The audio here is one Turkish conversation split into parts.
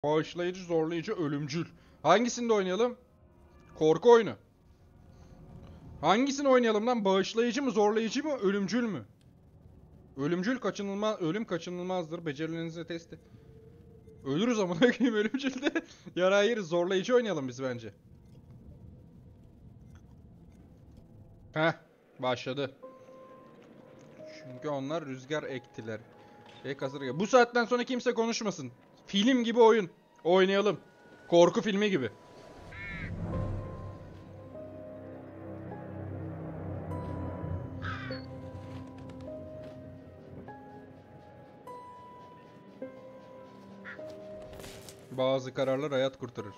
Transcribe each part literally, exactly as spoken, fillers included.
Bağışlayıcı, zorlayıcı, ölümcül. Hangisinde oynayalım? Korku oyunu. Hangisini oynayalım lan? Bağışlayıcı mı, zorlayıcı mı, ölümcül mü? Ölümcül kaçınılmaz, ölüm kaçınılmazdır. Becerilerinizi testi. Ölürüz ama koyayım ölümcülde. Yara yeriz. Zorlayıcı oynayalım biz bence. Heh, başladı. Çünkü onlar rüzgar ektiler. Ek hazır. Bu saatten sonra kimse konuşmasın. Film gibi oyun. Oynayalım. Korku filmi gibi. Bazı kararlar hayat kurtarır.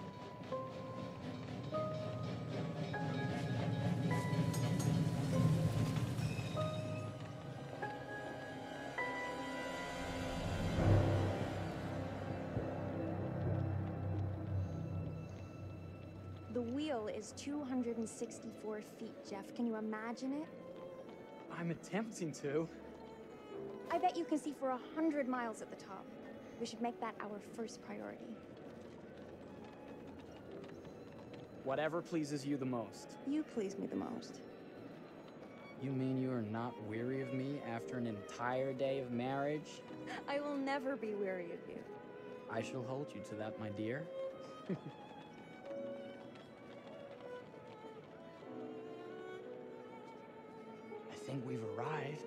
The wheel is two hundred sixty-four feet, Jeff. Can you imagine it? I'm attempting to. I bet you can see for a hundred miles at the top. We should make that our first priority. Whatever pleases you the most. You please me the most. You mean you are not weary of me after an entire day of marriage? I will never be weary of you. I shall hold you to that, my dear. I think we've arrived.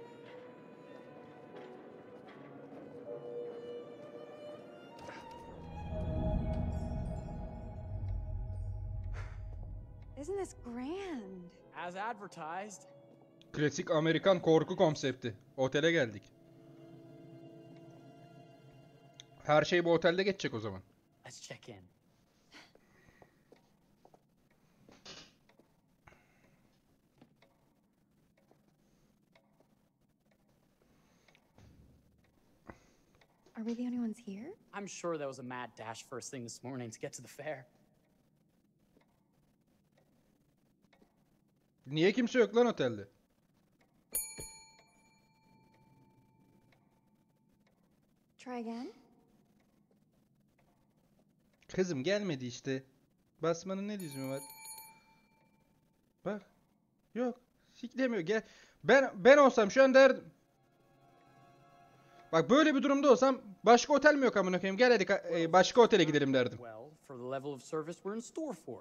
Isn't this grand? As advertised. Klasik Amerikan korku konsepti. Otele geldik. Her şey bu otelde geçecek o zaman. Let's check in. Are we the only ones here? I'm sure there was a mad dash first thing this morning to get to the fair. Niye kimse yok lan otelde? Try again. Kızım gelmedi işte. Basmanın ne lüzumu var? Bak. Yok. Siklemiyor. Gel. Ben ben olsam şu an derdim. Bak böyle bir durumda olsam başka otel mi yok amına koyayım? Gel hadi ka- e, başka otele gidelim derdim. Well, for the level of service we're in store for.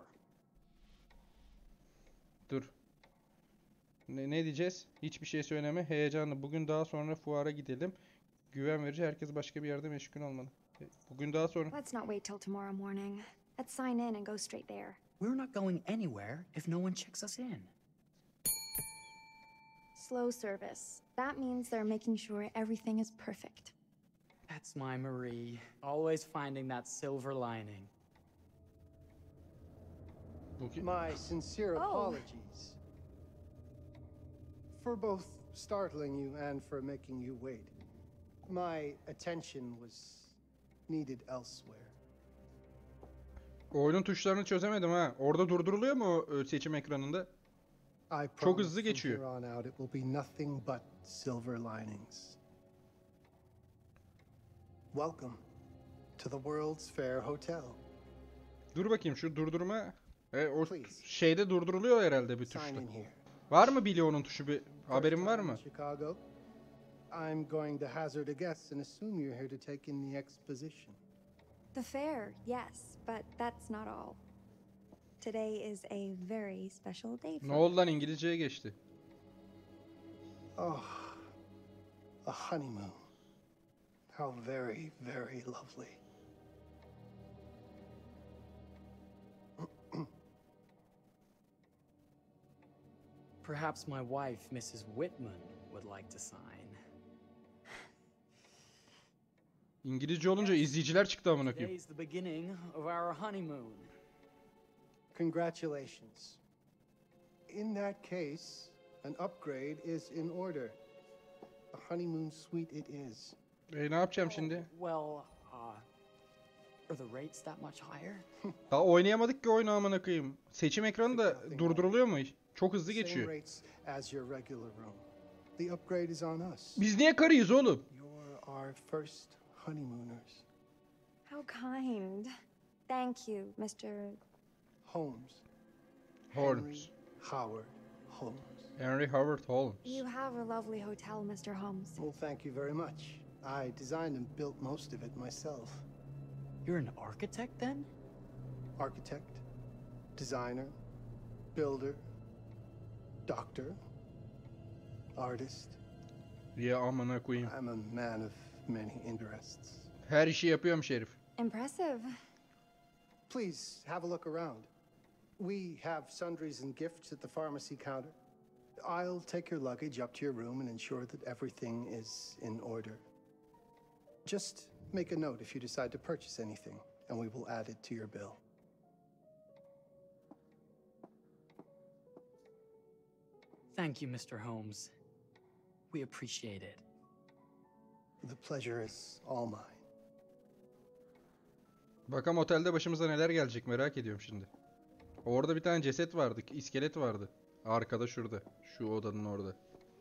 Dur. Ne, ne diyeceğiz? Hiçbir şey söyleme. Heyecanlı. Bugün daha sonra fuara gidelim. Güven verici. Herkes başka bir yerde meşgul olmalı. Bugün daha sonra. Let's not wait till tomorrow morning. Let's sign in and go straight there. We're not going anywhere if no one checks us in. Slow service. That means they're making sure everything is perfect. That's my Marie. Always finding that silver lining. Bugün... My sincere Oh. apologies for both startling you and for making you wait. My attention was needed elsewhere. Oyunun tuşlarını çözemedim ha. Orada durduruluyor mu o seçim ekranında? I Çok promise hızlı from geçiyor. here on out it will be nothing but silver linings. Welcome to the World's Fair Hotel. Dur bakayım şu durdurma. E, o Please. şeyde durduruluyor herhalde bir Sign tuşta. in here. Var mı Billy onun tuşu bir haberin var First time mı? in Chicago. I'm going to hazard a guess and assume you're here to take in the exposition. The fair, yes, but that's not all. Today is a very special day for Ne oldu lan İngilizceye geçti. Oh, a honeymoon. How very, very lovely. Perhaps my wife, Missus Whitman, would like to sign. İngilizce olunca izleyiciler çıktı amına koyayım. Today's the beginning of our honeymoon. Congratulations. In that case, an upgrade is in order. A honeymoon suite it is. E ne yapacağım şimdi? Well, uh, are the rates that much higher? Daha oynayamadık ki oyunu amına koyayım. Seçim ekranı da durduruluyor mu? Çok hızlı Same geçiyor. rates as your regular room. The upgrade is on us. Biz niye karıyız oğlum? You're our first honeymooners. How kind. Thank you, Mister Holmes. Holmes. Henry Howard Holmes. Henry Howard Holmes. You have a lovely hotel, Mister Holmes. Well, thank you very much. I designed and built most of it myself. You're an architect then? Architect, designer, builder, doctor, artist. Ya amına koyayım. I'm a man of many interests. Her işi yapıyormuş herif. Impressive. Please have a look around. We have sundries and gifts at the pharmacy counter. I'll take your luggage up to your room and ensure that everything is in order. Just make a note if you decide to purchase anything, and we will add it to your bill. Thank you, Mister Holmes. We appreciate it. The pleasure is all mine. Bakalım otelde başımıza neler gelecek merak ediyorum şimdi. Orada bir tane ceset vardı, iskelet vardı. Arkada şurada, şu odanın orada.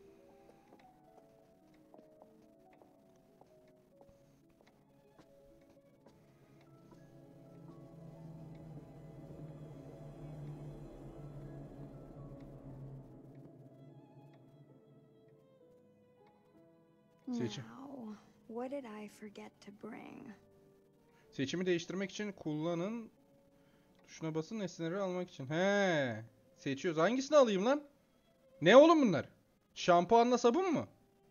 Seçim. Now, what did I forget to bring? Seçimi değiştirmek için kullanın. Tuşuna basın nesneleri almak için. He, seçiyoruz. Hangisini alayım lan? Ne oğlum bunlar? Şampuanla sabun mu?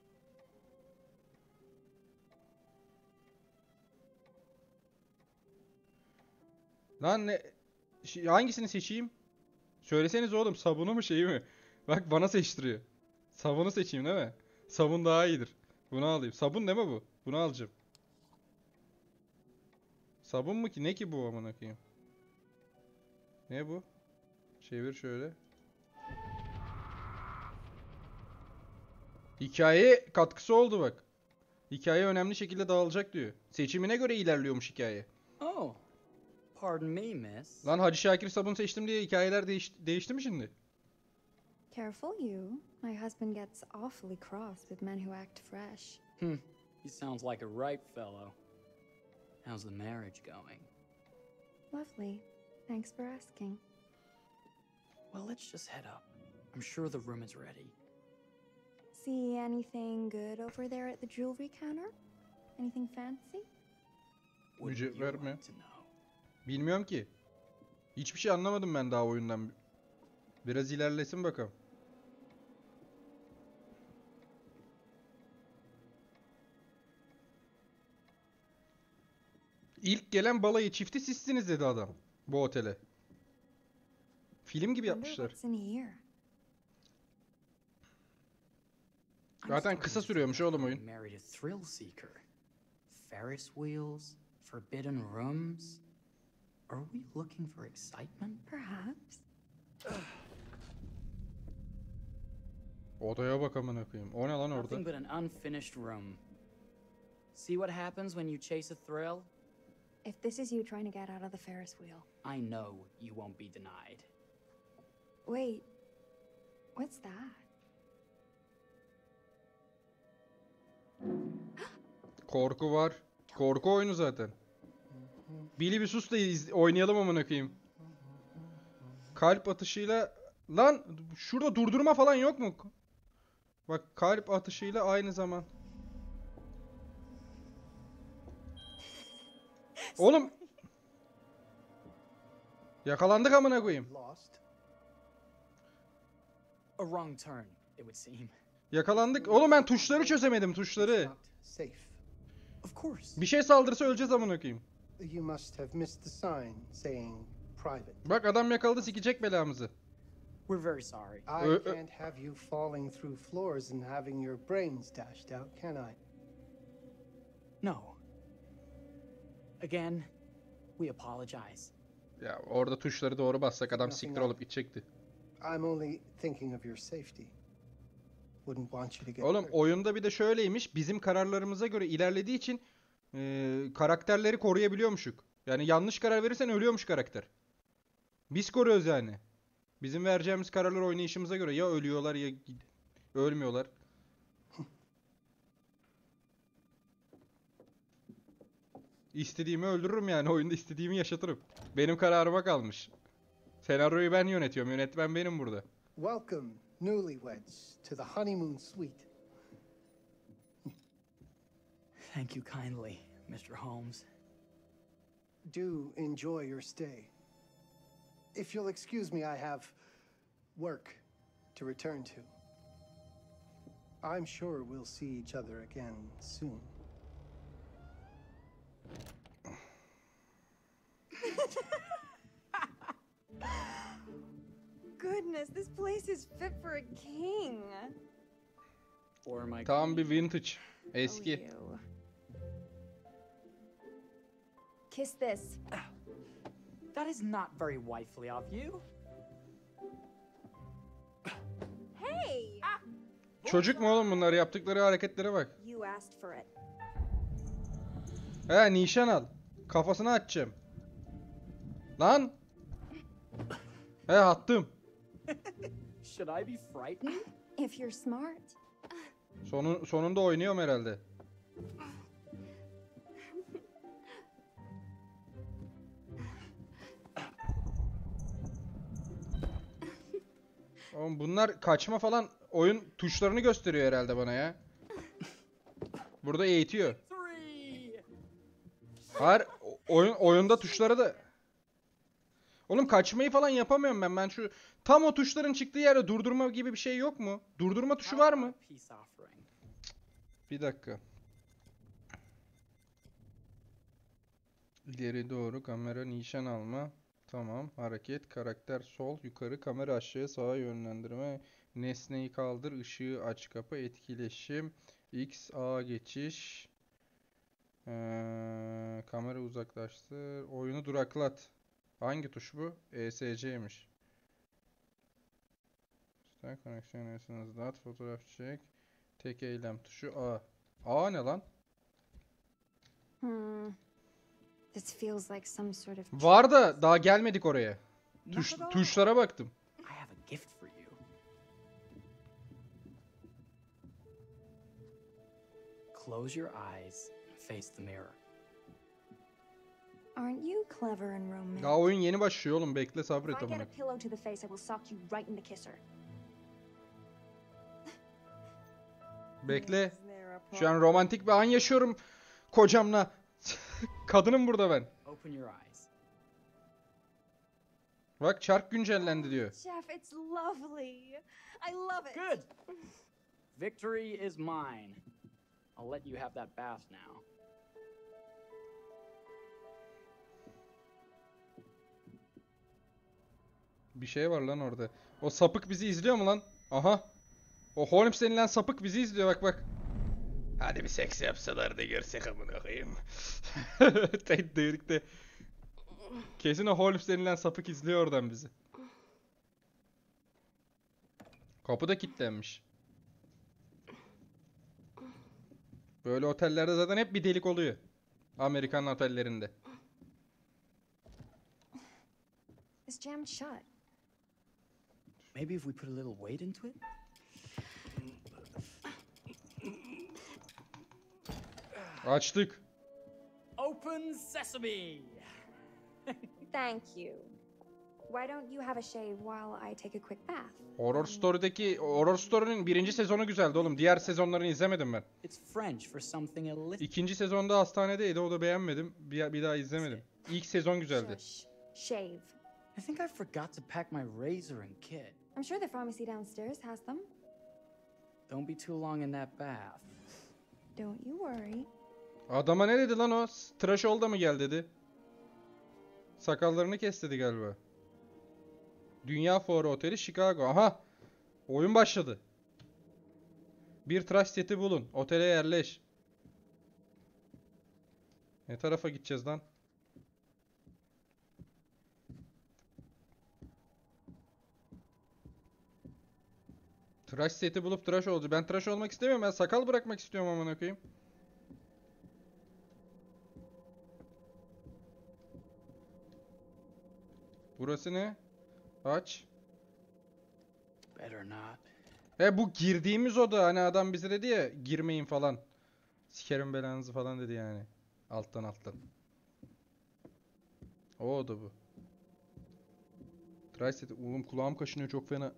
Lan ne? Ş- Hangisini seçeyim? Söyleseniz oğlum, sabunu mu şeyi mi? Bak bana seçtiriyor. Sabunu seçeyim değil mi? Sabun daha iyidir. Bunu alayım. Sabun değil mi bu? Bunu alacağım. Sabun mu ki? Ne ki bu amına koyayım? Ne bu? Çevir şöyle. Hikaye katkısı oldu bak. Hikaye önemli şekilde dağılacak diyor. Seçimine göre ilerliyormuş hikaye. Oh, pardon me, miss. Lan Hacı Şakir sabun seçtim diye hikayeler değiş değişti mi şimdi? Careful, you. My husband gets awfully cross with men who act fresh. Hmm, he sounds like a ripe fellow. How's the marriage going? Lovely. Thanks for asking. Well, let's just head up. I'm sure the room is ready. See anything good over there at the jewelry counter? Anything fancy? Wouldn't Ücret you verme. like to know? Bilmiyorum ki. Hiçbir şey anlamadım ben daha oyundan. Biraz ilerlesin bakalım. İlk gelen balayı çifti sizsiniz dedi adam. Bu otele. Film gibi Wonder yapmışlar. what's in here. I'm Zaten starting kısa to sürüyormuş think I oğlum might oyun. married a thrill seeker. Ferris wheels, forbidden rooms. Are we looking for excitement? Perhaps. Odaya bak amına koyayım. O ne lan orada? Nothing but an unfinished room. See what happens when you chase a thrill? If this is you trying to get out of the Ferris wheel. I know you won't be denied. Wait. What's that? Korku var. Korku oyunu zaten. Billy bir sus da iz- oynayalım amına koyayım. Kalp atışıyla lan şurada durdurma falan yok mu? Bak kalp atışıyla aynı zaman. Oğlum yakalandık amına koyayım. Lost? A wrong turn, it would seem. Yakalandık. Oğlum ben tuşları çözemedim tuşları. It's not safe. Of course. Bir şey saldırsa öleceğiz amına koyayım. You must have missed the sign saying private. Bak adam yakaladı, sikecek belamızı. We're very sorry. I Uh, uh. can't have you falling through floors and having your brains dashed out, can I? No. Again, we apologize. Ya orada tuşları doğru bassak adam siktir olup gidecekti. I'm only thinking of your safety. Wouldn't want you to get Oğlum hurt. oyunda bir de şöyleymiş. Bizim kararlarımıza göre ilerlediği için e, karakterleri koruyabiliyormuşuk. Yani yanlış karar verirsen ölüyormuş karakter. Biz koruyoruz yani. Bizim vereceğimiz kararlar oynayışımıza göre ya ölüyorlar ya gid- ölmüyorlar. İstediğimi öldürürüm yani. Oyunda istediğimi yaşatırım. Benim kararıma kalmış. Senaryoyu ben yönetiyorum. Yönetmen benim burada. Welcome, newlyweds, to the honeymoon suite. Thank you kindly, Mister Holmes. Do enjoy your stay. If you'll excuse me, I have work to return to. I'm sure we'll see each other again soon. Goodness, this place is fit for a king. Or my Tam bir vintage. Oh, Eski. you. Kiss this. That is not very wifely of you. Hey! Çocuk mu oğlum bunlar? Yaptıkları hareketlere bak. You asked for it. He nişan al. Kafasına atacağım. Lan. He attım. Should I be frightened? If you're smart. Sonun, sonunda oynuyorum herhalde. Oğlum bunlar kaçma falan oyun tuşlarını gösteriyor herhalde bana ya. Burada eğitiyor. Three. Hayır o- oyun oyunda tuşları da. Oğlum kaçmayı falan yapamıyorum ben. Ben şu tam o tuşların çıktığı yerde durdurma gibi bir şey yok mu? Durdurma tuşu var mı? Peace offering. Bir dakika. İleri doğru kamera nişan alma. Tamam. Hareket, karakter sol, yukarı, kamera aşağıya, sağa yönlendirme. Nesneyi kaldır, ışığı aç kapa, etkileşim. X, A geçiş. Ee, kamera uzaklaştır. Oyunu duraklat. Hangi tuş bu? E S C'ymiş. İşte koneksiyon hızlat, fotoğraf çek. Tek eylem tuşu A. A ne lan? Hmm. This feels like some sort of. Var da daha gelmedik oraya. Not Tuş, at all. tuşlara baktım. I have a gift for you. Close your eyes and face the mirror. Aren't you clever and romantic? Daha oyun yeni başlıyor oğlum. Bekle If sabret I get amına. a pillow to the face, I will sock you right in the kisser. Bekle. Is there a Şu an problem? romantik bir an yaşıyorum kocamla. Kadınım burada ben. Open your eyes. Bak çark güncellendi diyor. Chef, it's lovely. I love it. Good. Victory is mine. I'll let you have that bath now. Bir şey var lan orada. O sapık bizi izliyor mu lan? Aha. O Holmes denilen sapık bizi izliyor bak bak. Hadi bir seks yapsalar da görsek amına koyayım. Tek birlikte. Kesin o Holmes denilen sapık izliyor oradan bizi. Kapı da kilitlenmiş. Böyle otellerde zaten hep bir delik oluyor. Amerikan otellerinde. It's jammed shut. Maybe if we put a little weight into it? Açtık. Open sesame! Thank you. Why don't you have a shave while I take a quick bath? Horror Story'deki Horror Story'nin birinci sezonu güzeldi oğlum. Diğer sezonlarını izlemedim ben. It's French for something illicit. İkinci sezonda hastanedeydi. O da beğenmedim. Bir, bir daha izlemedim. İlk sezon güzeldi. Shush. Shave. I think I forgot to pack my razor and kit. I'm sure the pharmacy downstairs has them. Don't be too long in that bath. Don't you worry. Adama ne dedi lan o? Tıraş ol da mı gel dedi. Sakallarını kes dedi galiba. Dünya Fuarı Oteli Chicago. Aha. Oyun başladı. Bir tıraş seti bulun. Otele yerleş. Ne tarafa gideceğiz lan? Tıraş seti bulup tıraş olacağız. Ben tıraş olmak istemiyorum. Ben sakal bırakmak istiyorum amına koyayım. Burası ne? Aç. Better not. He bu girdiğimiz oda hani adam bize dedi ya girmeyin falan. Sikerim belanızı falan dedi yani. Alttan alttan. O oda bu. Tri-set. Oğlum kulağım kaşınıyor çok fena.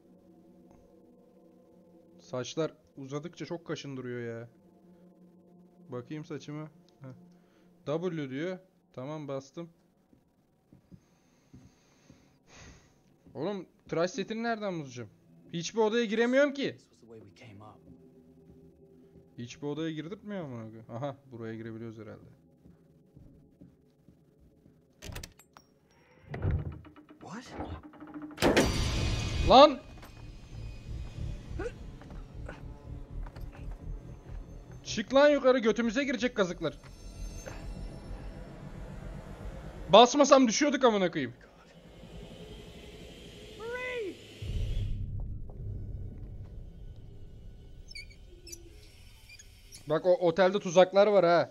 Saçlar uzadıkça çok kaşındırıyor ya. Bakayım saçıma. Heh. W diyor. Tamam bastım. Oğlum tıraş setini nereden bulacağım? Hiçbir odaya giremiyorum ki. This was the way we came up. Hiçbir odaya girdirtmiyor mu? Aha buraya girebiliyoruz herhalde. What? Lan! Çık lan yukarı, götümüze girecek kazıklar. Basmasam düşüyorduk amına koyayım. Bak o otelde tuzaklar var ha.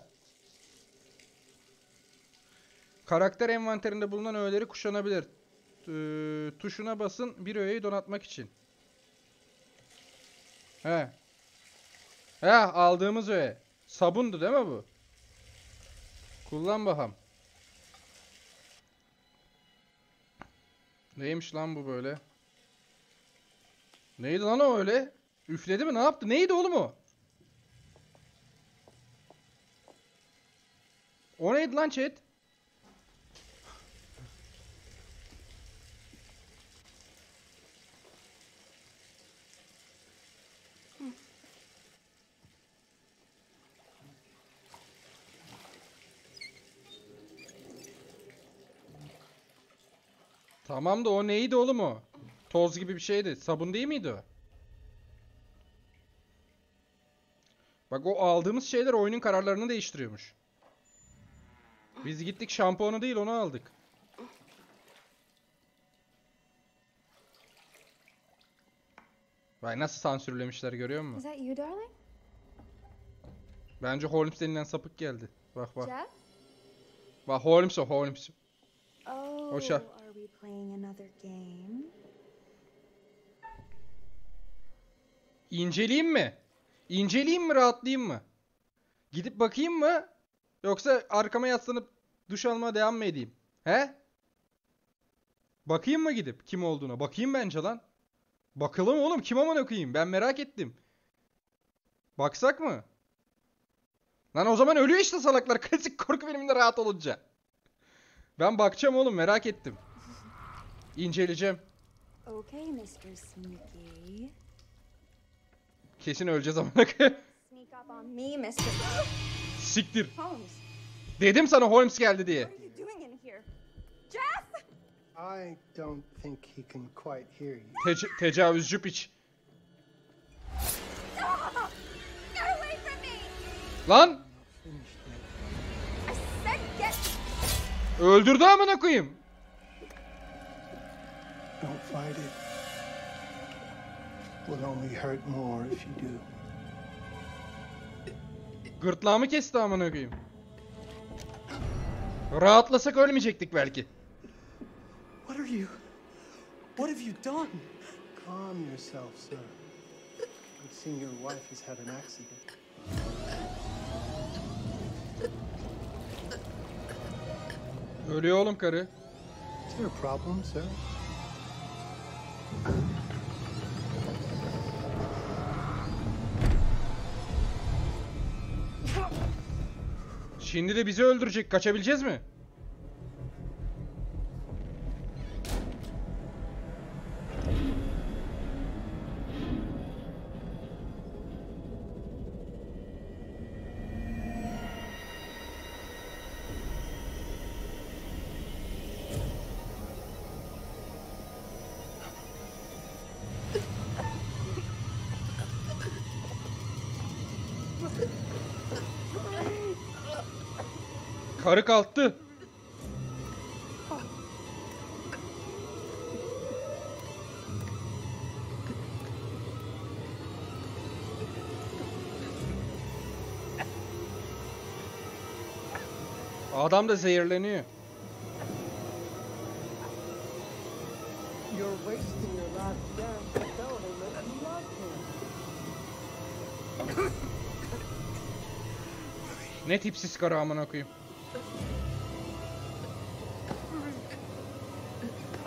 Karakter envanterinde bulunan öğeleri kuşanabilir. Ee, tuşuna basın bir öğeyi donatmak için. He. He aldığımız öğe. Sabundu değil mi bu? Kullan bakalım. Neymiş lan bu böyle? Neydi lan o öyle? Üfledi mi? Ne yaptı? Neydi oğlum o? O neydi lan chat? Tamam da o neydi oğlum o? Toz gibi bir şeydi. Sabun değil miydi o? Bak o aldığımız şeyler oyunun kararlarını değiştiriyormuş. Biz gittik şampuanı değil onu aldık. Vay nasıl sansürlemişler görüyor Is musun? that you, darling? Bence Holmes denilen sapık geldi. Bak bak. Jeff? Bak Holmes o Holmes. Oh, Hoşça. are we playing another game? İnceleyeyim mi? İnceleyeyim mi rahatlayayım mı? Gidip bakayım mı? Yoksa arkama yaslanıp duş almaya devam mı edeyim? He? Bakayım mı gidip kim olduğuna? Bakayım bence lan. Bakalım oğlum kim amına koyayım? Ben merak ettim. Baksak mı? Lan o zaman ölüyor işte salaklar. Klasik korku filminde rahat olunca. Ben bakacağım oğlum merak ettim. İnceleyeceğim. Okay, mister Sneaky. Kesin öleceğiz amına koyayım. Sneak up on me, mister Siktir. Holmes. Dedim sana Holmes geldi diye. What are you doing in here? Jeff! I don't think he can quite hear you. Tec- tecavüzcü piç. Ah! Get away from me! Lan! Finished yet. I said get... Öldürdü amına koyayım. Don't fight it. Will only hurt more if you do. Gırtlağımı kesti amına koyayım. Rahatlasak ölmeyecektik belki. What are you? What have you done? Calm yourself, sir. It seems your wife has had an accident. Ölüyor oğlum karı. Is there a problem, sir? Şimdi de bizi öldürecek. Kaçabileceğiz mi? Karı kalktı. Adam da zehirleniyor. You're wasting your last chance to tell him that you love him. Ne tipsiz karı amına koyayım.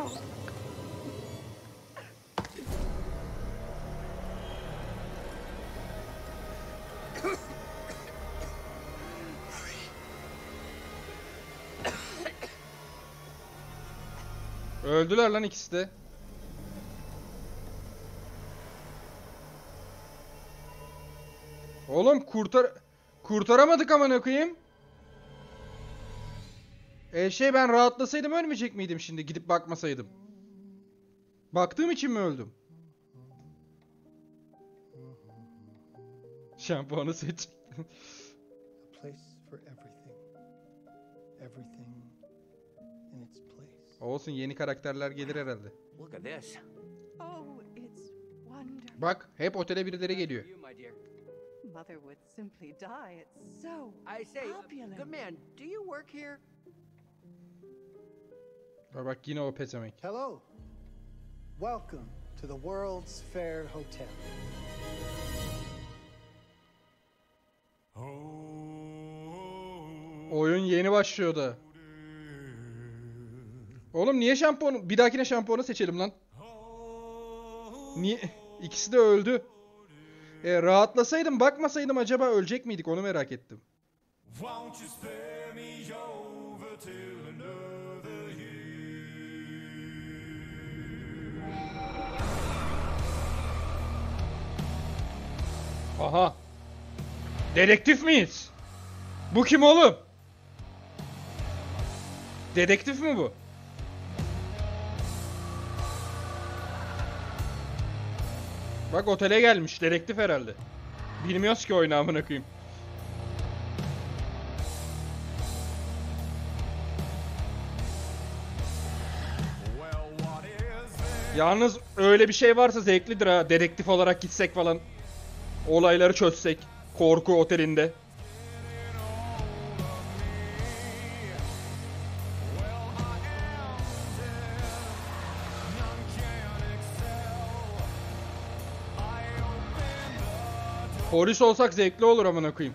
Öldüler lan ikisi de. Oğlum kurtar kurtaramadık amına koyayım. E şey ben rahatlasaydım ölmeyecek miydim şimdi gidip bakmasaydım? Baktığım için mi öldüm? Şampuanı seç. A place for everything. Everything in its place. Olsun yeni karakterler gelir herhalde. Look at this. Oh, it's wonderful. Bak hep otele birileri geliyor. You, my dear. Mother would simply die. It's so I say, uh, opulent. good man, do you work here? Bak, bak yine o pezemek. Hello. Welcome to the World's Fair Hotel. Oyun yeni başlıyor da. Oğlum niye şampuanı? Bir dahakine şampuanı seçelim lan. Niye? İkisi de öldü. E, rahatlasaydım bakmasaydım acaba ölecek miydik onu merak ettim. Aha. Dedektif miyiz? Bu kim oğlum? Dedektif mi bu? Bak otele gelmiş. Dedektif herhalde. Bilmiyoruz ki oyunu amına koyayım. Yalnız öyle bir şey varsa zevklidir ha. Dedektif olarak gitsek falan. Olayları çözsek. Korku otelinde. Polis olsak zevkli olur amına koyayım.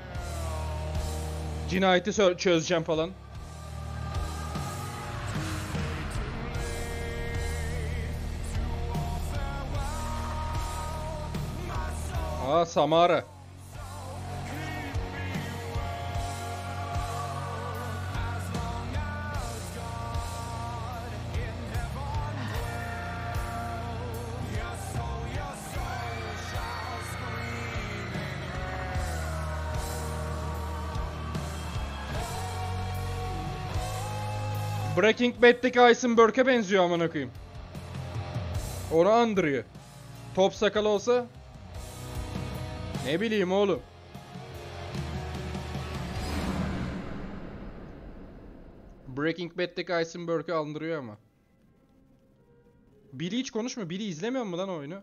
Cinayeti çözeceğim falan. Aa Samara. Breaking Bad'deki Heisenberg'e benziyor amına koyayım. Onu andırıyor. Top sakal olsa ne bileyim oğlum. Breaking Bad'deki Heisenberg'e andırıyor ama. Billy hiç konuşmuyor. Billy izlemiyor mu lan oyunu?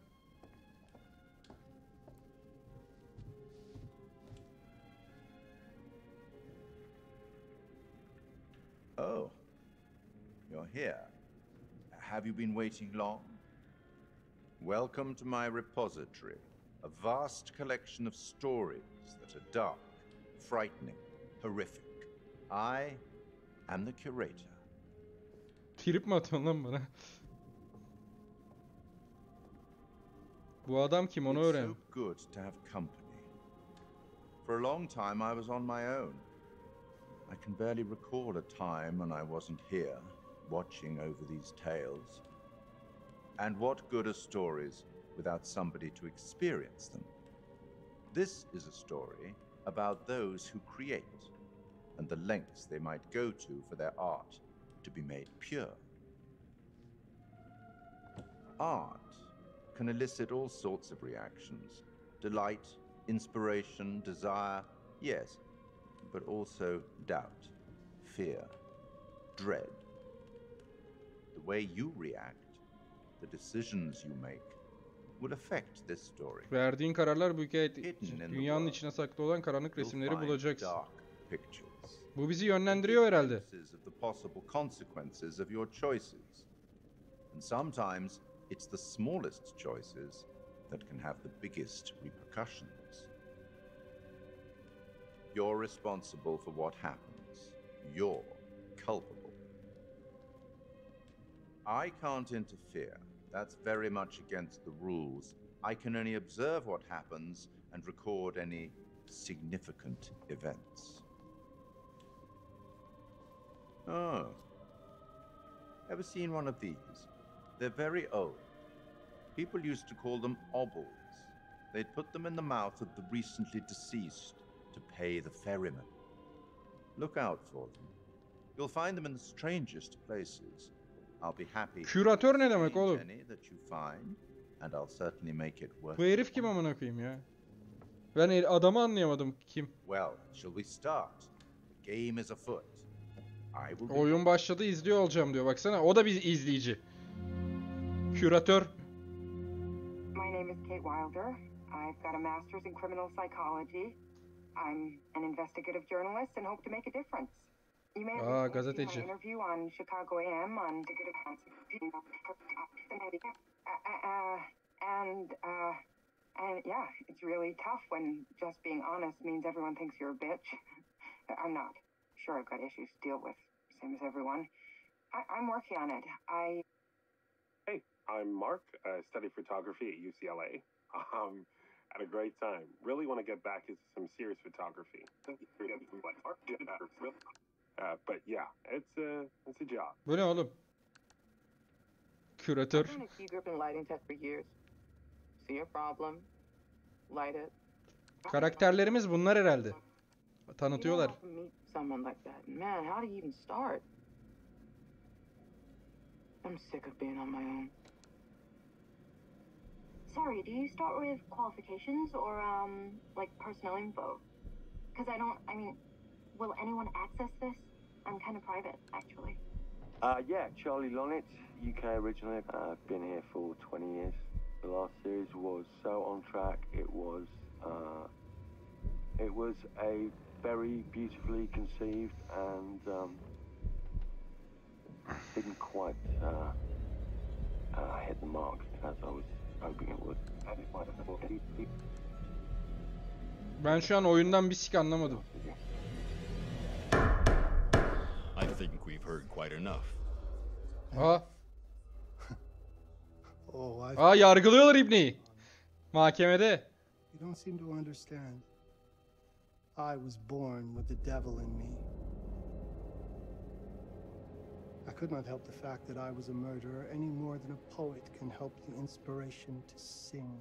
Oh, you're here. Have you been waiting long? Welcome to my repository, a vast collection of stories that are dark, frightening, horrific. I am the curator. Trip mi atıyorsun lan bana? Bu adam kim onu It's öğren. so good to have company. For a long time I was on my own. I can barely recall a time when I wasn't here, watching over these tales. And what good are stories without somebody to experience them? This is a story about those who create, and the lengths they might go to for their art to be made pure. Art can elicit all sorts of reactions. Delight, inspiration, desire, yes, but also doubt, fear, dread. The way you react, the decisions you make, will affect this story. Verdiğin kararlar bu hikaye Hidden in the dünyanın world, içine saklı olan karanlık you'll resimleri find bulacaksın. dark pictures. Bu bizi yönlendiriyor herhalde. Glimpses of the possible consequences of your choices. And sometimes it's the smallest choices that can have the biggest repercussions. You're responsible for what happens. You're culpable. I can't interfere. That's very much against the rules. I can only observe what happens and record any significant events. Oh. Ever seen one of these? They're very old. People used to call them obbles. They'd put them in the mouth of the recently deceased to pay the ferryman. Look out for them. You'll find them in the strangest places. I'll be happy Küratör ne demek oğlum? any that you find, and I'll certainly make it worth. Bu herif kim amına koyayım ya? Ben el- adamı anlayamadım kim. Well, shall we start? The game is afoot. I will be Oyun başladı izliyor olacağım diyor. Baksana o da bir izleyici. Küratör. My name is Kate Wilder. I've got a master's in criminal psychology. I'm an investigative journalist and hope to make a difference. You may have Aa, recently seen gazeteci. my interview on Chicago A M on negative uh, and uh, and yeah, it's really tough when just being honest means everyone thinks you're a bitch. I'm not. Sure, I've got issues to deal with, same as everyone. I, I'm working on it. I. Hey, I'm Mark. I study photography at U C L A. Um, had a great time. Really want to get back into some serious photography. Uh, but yeah, it's a it's a job. Bu ne oğlum? Küratör. I've done a key grip and lighting test for years. See a problem, light it. Karakterlerimiz bunlar herhalde. Tanıtıyorlar. You don't often meet someone like that. Man, how do you even start? I'm sick of being on my own. Sorry, do you start with qualifications or, um, like personnel info? Because I don't, I mean, will anyone access this? I'm kind of private, actually. Uh, yeah, Charlie Lonitz, U K originally. Uh, I've been here for twenty years. The last series was so on track. It was, uh, it was a very beautifully conceived and um, didn't quite uh, uh, hit the mark as I was hoping it would. Ben şu an oyundan bir sik anlamadım. I think we've heard quite enough. Aa. Oh, I. Aa yargılıyorlar İbni'yi. Mahkemede. You don't seem to understand. I was born with the devil in me. I could not help the fact that I was a murderer any more than a poet can help the inspiration to sing.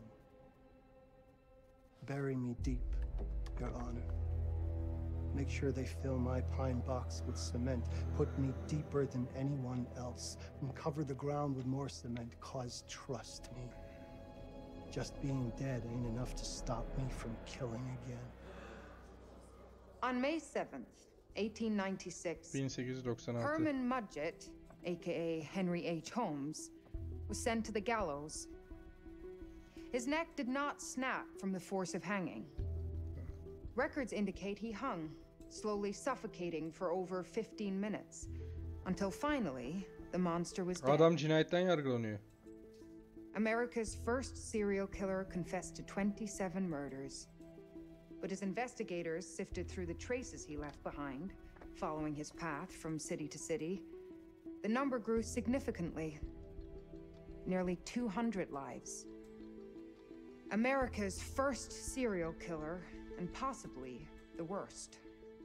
Bury me deep, Your Honor. Make sure they fill my pine box with cement. Put me deeper than anyone else. And cover the ground with more cement, cause trust me. Just being dead ain't enough to stop me from killing again. On May seventh, eighteen ninety-six, bin sekiz yüz doksan altı. Herman Mudgett, aka Henry H. Holmes, was sent to the gallows. His neck did not snap from the force of hanging. Records indicate he hung, slowly suffocating for over fifteen minutes, until finally the monster was dead. Adam cinayetten yargılanıyor. America's first serial killer confessed to twenty-seven murders. But as investigators sifted through the traces he left behind, following his path from city to city, the number grew significantly. Nearly two hundred lives. America's first serial killer, and possibly the worst.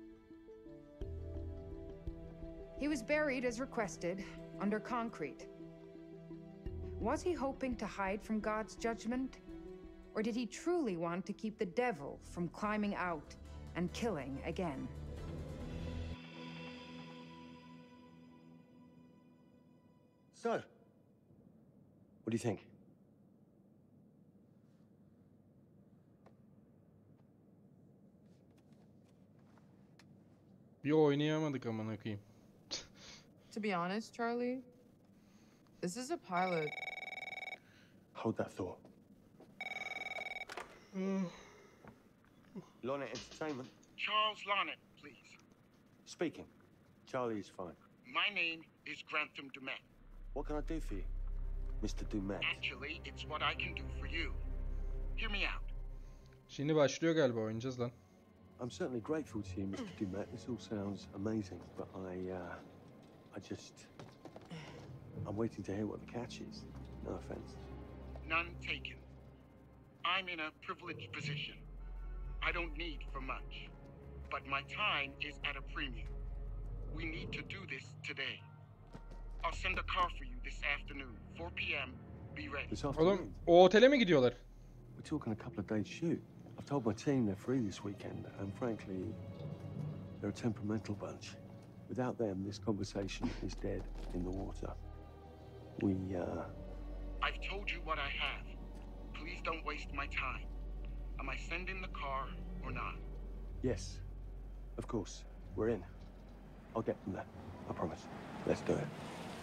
He was buried as requested, under concrete. Was he hoping to hide from God's judgment? Or did he truly want to keep the devil from climbing out and killing again? So, what do you think? Bir oynayamadık amına koyayım. To be honest, Charlie, this is a pilot. Hold that thought. Lonnet Entertainment. Charles Lonnet, please. Speaking. Charlie is fine. My name is Grantham Dumet. What can I do for you, Mister Dumet? Actually, it's what I can do for you. Hear me out. Şimdi başlıyor galiba, oynayacağız lan. I'm certainly grateful to you, Mister Dumet. This all sounds amazing, but I, uh, I just, I'm waiting to hear what the catch is. No offense. None taken. I'm in a privileged position. I don't need for much. But my time is at a premium. We need to do this today. I'll send a car for you this afternoon. four p m Be ready. This afternoon? Oğlum o otele mi gidiyorlar? We're talking a couple of days shoot. I've told my team they're free this weekend, and frankly, they're a temperamental bunch. Without them, this conversation is dead in the water. We, uh... I've told you what I have. Please don't waste my time. Am I sending the car or not? Yes. Of course. We're in. I'll get them there. I promise. Let's do it.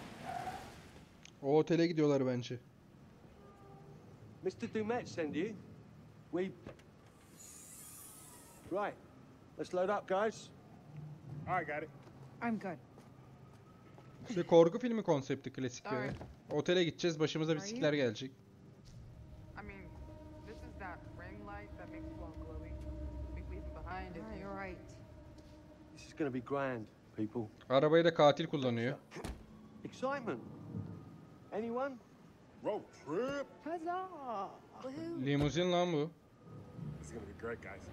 O otele gidiyorlar bence. Mister Dumet send you? We... Right. Let's load up, guys. All right, got it. I'm good. İşte korku filmi konsepti klasik ya. Alright. Otele gideceğiz, başımıza bisikler gelecek. I mean, this is that ring light that makes you all glowy. We leave it behind if Yeah, you... you're right. This is gonna be grand, people. Arabayı da katil kullanıyor. Excitement. Anyone? Road trip. Huzzah! Woohoo! Limuzin lan bu. This is gonna be great, guys.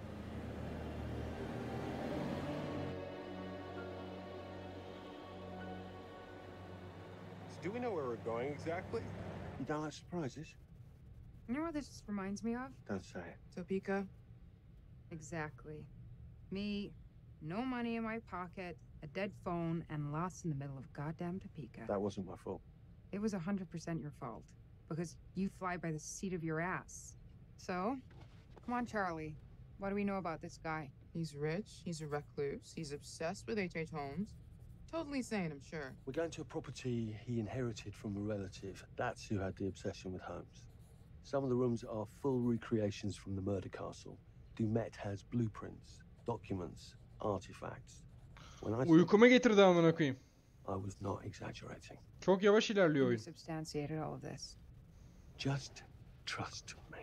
So do we know where we're going exactly? You don't like surprises? You know what this reminds me of? Don't say it. Topeka? Exactly. Me, no money in my pocket, a dead phone, and lost in the middle of goddamn Topeka. That wasn't my fault. It was one hundred percent your fault. Because you fly by the seat of your ass. So, come on, Charlie. What do we know about this guy? He's rich, he's a recluse, he's obsessed with H H. Holmes. Totally sane, I'm sure. We're going to a property he inherited from a relative. That's who had the obsession with Holmes. Some of the rooms are full recreations from the murder castle. Dumet has blueprints, documents, artifacts. When I Uykumu getirdi amına koyayım. I was not exaggerating. Çok yavaş ilerliyor You oyun. substantiated all of this. Just trust me.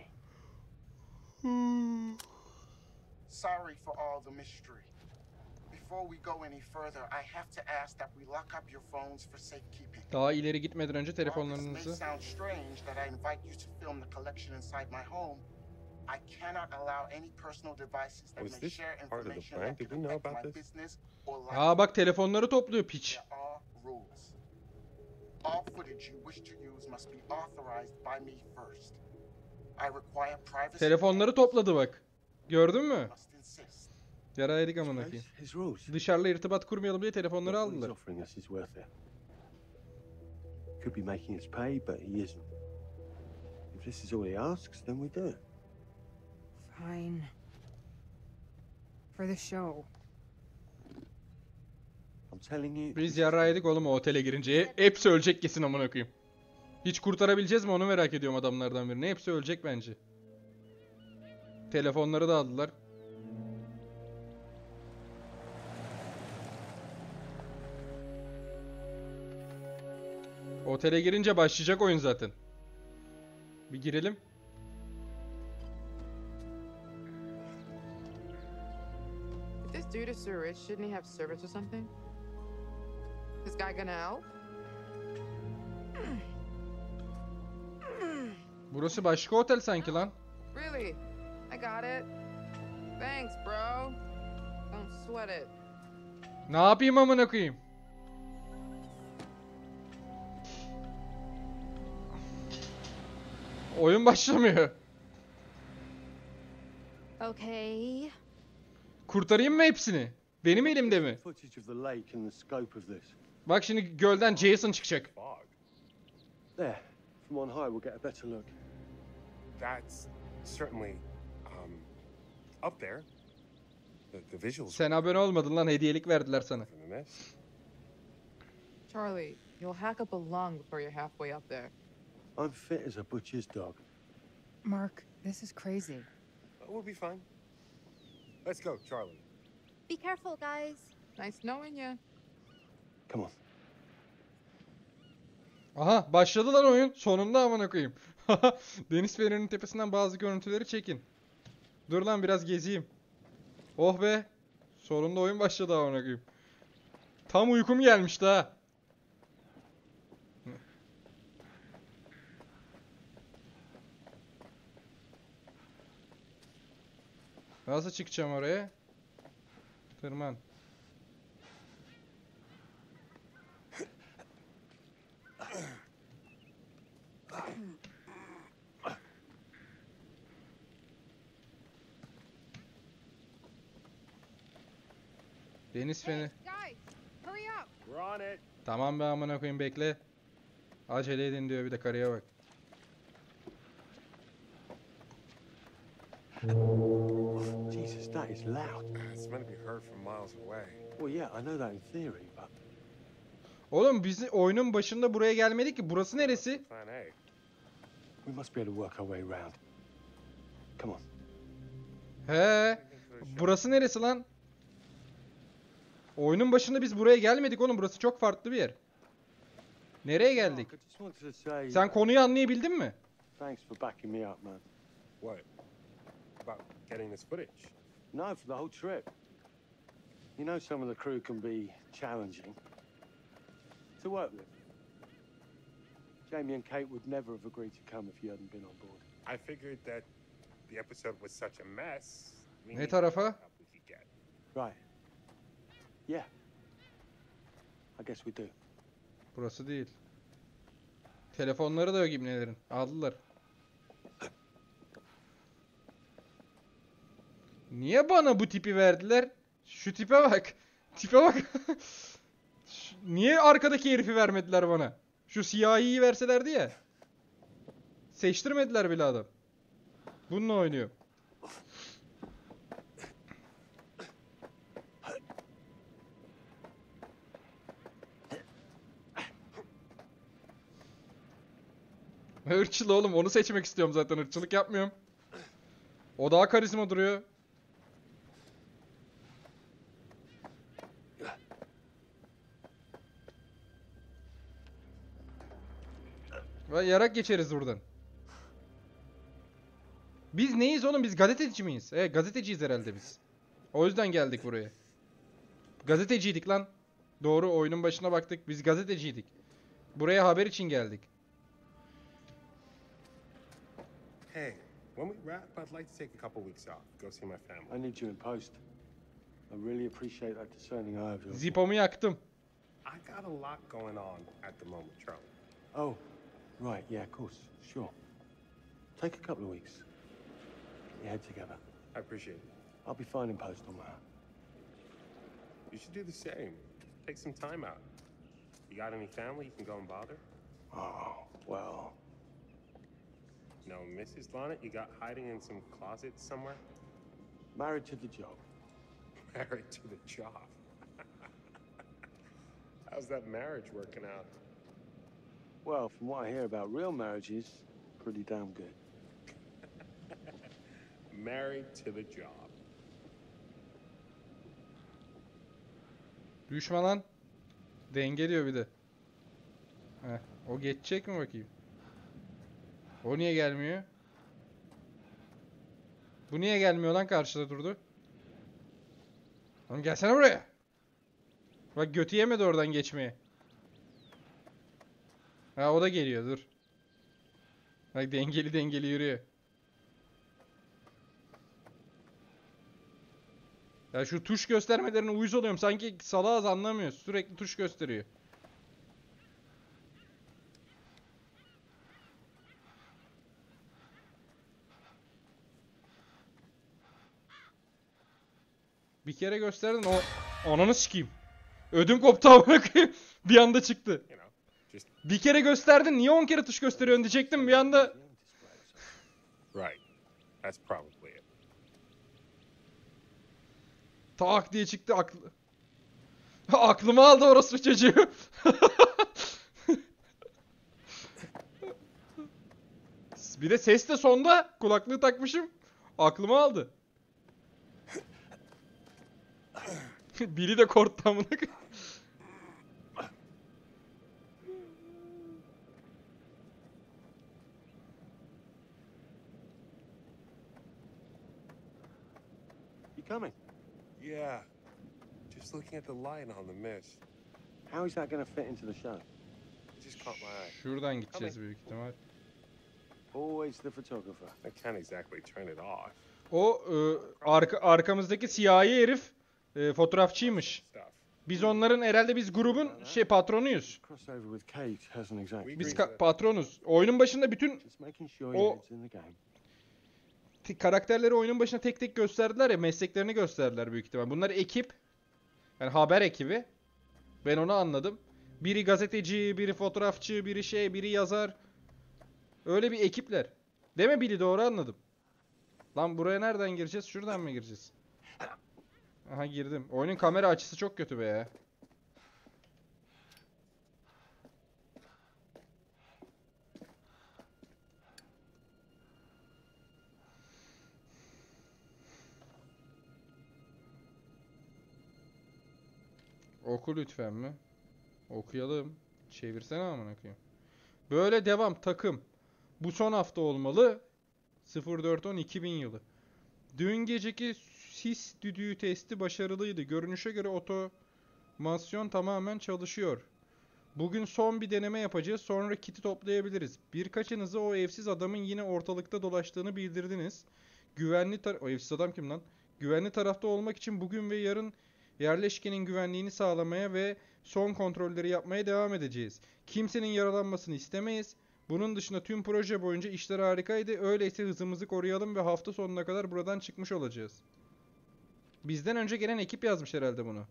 Sorry for all the mystery. Before we go any further, I have to ask that we lock up your phones for safekeeping. Daha ileri gitmeden önce While this may telefonlarınızı... sound strange that I invite you to film the collection inside my home, I cannot allow any personal devices that Was may this share part of the information plan? that Did could we know affect about my this? business or life. Aa bak telefonları topluyor piç. There are rules. All footage you wish to use must be authorized by me first. I require privacy. Telefonları topladı bak. Gördün mü? Must insist. Yaraydık amına koyayım. His rules. Dışarıda irtibat kurmayalım diye telefonları What he's aldılar. offering us is worth it. Could be making us pay, but he isn't. If this is all he asks, then we do it. Fine. For the show. I'm telling you. Biz yaraydık oğlum o otele girince. Hepsi ölecek kesin amına koyayım. Hiç kurtarabileceğiz mi onu merak ediyorum adamlardan birini. Hepsi ölecek bence. Telefonları da aldılar. Otele girince başlayacak oyun zaten. Bir girelim. If this dude is so rich, shouldn't he have servants or something? This guy gonna help? Burası başka otel sanki lan. Really? I got it. Thanks, bro. Don't sweat it. Ne yapayım amına koyayım? Oyun başlamıyor. Okay. Kurtarayım mı hepsini? Benim elimde mi? Footage of the lake and the scope of this. Bak şimdi gölden Jason çıkacak. There. From on high, we'll get a better look. That's certainly um, up there. The, the visuals. Sen abone olmadın lan, hediyelik verdiler sana. Charlie, you'll hack up a lung before you're halfway up there. I'm fit as a butcher's dog. Mark, this is crazy. We'll be fine. Let's go, Charlie. Be careful, guys. Nice knowing you. Come on. Aha başladı lan oyun. Sonunda amına koyayım. Deniz fenerinin tepesinden bazı görüntüleri çekin. Dur lan biraz gezeyim. Oh be. Sonunda oyun başladı amına koyayım. Tam uykum gelmişti ha. Nasıl çıkacağım oraya? Tırman. Deniz feneri. Guys, hurry up. We're on it. Tamam be amına koyayım, bekle. Acele edin diyor bir de karıya bak. Jesus, that is loud. It's meant to be heard from miles away. Well, yeah, I know that in theory, but... Oğlum biz oyunun başında buraya gelmedik ki. Burası neresi? Plan A. We must be able to work our way around. Come on. He. Burası neresi lan? Oyunun başında biz buraya gelmedik oğlum. Burası çok farklı bir yer. Nereye geldik? Sen konuyu anlayabildin mi? Thanks for backing me up, man. What? About getting this footage? No, for the whole trip. You know some of the crew can be challenging to work with. Jamie and Kate would never have agreed to come if you hadn't been on board. I figured that the episode was such a mess. we Ne needed tarafa? help we could get. Right. Yeah. I guess we do. Burası değil. Telefonları da yok ibnelerin. Aldılar. Niye bana bu tipi verdiler? Şu tipe bak. Tipe bak. Şu- Niye arkadaki herifi vermediler bana? Şu siyahiyi verselerdi ya. Seçtirmediler bile adam. Bununla oynuyor. Irkçıl oğlum, onu seçmek istiyorum zaten, ırkçılık yapmıyorum. O daha karizma duruyor. Ve yarak geçeriz buradan. Biz neyiz oğlum? Biz gazeteci miyiz? Evet, gazeteciyiz herhalde biz. O yüzden geldik buraya. Gazeteciydik lan. Doğru, oyunun başına baktık. Biz gazeteciydik. Buraya haber için geldik. Hey, when we wrap, I'd like to take a couple weeks off. Go see my family. I need you in post. I really appreciate that discerning eye of yours. Zipomu yaktım. I got a lot going on at the moment, Charlie. Oh, right, yeah, of course, sure. Take a couple of weeks. Get your head together. I appreciate it. I'll be fine in post on that. You should do the same. Take some time out. You got any family you can go and bother? Oh, well. No, Missus Lonnet, you got hiding in some closet somewhere? Married to the job. Married to the job. How's that marriage working out? Well, from what I hear about real marriages, pretty damn good. Married to the job. Düşme lan. Dengeliyor bir de. Heh, o geçecek mi bakayım? O niye gelmiyor? Bu niye gelmiyor lan, karşıda durdu? Oğlum gelsene buraya. Bak götü yemedi oradan geçmeye. Ha, o da geliyor, dur. Bak dengeli dengeli yürüyor. Ya şu tuş göstermelerine uyuz oluyorum. Sanki salağız, anlamıyoruz. Sürekli tuş gösteriyor. Bir kere gösterdin, o ananı sikeyim. Ödüm koptu amına koyayım. Bir anda çıktı. Bir kere gösterdin, niye on kere tuş gösteriyorsun diyecektim, bir anda. Right. That's probably it. Tak diye çıktı, aklı. Aklımı aldı orospu çocuğu. Bir de ses de sonda, kulaklığı takmışım. Aklımı aldı. Biri de korktu amına koyayım. You coming? Yeah. Just looking at the light on the mist. How is that going to fit into the show? It just caught my eye. Şuradan gideceğiz büyük ihtimal. Always the photographer. I can't exactly turn it off. O e, arka, arkamızdaki siyahi herif e, fotoğrafçıymış. Biz onların herhalde biz grubun şey patronuyuz. Biz patronuz. Oyunun başında bütün o karakterleri oyunun başına tek tek gösterdiler ya, mesleklerini gösterdiler büyük ihtimal. Bunlar ekip. Yani haber ekibi. Ben onu anladım. Biri gazeteci, biri fotoğrafçı, biri şey, biri yazar. Öyle bir ekipler. Değil mi Billy? Doğru anladım. Lan buraya nereden gireceğiz? Şuradan mı gireceğiz? Aha girdim. Oyunun kamera açısı çok kötü be ya. Oku lütfen mi? Okuyalım. Çevirsene amına koyayım. Böyle devam takım. Bu son hafta olmalı. sıfır dört on iki bin yılı. Dün geceki sis düdüğü testi başarılıydı. Görünüşe göre otomasyon tamamen çalışıyor. Bugün son bir deneme yapacağız. Sonra kiti toplayabiliriz. Birkaçınızı o evsiz adamın yine ortalıkta dolaştığını bildirdiniz. Güvenli tar... O evsiz adam kim lan? Güvenli tarafta olmak için bugün ve yarın yerleşkenin güvenliğini sağlamaya ve son kontrolleri yapmaya devam edeceğiz. Kimsenin yaralanmasını istemeyiz. Bunun dışında tüm proje boyunca işler harikaydı. Öyleyse hızımızı koruyalım ve hafta sonuna kadar buradan çıkmış olacağız. Bizden önce gelen ekip yazmış herhalde bunu.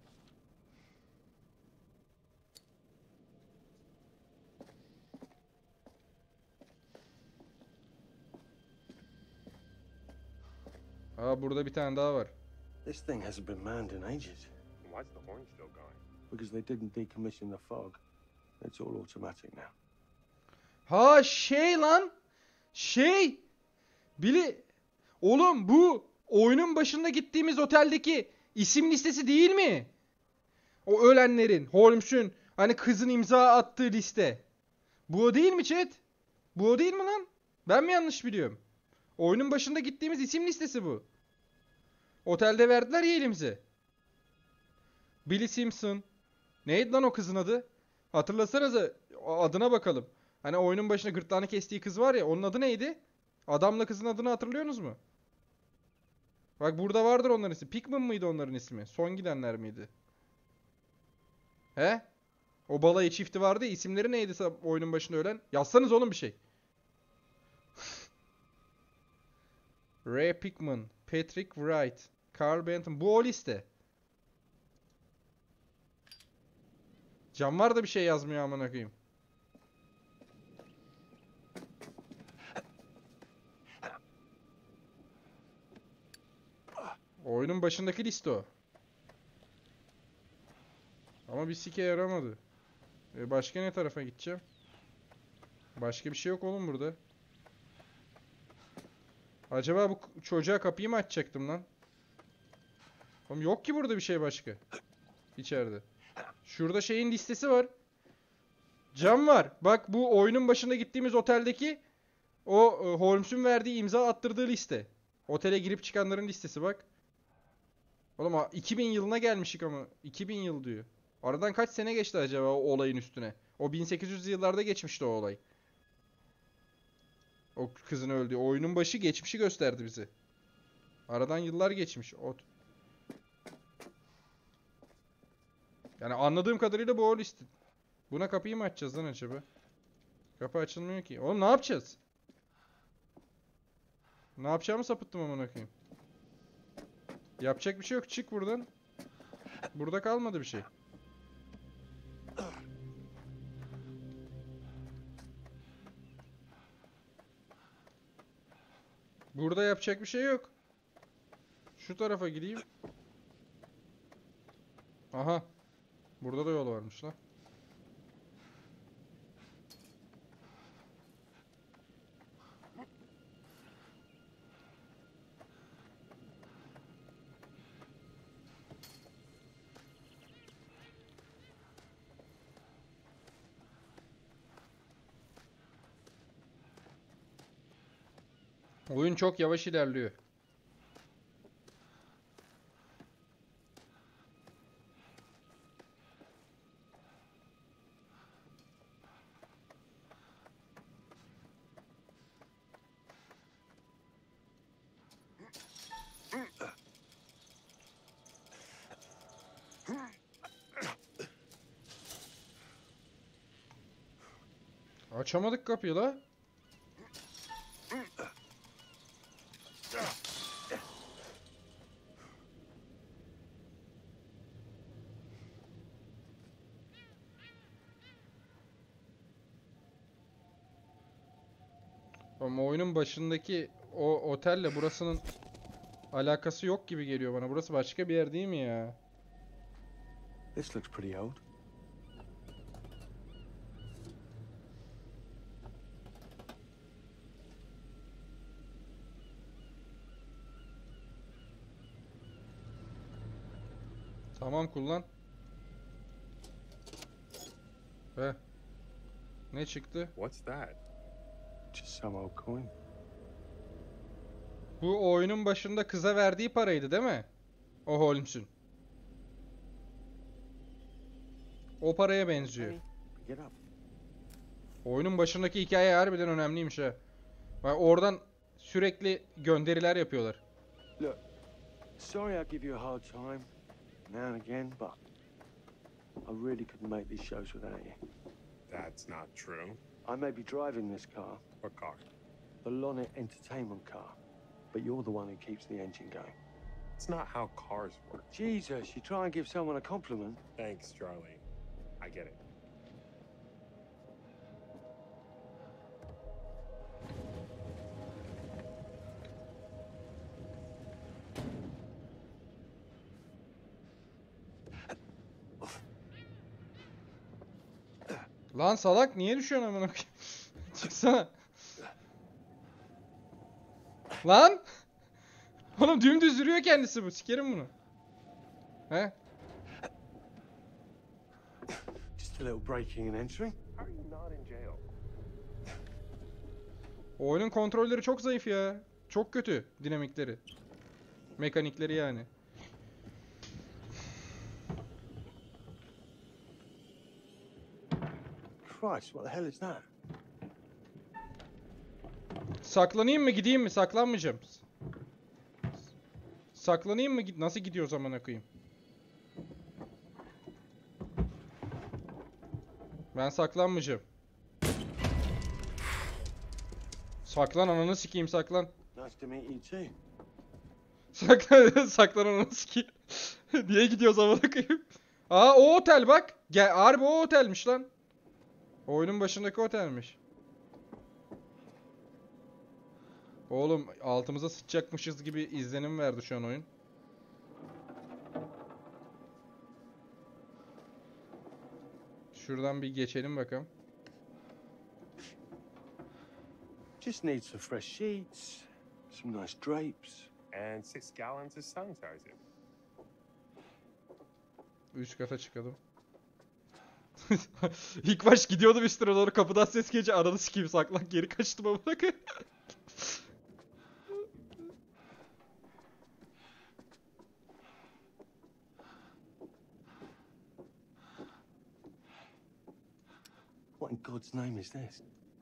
Aa burada bir tane daha var. This thing hasn't been manned in ages. Why's the horn still going? Because they didn't decommission the fog. It's all automatic now. Ha şey lan. Şey. Billy. Oğlum bu oyunun başında gittiğimiz oteldeki isim listesi değil mi? O ölenlerin, Holmes'un hani kızın imza attığı liste. Bu o değil mi chat? Bu o değil mi lan? Ben mi yanlış biliyorum? Oyunun başında gittiğimiz isim listesi bu. Otelde verdiler ya elimize. Billy Simpson. Neydi lan o kızın adı? Hatırlasanıza adına bakalım. Hani oyunun başında gırtlağını kestiği kız var ya, onun adı neydi? Adamla kızın adını hatırlıyorsunuz mu? Bak burada vardır onların ismi. Pickman mıydı onların ismi? Son gidenler miydi? He? O balayı çifti vardı ya, isimleri neydi oyunun başında ölen? Yazsanız oğlum bir şey. Ray Pickman, Patrick Wright, Carl Benton. Bu o liste. Can var da bir şey yazmıyor amına koyayım. Oyunun başındaki liste o. Ama bir sike yaramadı. E başka ne tarafa gideceğim? Başka bir şey yok oğlum burada. Acaba bu çocuğa kapıyı mı açacaktım lan? Oğlum yok ki burada bir şey başka. İçeride. Şurada şeyin listesi var. Cam var. Bak bu oyunun başında gittiğimiz oteldeki o e, Holmes'un verdiği imza attırdığı liste. Otele girip çıkanların listesi bak. Oğlum iki bin yılına gelmişik ama. iki bin yıl diyor. Aradan kaç sene geçti acaba o olayın üstüne? O bin sekiz yüz yıllarda geçmişti o olay. O kızın öldüğü. Oyunun başı geçmişi gösterdi bize. Aradan yıllar geçmiş. Ot. Yani anladığım kadarıyla bu o liste. Buna kapıyı mı açacağız lan acaba? Kapı açılmıyor ki. Oğlum ne yapacağız? Ne yapacağımı sapıttım amına koyayım. Yapacak bir şey yok. Çık buradan. Burada kalmadı bir şey. Burada yapacak bir şey yok. Şu tarafa gideyim. Aha. Burada da yol varmış lan. Oyun çok yavaş ilerliyor. Açamadık kapıyı la. Ama oyunun başındaki o otelle burasının alakası yok gibi geliyor bana. Burası başka bir yer değil mi ya? This looks pretty old. Tamam kullan. He. Ne çıktı? What's that? Just some old coin. Bu oyunun başında kıza verdiği paraydı değil mi? O Holmes'un. O paraya benziyor. Get up. Oyunun başındaki hikaye harbiden önemliymiş ha. Bak oradan sürekli gönderiler yapıyorlar. Look, sorry I give you a hard time now and again, but I really couldn't make these shows without you. That's not true. I may be driving this car. What car? The Lonnet Entertainment car. But you're the one who keeps the engine going. It's not how cars work. Jesus, you try and give someone a compliment. Thanks, Charlie. I get it. Lan salak niye düşüyorsun amına koyayım? Çıksana. Lan! Oğlum dümdüz yürüyor kendisi bu. Sikerim bunu. He? Just a little breaking and entering. How are you not in jail? Oyunun kontrolleri çok zayıf ya. Çok kötü dinamikleri. Mekanikleri yani. Christ, what the hell is that? Saklanayım mı gideyim mi? Saklanmayacağım. Saklanayım mı? Nasıl gidiyor o zaman koyayım? Ben saklanmayacağım. Saklan ananı sikeyim saklan. Nice to meet you too. Saklan saklan ananı sikeyim. Niye gidiyoruz amına koyayım? Aa o otel bak. Gel harbi o otelmiş lan. Oyunun başındaki otelmiş. Oğlum altımıza sıçacakmışız gibi izlenim verdi şu an oyun. Şuradan bir geçelim bakalım. Just need some fresh sheets, some nice drapes. And six gallons of sanitizer. Üst kata çıkalım. İlk baş gidiyordum üstüne doğru kapıdan ses gelince ananı sikeyim saklan geri kaçtım ama bakın. What in God's name is this?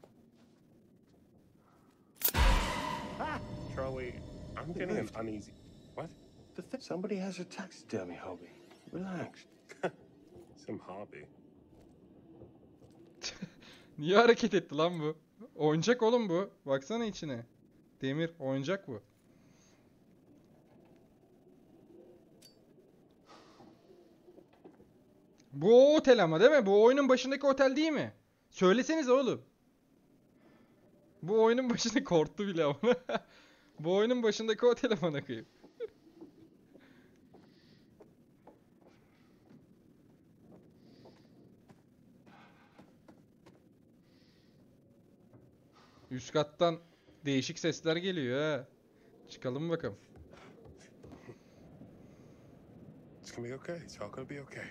Charlie, I'm getting an uneasy. What? The th Somebody has a taxidermy hobby. Relax. Some hobby. Niye hareket etti lan bu? Oyuncak oğlum bu. Baksana içine. Demir oyuncak bu. Bu o otel ama değil mi? Bu oyunun başındaki otel değil mi? Söylesenize oğlum. Bu oyunun başında korktu bile ama. Bu oyunun başındaki otel amına koyayım. Üst kattan değişik sesler geliyor ha. Çıkalım bakalım. It's gonna be okay. It's all gonna be okay.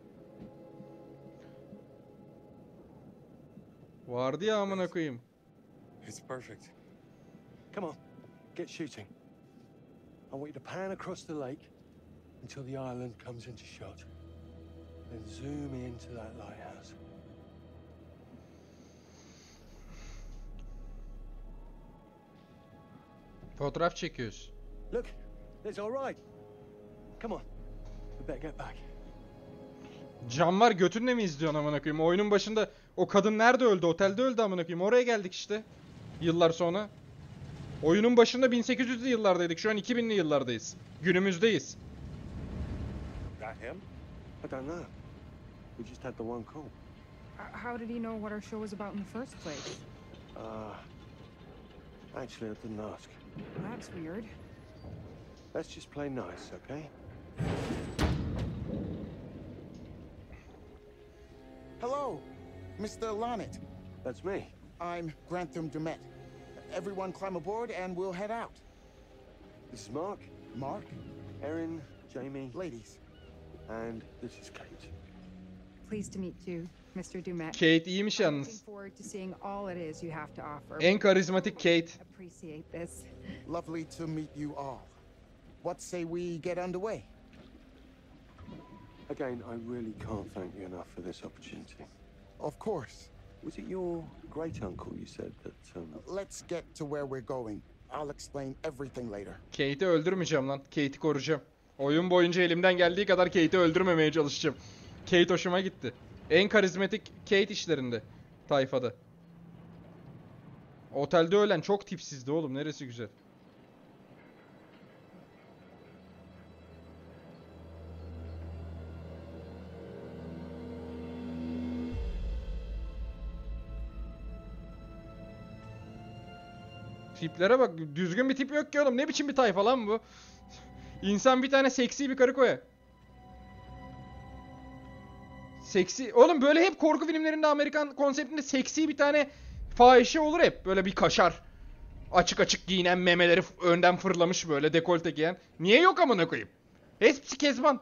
Vardı ya amına koyayım. It's perfect. Come on, get shooting. I want you to pan across the lake until the island comes into shot. Then zoom into that lighthouse. Fotoğraf çekiyoruz. Look, it's all right. Come on, we better get back. Cam var, götünle mi izliyorsun amına koyayım? Oyunun başında o kadın nerede öldü? Otelde öldü amına koyayım. Oraya geldik işte. Yıllar sonra. Oyunun başında bin sekiz yüzlü yıllardaydık. Şu an iki binli yıllardayız. Günümüzdeyiz. That him? I don't know. We just had the one call. Uh, how did he know what our show was about in the first place? Uh, actually, I didn't ask. That's weird. Let's just play nice, okay? Hello, Mister Lonnet. That's me. I'm Grantham Dumet. Everyone climb aboard and we'll head out. This is Mark. Mark? Erin, Jamie. Ladies. And this is Kate. Pleased to meet you, Mister Dumet. Kate iyiymiş I'm yalnız. looking forward to seeing all it is you have to offer. En karizmatik Kate. Appreciate this. Lovely to meet you all. What say we get underway? Again, I really can't thank you enough for this opportunity. Of course. Was it your great uncle you said that? Um... Let's get to where we're going. I'll explain everything later. Kate'i öldürmeyeceğim lan. Kate'i koruyacağım. Oyun boyunca elimden geldiği kadar Kate'i öldürmemeye çalışacağım. Kate hoşuma gitti. En karizmatik Kate işlerinde. Tayfada. Otelde ölen çok tipsizdi oğlum. Neresi güzel. Tiplere bak. Düzgün bir tip yok ki oğlum. Ne biçim bir tayfa lan bu? İnsan bir tane seksi bir karı koyar. Seksi. Oğlum böyle hep korku filmlerinde Amerikan konseptinde seksi bir tane fahişe olur hep. Böyle bir kaşar. Açık açık giyinen, memeleri önden fırlamış böyle dekolte giyen. Niye yok amına koyayım? Hepsi Kezban.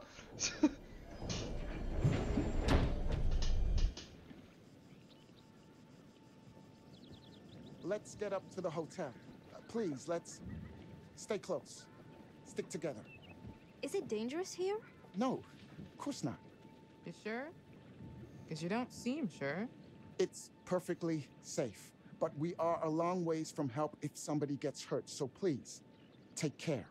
Let's get up to the hotel. Uh, please, let's stay close. Stick together. Is it dangerous here? No, of course not. You sure? Because you don't seem sure. It's perfectly safe, but we are a long ways from help if somebody gets hurt, so please, take care.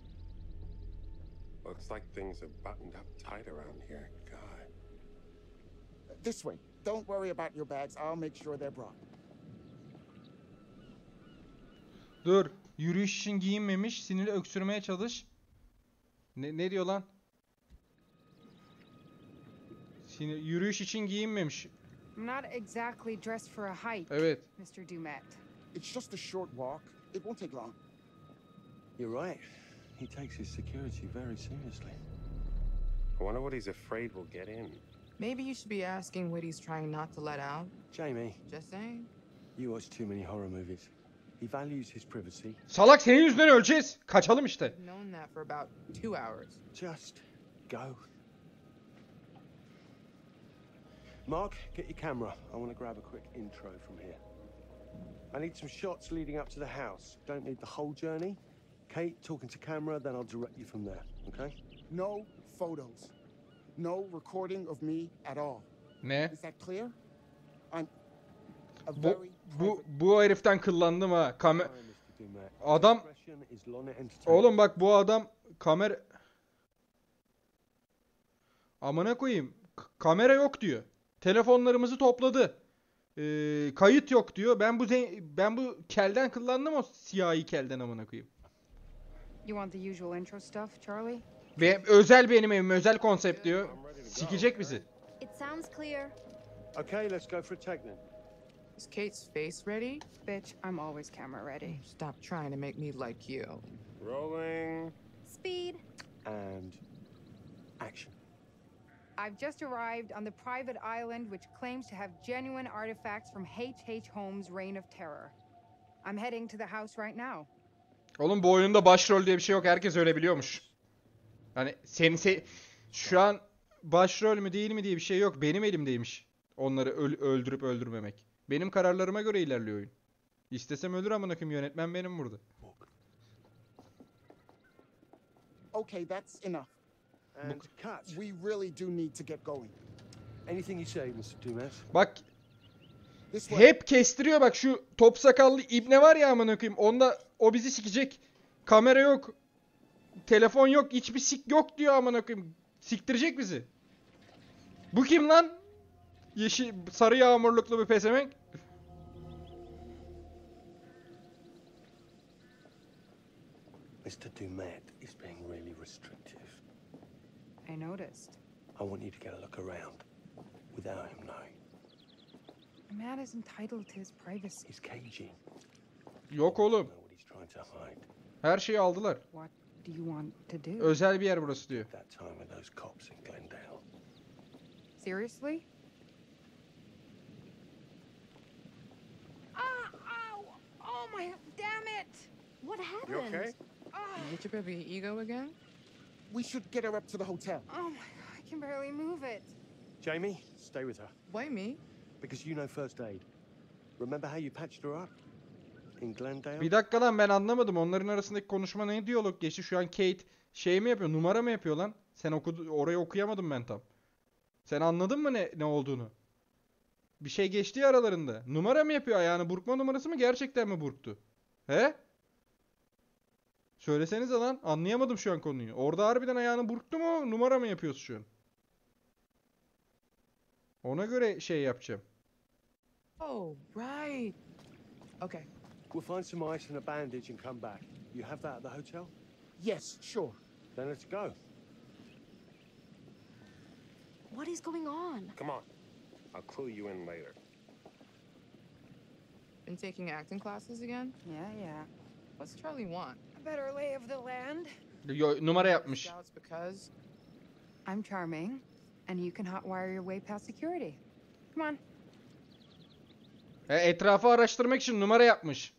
Looks like things are buttoned up tight around here. God. This way. Don't worry about your bags. I'll make sure they're brought. Dur. Yürüyüş için giyinmemiş. Sinirli öksürmeye çalış. Ne, ne diyor lan? Sinir, yürüyüş için giyinmemiş. I'm not exactly dressed for a hike, Evet. Mister Dumet. It's just a short walk. It won't take long. You're right. He takes his security very seriously. I wonder what he's afraid will get in. Maybe you should be asking what he's trying not to let out. Jamie. Just saying. You watch too many horror movies. He values his privacy. Salak senin yüzünden öleceğiz. Kaçalım işte. I've known that for about two hours. Just go. Mark, get your camera. I want to grab a quick intro from here. I need some shots leading up to the house. Don't need the whole journey. Kate, talking to camera, then I'll direct you from there, okay? No photos. No recording of me at all. Ne? Is that clear? I'm a Bu, very bu, bu heriften kıllandım ha. Kamer... Adam... Oğlum bak bu adam kamera... Amına koyayım. K kamera yok diyor. Telefonlarımızı topladı. Ee, kayıt yok diyor. Ben bu ben bu kelden kıllandım o siyahi kelden amına koyayım. You want the usual intro stuff, Charlie? Ve özel benim evim, özel konsept diyor. Sikecek bizi. It sounds clear. Okay, let's go for a take then. Is Kate's face ready? Bitch, I'm always camera ready. Stop trying to make me like you. Rolling. Speed. And action. I've just arrived on the private island which claims to have genuine artifacts from H H Holmes' Reign of Terror. I'm heading to the house right now. Oğlum bu oyunda başrol diye bir şey yok. Herkes öyle biliyormuş. Hani seni se şu an başrol mü değil mi diye bir şey yok. Benim elimdeymiş. Onları öl öldürüp öldürmemek. Benim kararlarıma göre ilerliyor oyun. İstesem ölür amına koyayım, yönetmen benim burada. Okay, that's enough. And cut. We really do need to get going. Anything you say, Mister Dumas. Bak. Hep kestiriyor bak şu top sakallı ibne var ya amına koyayım. Onda o bizi sikecek. Kamera yok. Telefon yok. Hiçbir sik yok diyor amına koyayım. Siktirecek bizi. Bu kim lan? Yeşil, sarı yağmurluklu bir pezevenk. Mister Dumet is being really restrictive. I noticed. I want you to get a look around without him knowing. A man is entitled to his privacy. He's cagey. Yok oğlum. Know what he's trying to hide. Her şeyi aldılar. What do you want to do? Özel bir yer burası diyor. That time with those cops in Glendale. Seriously? Ah! Ow! Oh my! Damn it! What happened? You okay? Ah! You get your baby ego again? We should get her up to the hotel. Oh my God! I can barely move it. Jamie, stay with her. Why me? Because you know first aid. Remember how you patched her up? In Glendale? Bir dakika lan, ben anlamadım. Onların arasındaki konuşma ne diyalog geçti? Şu an Kate şey mi yapıyor? Numara mı yapıyor lan? Sen okudu, orayı okuyamadım ben tam. Sen anladın mı ne ne olduğunu? Bir şey geçti ya aralarında. Numara mı yapıyor? Ayağını burkma numarası mı? Gerçekten mi burktu? He? Söylesenize lan. Anlayamadım şu an konuyu. Orada harbiden ayağını burktu mu? Numara mı yapıyorsun şu an? Ona göre şey yapacağım. Oh, right. Okay. We'll find some ice and a bandage and come back. You have that at the hotel? Yes, sure. Then let's go. What is going on? Come on. I'll clue you in later. Been taking acting classes again? Yeah, yeah. What's Charlie want? A better lay of the land. Yo, numara yapmış. Scouts because I'm charming, and you can hotwire your way past security. Come on. E, etrafı araştırmak için numara yapmış.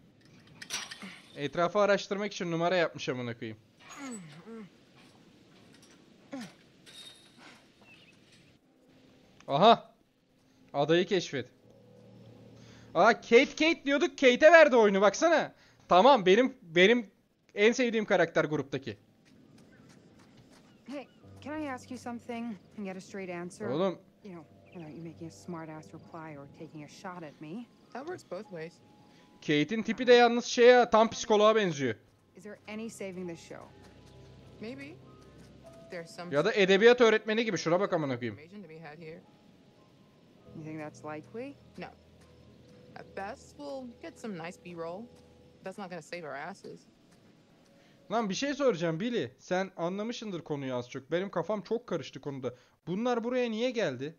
Etrafı araştırmak için numara yapmış amına koyayım. Aha. Adayı keşfet. Aa, Kate Kate diyorduk. Kate'e verdi oyunu baksana. Tamam, benim benim en sevdiğim karakter gruptaki. Hey, can I ask you something and get a straight answer? Oğlum. You know, without you making a smart ass reply or taking a shot at me. that works both ways. Kate'in tipi de yalnız şeye, tam psikoloğa benziyor. Is there any saving this show? Maybe. There's some Ya da edebiyat öğretmeni gibi. Şuna bak amına koyayım. information to be had here. You think that's likely? No. At best, we'll get some nice B-roll. That's not gonna save our asses. Lan bir şey soracağım Billy. Sen anlamışsındır konuyu az çok. Benim kafam çok karıştı konuda. Bunlar buraya niye geldi?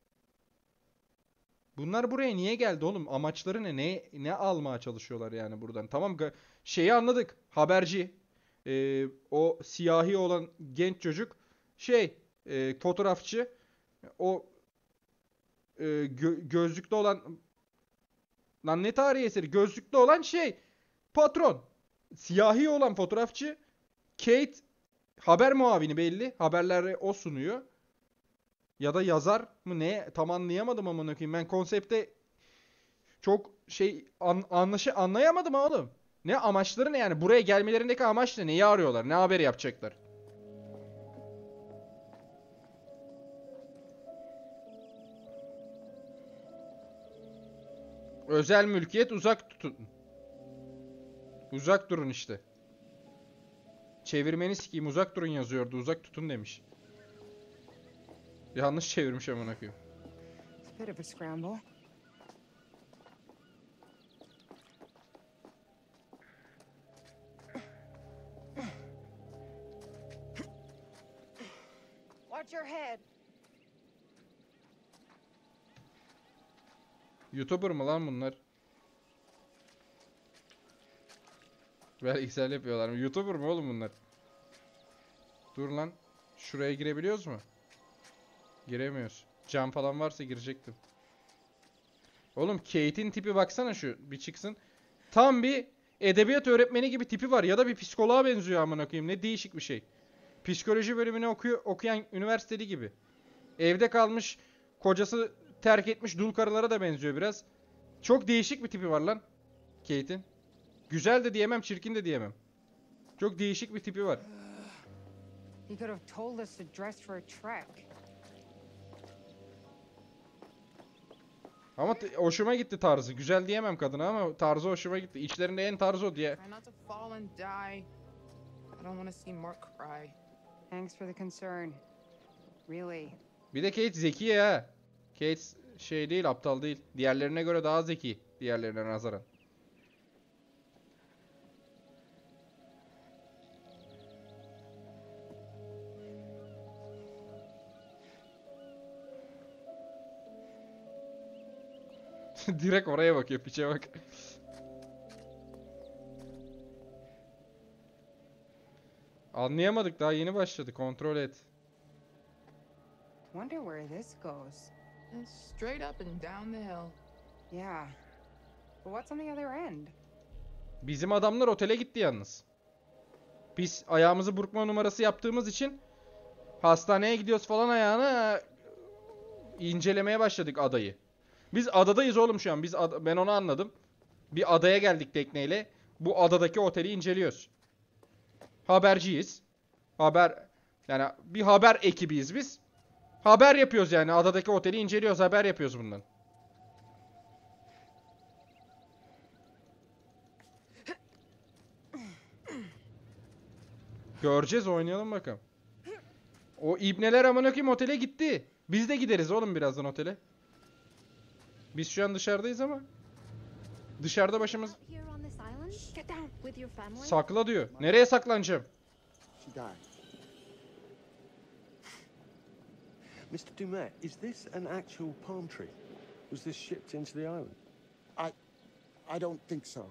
Bunlar buraya niye geldi oğlum? Amaçları ne? Ne, ne almaya çalışıyorlar yani buradan? Tamam, şeyi anladık. Haberci. Ee, o siyahi olan genç çocuk. Şey, e, fotoğrafçı. O e, gö- gözlüklü olan... Lan ne tarihi eseri? Gözlüklü olan şey. Patron. Siyahi olan fotoğrafçı. Kate haber muavini belli. Haberleri o sunuyor. Ya da yazar mı ne? Tam anlayamadım amına koyayım. Ben konsepte çok şey an, anlaşı anlayamadım oğlum. Ne amaçları ne yani? Buraya gelmelerindeki amaç ne? Neyi arıyorlar? Ne haber yapacaklar? Özel mülkiyet, uzak tutun. Uzak durun işte. Çevirmeni sikeyim, uzak durun yazıyordu. Uzak tutun demiş. Yanlış çevirmiş amına koyayım. It's a bit of a scramble. Watch your head. YouTuber mı lan bunlar? Belgesel yapıyorlar mı? YouTuber mı oğlum bunlar? Dur lan. Şuraya girebiliyoruz mu? Giremiyoruz. Cam falan varsa girecektim. Oğlum Kate'in tipi baksana şu. Bir çıksın. Tam bir edebiyat öğretmeni gibi tipi var. Ya da bir psikoloğa benziyor amına koyayım. Ne değişik bir şey. Psikoloji bölümünü okuyor, okuyan üniversiteli gibi. Evde kalmış, kocası terk etmiş dul karılara da benziyor biraz. Çok değişik bir tipi var lan Kate'in. Güzel de diyemem, çirkin de diyemem. Çok değişik bir tipi var. He could have told us to dress for a trek. Ama hoşuma gitti tarzı. Güzel diyemem kadına ama tarzı hoşuma gitti. İçlerinde en tarzı o diye. Try not to fall and die. I don't want to see Mark cry. Thanks for the concern. Really. Bir de Kate zeki ya. Kate şey değil, aptal değil. Diğerlerine göre daha zeki. Diğerlerine nazaran. Direkt oraya bakıyor, piçe bak. Anlayamadık, daha yeni başladı. Kontrol et. Wonder where this goes. It's straight up and down the hill. Yeah. But what's on the other end? Bizim adamlar otele gitti yalnız. Biz ayağımızı burkma numarası yaptığımız için hastaneye gidiyoruz falan ayağına incelemeye başladık adayı. Biz adadayız oğlum şu an. Biz ad ben onu anladım. Bir adaya geldik tekneyle. Bu adadaki oteli inceliyoruz. Haberciyiz. Haber yani bir haber ekibiyiz biz. Haber yapıyoruz yani. Adadaki oteli inceliyoruz. Haber yapıyoruz bundan. Göreceğiz, oynayalım bakalım. O ibneler amına koyayım otele gitti. Biz de gideriz oğlum birazdan otele. Biz şu an dışarıdayız ama. Dışarıda başımız... Sakla diyor. Nereye saklanacağım? Mister Dumet, is this an actual palm tree? Was this shipped into the island? I... I don't think so.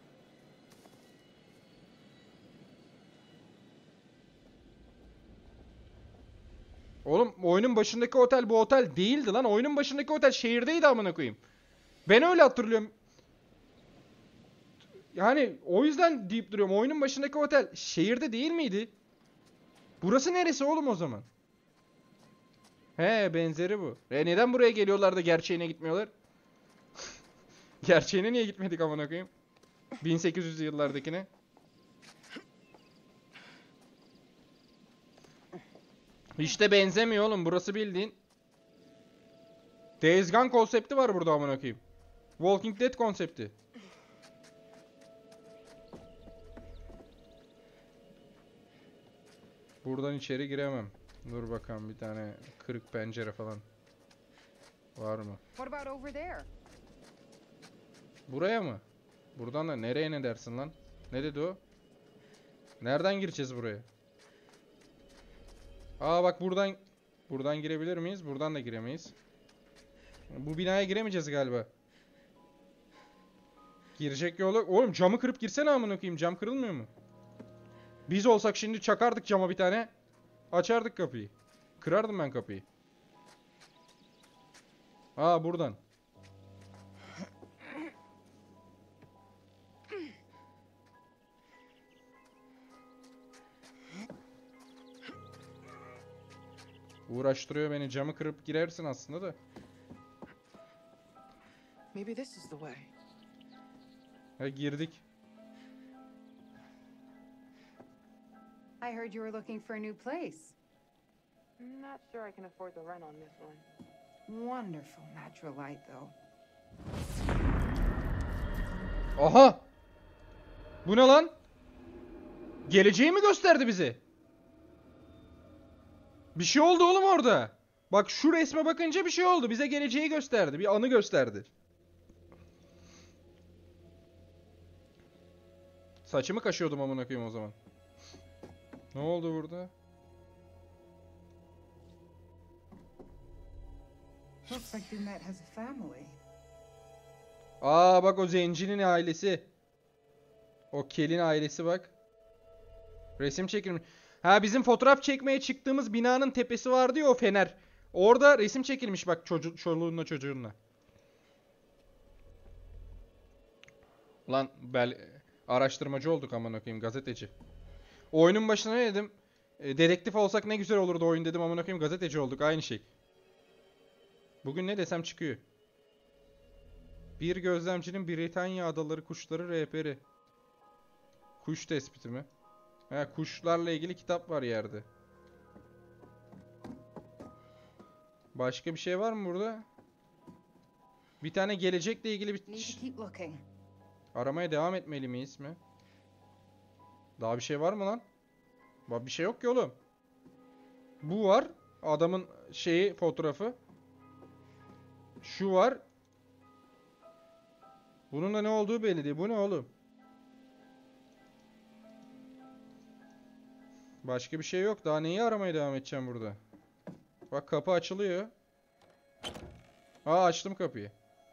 Oğlum oyunun başındaki otel bu otel değildi lan. Oyunun başındaki otel şehirdeydi amına koyayım. Ben öyle hatırlıyorum. Yani o yüzden deyip duruyorum. Oyunun başındaki otel şehirde değil miydi? Burası neresi oğlum o zaman? He, benzeri bu. E neden buraya geliyorlar da gerçeğine gitmiyorlar? Gerçeğine niye gitmedik amına koyayım? bin sekiz yüzlü yıllardakine. İşte benzemiyor oğlum. Burası bildiğin Days Gone konsepti var burada amına koyayım. Walking Dead konsepti. Buradan içeri giremem. Dur bakalım, bir tane kırık pencere falan var mı? What about over there? Buraya mı? Buradan da nereye ne dersin lan? Ne dedi o? Nereden gireceğiz buraya? Aa bak buradan buradan girebilir miyiz? Buradan da giremeyiz. Bu binaya giremeyeceğiz galiba. Girecek yolu... Oğlum camı kırıp girsene amına koyayım. Cam kırılmıyor mu? Biz olsak şimdi çakardık cama bir tane. Açardık kapıyı. Kırardım ben kapıyı. Aa buradan. Uğraştırıyor beni. Camı kırıp girersin aslında da. Maybe this is the way. Ha, girdik. I heard you were looking for a new place. I'm not sure I can afford the rent on this one. Wonderful natural light, though. Aha! Bu ne lan? Geleceği mi gösterdi bize? Bir şey oldu oğlum orada. Bak şu resme bakınca bir şey oldu. Bize geleceği gösterdi. Bir anı gösterdi. Saçımı kaşıyordum amına koyayım o zaman. Ne oldu burada? Looks like Dumet has a family. Aa bak o zencinin ailesi. O Kel'in ailesi bak. Resim çekilmiş. Ha bizim fotoğraf çekmeye çıktığımız binanın tepesi vardı ya, o fener. Orada resim çekilmiş bak çocuğu, çoluğunla çocuğunla. Lan bel araştırmacı olduk amına koyayım, gazeteci. Oyunun başına ne dedim? E, dedektif olsak ne güzel olurdu oyun dedim amına koyayım, gazeteci olduk, aynı şey. Bugün ne desem çıkıyor. Bir gözlemcinin Britanya Adaları Kuşları Rehberi. Kuş tespiti mi? Ha, kuşlarla ilgili kitap var yerde. Başka bir şey var mı burada? Bir tane gelecekle ilgili bir... Aramaya devam etmeli miyiz mi? Daha bir şey var mı lan? Bir şey yok ki oğlum. Bu var. Adamın şeyi, fotoğrafı. Şu var. Bunun da ne olduğu belli değil. Bu ne oğlum? Başka bir şey yok. Daha neyi aramaya devam edeceğim burada? Bak kapı açılıyor. Aa, açtım kapıyı.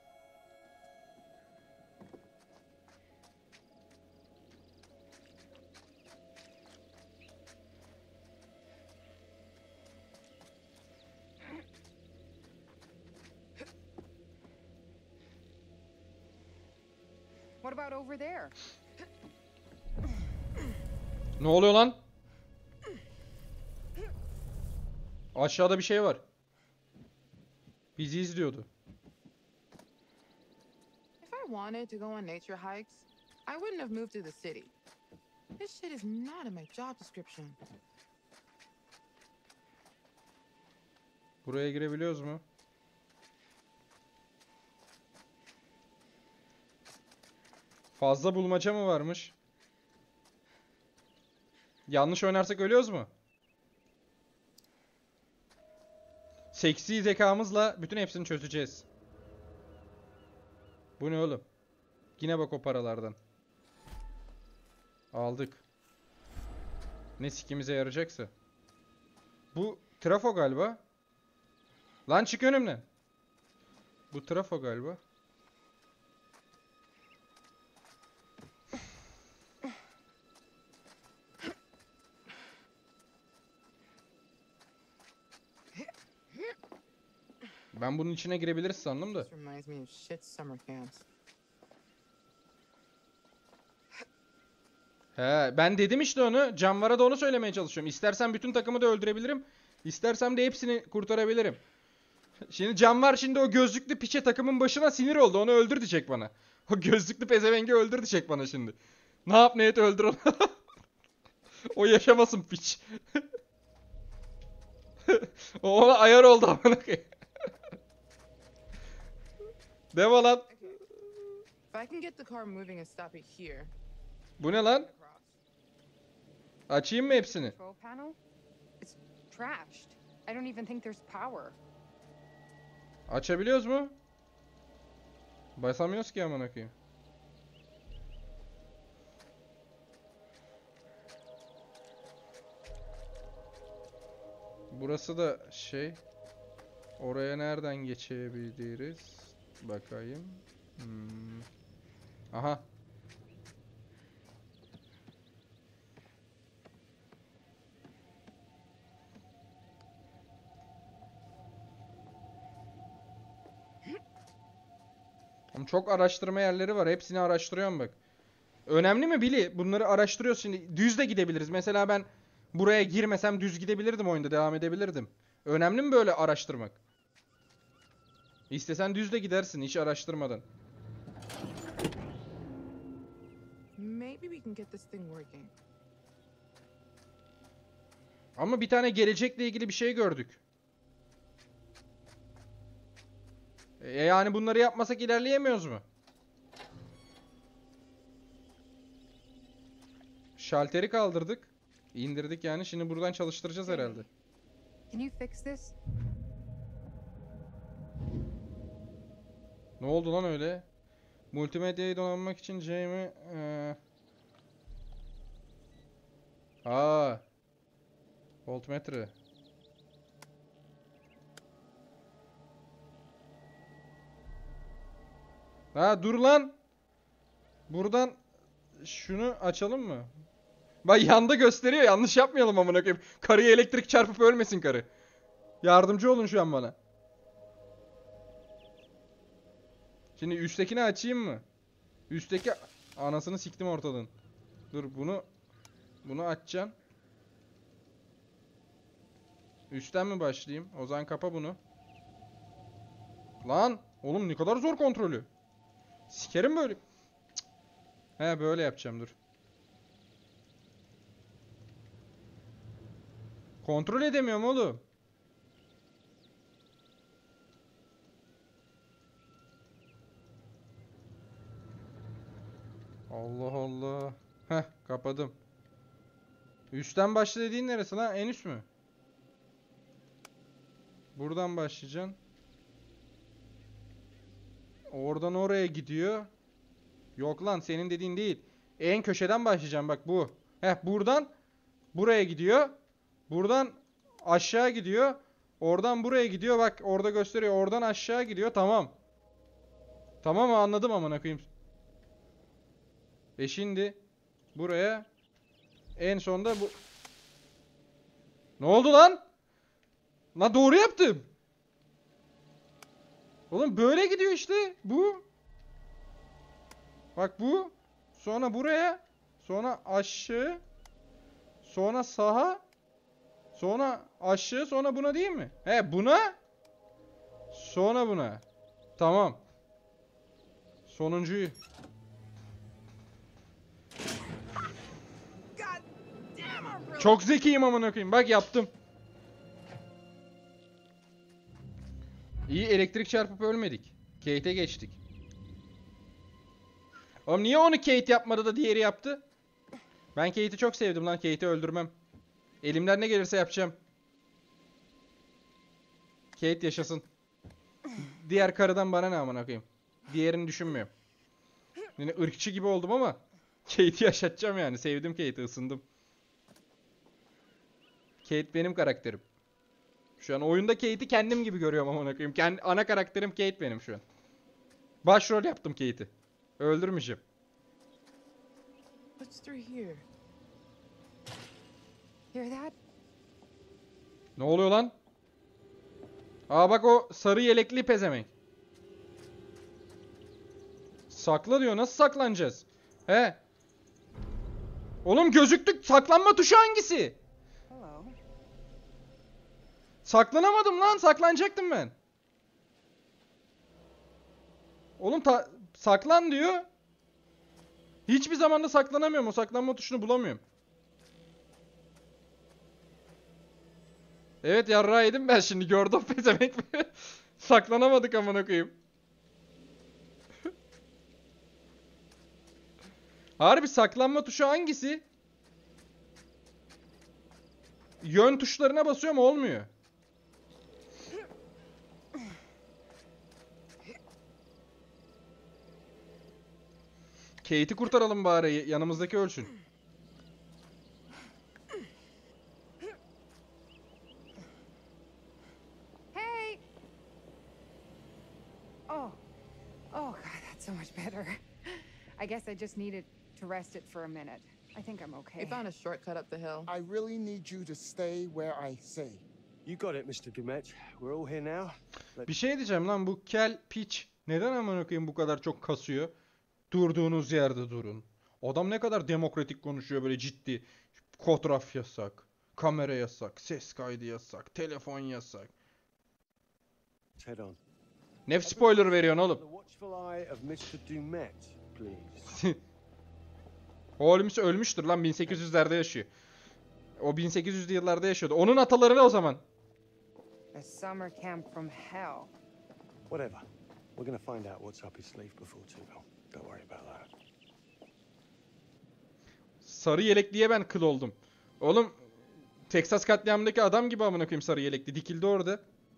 What about over there? Ne oluyor lan? Aşağıda bir şey var. Bizi izliyordu. If I wanted to go on nature hikes, I wouldn't have moved to the city. This shit is not in my job description. Buraya girebiliyoruz mu? Fazla bulmaca mı varmış? Yanlış oynarsak ölüyoruz mu? Seksi zekamızla bütün hepsini çözeceğiz. Bu ne oğlum? Yine bak o paralardan. Aldık. Ne sikimize yarayacaksa. Bu trafo galiba. Lan çık önümden. Bu trafo galiba. Ben bunun içine girebiliriz sandım da. This reminds me of shit summer camps. He, ben dedim işte onu. Canvara da onu söylemeye çalışıyorum. İstersen bütün takımı da öldürebilirim. İstersem de hepsini kurtarabilirim. Şimdi Canvar şimdi o gözlüklü piçe takımın başına sinir oldu. Onu öldür diyecek bana. O gözlüklü pezevengi öldür diyecek bana şimdi. Ne yap ne et öldür onu. O yaşamasın piç. O ona ayar oldu amına koyayım. Deva lan. If I can get the car moving and stop it here. Bu ne lan? Açayım mı hepsini? Control panel? It's trashed. I don't even think there's power. Açabiliyoruz mu? Basamıyoruz ki amına koyayım. Burası da şey. Oraya nereden geçebiliriz? Bakayım. Hmm. Aha. Çok araştırma yerleri var. Hepsini araştırıyorum bak. Önemli mi Billy? Bunları araştırıyoruz şimdi. Düz de gidebiliriz. Mesela ben buraya girmesem düz gidebilirdim oyunda. Devam edebilirdim. Önemli mi böyle araştırmak? İstesen düz de gidersin hiç araştırmadan. Maybe we can get this thing working. Ama bir tane gelecekle ilgili bir şey gördük. E yani bunları yapmasak ilerleyemiyoruz mu? Şalteri kaldırdık. İndirdik yani. Şimdi buradan çalıştıracağız herhalde. Can you fix this? Ne oldu lan öyle? Multimedyayı donanmak için Jamie... Ee... Aa. Voltmetre. Ha dur lan. Buradan şunu açalım mı? Bak yanda gösteriyor. Yanlış yapmayalım amına koyayım. Karıya elektrik çarpıp ölmesin karı. Yardımcı olun şu an bana. Şimdi üsttekini açayım mı? Üstteki anasını siktim ortadan. Dur bunu bunu açacağım. Üstten mi başlayayım? O zaman kapa bunu. Lan oğlum ne kadar zor kontrolü. Sikerim böyle. Cık. He böyle yapacağım dur. Kontrol edemiyorum oğlum. Allah Allah. Heh kapadım. Üstten başla dediğin neresi lan? En üst mü? Buradan başlayacaksın. Oradan oraya gidiyor. Yok lan, senin dediğin değil. En köşeden başlayacağım bak bu. Heh, buradan buraya gidiyor. Buradan aşağı gidiyor. Oradan buraya gidiyor. Bak orada gösteriyor. Oradan aşağı gidiyor. Tamam. Tamam mı? Anladım amına koyayım. E şimdi buraya en sonda bu. Ne oldu lan? Lan doğru yaptım. Oğlum böyle gidiyor işte. Bu. Bak bu. Sonra buraya. Sonra aşağı. Sonra sağa. Sonra aşağı. Sonra buna değil mi? He buna. Sonra buna. Tamam. Sonuncuyu. Çok zekiyim amına koyayım. Bak yaptım. İyi, elektrik çarpıp ölmedik. Kate'e geçtik. Oğlum niye onu Kate yapmadı da diğeri yaptı? Ben Kate'i çok sevdim lan. Kate'i öldürmem. Elimden ne gelirse yapacağım. Kate yaşasın. Diğer karıdan bana ne amına koyayım. Diğerini düşünmüyorum. Yine ırkçı gibi oldum ama Kate'i yaşatacağım yani. Sevdim Kate'i, ısındım. Kate benim karakterim. Şu an oyunda Kate'i kendim gibi görüyorum amına koyayım. Kendi, ana karakterim Kate benim şu an. Başrol yaptım Kate'i. Öldürmeyeceğim. What's through here? Hear that? Ne oluyor lan? Aa bak o sarı yelekli pezemek. Sakla diyor. Nasıl saklanacağız? He. Oğlum gözüktük. Saklanma tuşu hangisi? Hello. Saklanamadım lan. Saklanacaktım ben. Oğlum ta saklan diyor. Hiçbir zamanda saklanamıyorum. O saklanma tuşunu bulamıyorum. Evet yarrağı yedim ben şimdi. Gördüm pezemek. Saklanamadık amına koyayım. Harbi saklanma tuşu hangisi? Yön tuşlarına basıyorum olmuyor. Kate'i kurtaralım bari. Yanımızdaki ölsün. Hey! Oh. Oh, God, that's so much better. I guess I just needed to rest it for a minute. I think I'm okay. We found a shortcut up the hill. I really need you to stay where I say. You got it, Mister Gumet. We're all here now. Let- Bir şey diyeceğim lan, bu kel piç neden amına koyayım bu kadar çok kasıyor? Durduğunuz yerde durun. Adam ne kadar demokratik konuşuyor, böyle ciddi. Fotoğraf yasak, kamera yasak, ses kaydı yasak, telefon yasak. Head on. Ne spoiler veriyorsun oğlum? The watchful eye of Mister Dumet, please. Holmes ölmüştür lan, bin sekiz yüzlerde yaşıyor. O bin sekiz yüzlü yıllarda yaşıyordu. Onun ataları ne o zaman? A summer camp from hell. Whatever. We're gonna find out what's up his sleeve before too long. Don't worry about that. Sarı yelekliye ben kıl oldum. Oğlum Texas katliamındaki adam gibi amına koyayım sarı yelekli. Dikildi orada.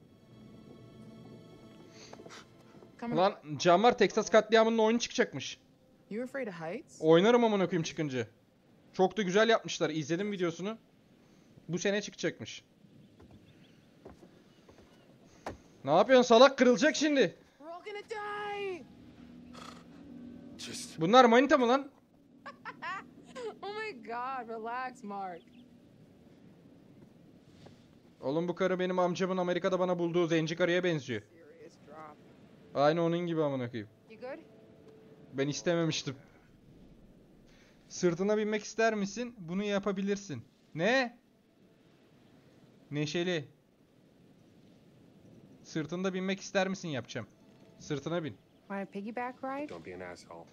Lan Camar Texas katliamının oyunu çıkacakmış. You afraid of heights? Oynarım amına koyayım çıkınca. Çok da güzel yapmışlar. İzledim videosunu. Bu sene çıkacakmış. Ne yapıyorsun salak? Kırılacak şimdi. We're all gonna die. Just Bunlar manita mı lan? Oh my God, relax, Mark. Oğlum bu karı benim amcamın Amerika'da bana bulduğu zenci karıya benziyor. Serious drop. Aynı onun gibi amına koyayım. You good? Ben istememiştim. Sırtına binmek ister misin? Bunu yapabilirsin. Ne? Neşeli. Sırtında binmek ister misin yapacağım. Sırtına bin. Want a piggyback ride? Don't be an asshole.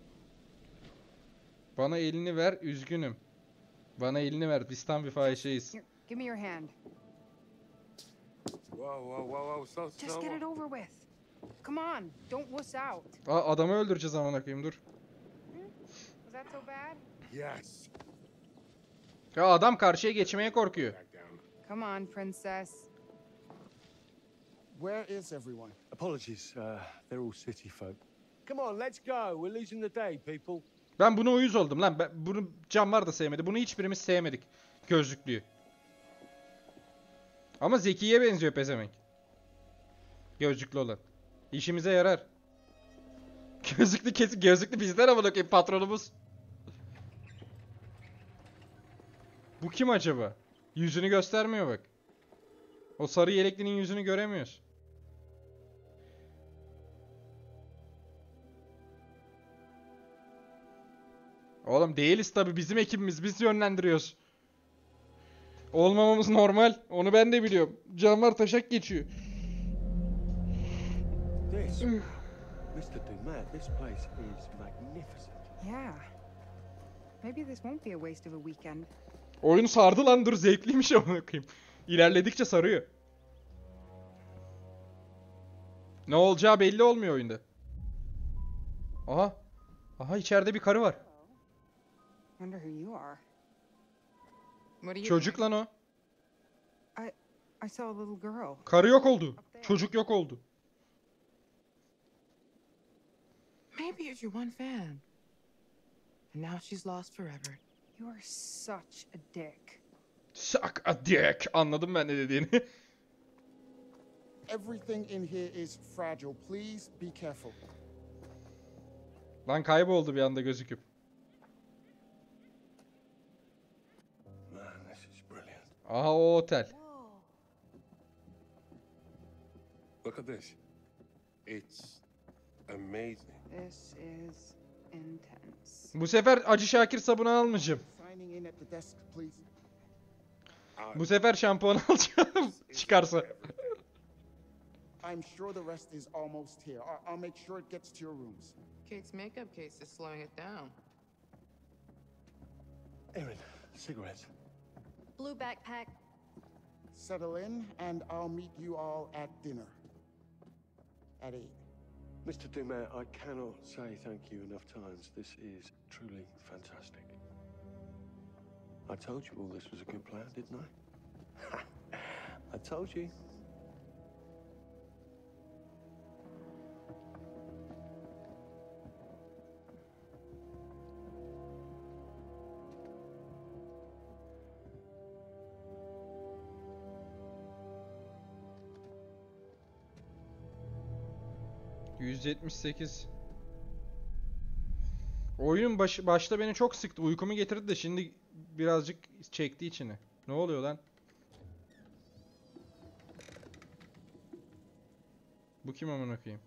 Bana elini ver, üzgünüm. Bana elini ver, biz tam bir fahişeyiz. Here, give me your hand. Whoa, whoa, whoa, whoa, slow, Just slow. get it over with. Come on, don't wuss out. Aa, adamı öldüreceğiz amına koyayım, dur. Was that so bad? Yes. Ya adam karşıya geçmeye korkuyor. Back down. Come on, princess. Where is everyone? Apologies, uh, they're all city folk. Come on, let's go. We're losing the day, people. Ben buna uyuz oldum lan. Ben, bunu Canvar da sevmedi. Bunu hiçbirimiz sevmedik. Gözlüklüyü. Ama Zeki'ye benziyor pezevenk. Gözlüklü olan. İşimize yarar. Gözlüklü kesin gözlüklü bizden ama bakayım patronumuz. Bu kim acaba? Yüzünü göstermiyor bak. O sarı yeleklinin yüzünü göremiyoruz. Oğlum değiliz tabi, bizim ekibimiz, biz yönlendiriyoruz. Olmamamız normal. Onu ben de biliyorum. Canvar taşak geçiyor. This, Mister Dumas, this place is magnificent. Yeah. Maybe this won't be a waste of a weekend. Oyunu sardı lan, dur zevkliymiş amına koyayım. İlerledikçe sarıyor. Ne olacağı belli olmuyor oyunda. Aha. Aha içeride bir karı var. Wonder who you are. What are you Çocuk lan o. I I saw a little girl. Karı yok oldu. Çocuk yok oldu. Maybe you're your one fan. And now she's lost forever. You are such a dick. Suck a dick. Anladım ben ne dediğini. Everything in here is fragile. Please be careful. Lan kayboldu bir anda gözüküp. Man, this is brilliant. Aha o otel. Look at this. It's amazing. This is intense. Bu sefer Acı Şakir sabunu almayacağım. Signing in at the desk, please. Bu sefer şampuan alacağım. Çıkarsa. I'm sure the rest is almost here. I- I'll make sure it gets to your rooms. Kate's makeup case is slowing it down. Erin, cigarettes. Blue backpack. Settle in, and I'll meet you all at dinner. At eight. Mister Dumas, I cannot say thank you enough times. This is truly fantastic. I told you all this was a good plan, didn't I? I told you. yüz yetmiş sekiz. Oyun baş, başta beni çok sıktı. Uykumu getirdi de şimdi birazcık çekti içine. Ne oluyor lan? Bu kim amına koyayım?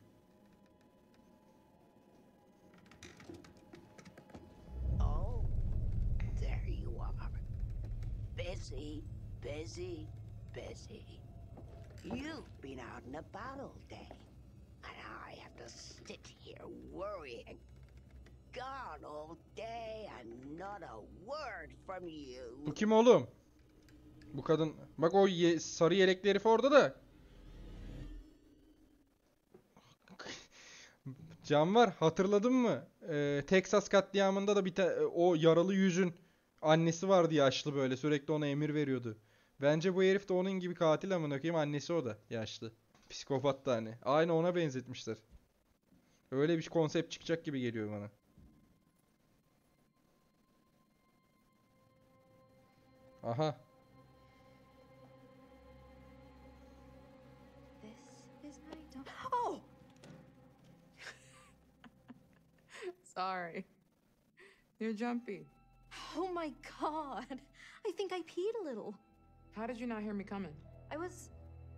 Oh, there you are. Busy, busy, busy. You've been out and about all day. And I have to sit here worrying. Gone all day and not a word from you. Bu kim oğlum? Bu kadın. Bak o ye sarı yelekli herif orada da. Canvar hatırladın mı? Ee, Texas katliamında da bir ta o yaralı yüzün annesi vardı yaşlı böyle. Sürekli ona emir veriyordu. Bence bu herif de onun gibi katil amına koyayım, annesi o da yaşlı. Psikopat da hani. Aynı ona benzetmişler. Öyle bir konsept çıkacak gibi geliyor bana. Aha. This is my dog. Oh! Sorry. You're jumpy. Oh my god. I think I peed a little. How did you not hear me coming? I was.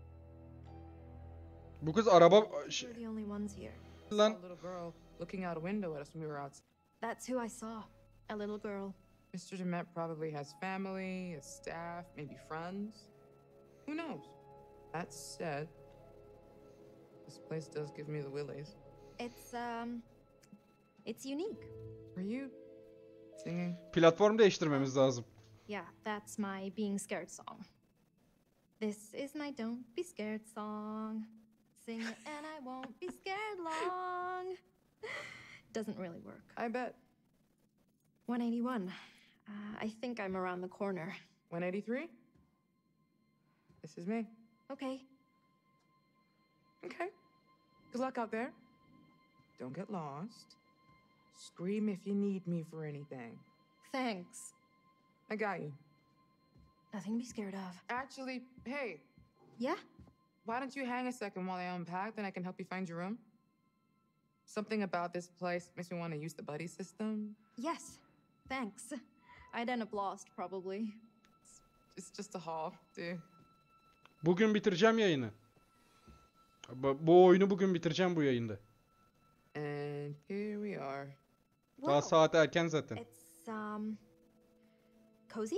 Bu kız araba We're the only ones here. I saw a little girl looking out a window at us when we were outside. That's who I saw. A little girl. Mister Demet probably has family, a staff, maybe friends. Who knows? That said, this place does give me the willies. It's um it's unique. Are you singing? Platform değiştirmemiz lazım. Yeah, that's my being scared song. This is my don't be scared song. Sing it and I won't be scared long. Doesn't really work. I bet. one eighty-one. Uh, I think I'm around the corner. one eighty-three? This is me. Okay. Okay. Good luck out there. Don't get lost. Scream if you need me for anything. Thanks. I got you. Nothing to be scared of. Actually, hey. Yeah? Why don't you hang a second while I unpack, then I can help you find your room? Something about this place makes me want to use the buddy system. Yes. Thanks. I'd end up lost, probably. It's, it's just a haul, dude. Bugün bitireceğim yayını. Bu, bu oyunu bugün bitireceğim bu yayında. And here we are. Daha Whoa. saat erken zaten. It's, um... cozy?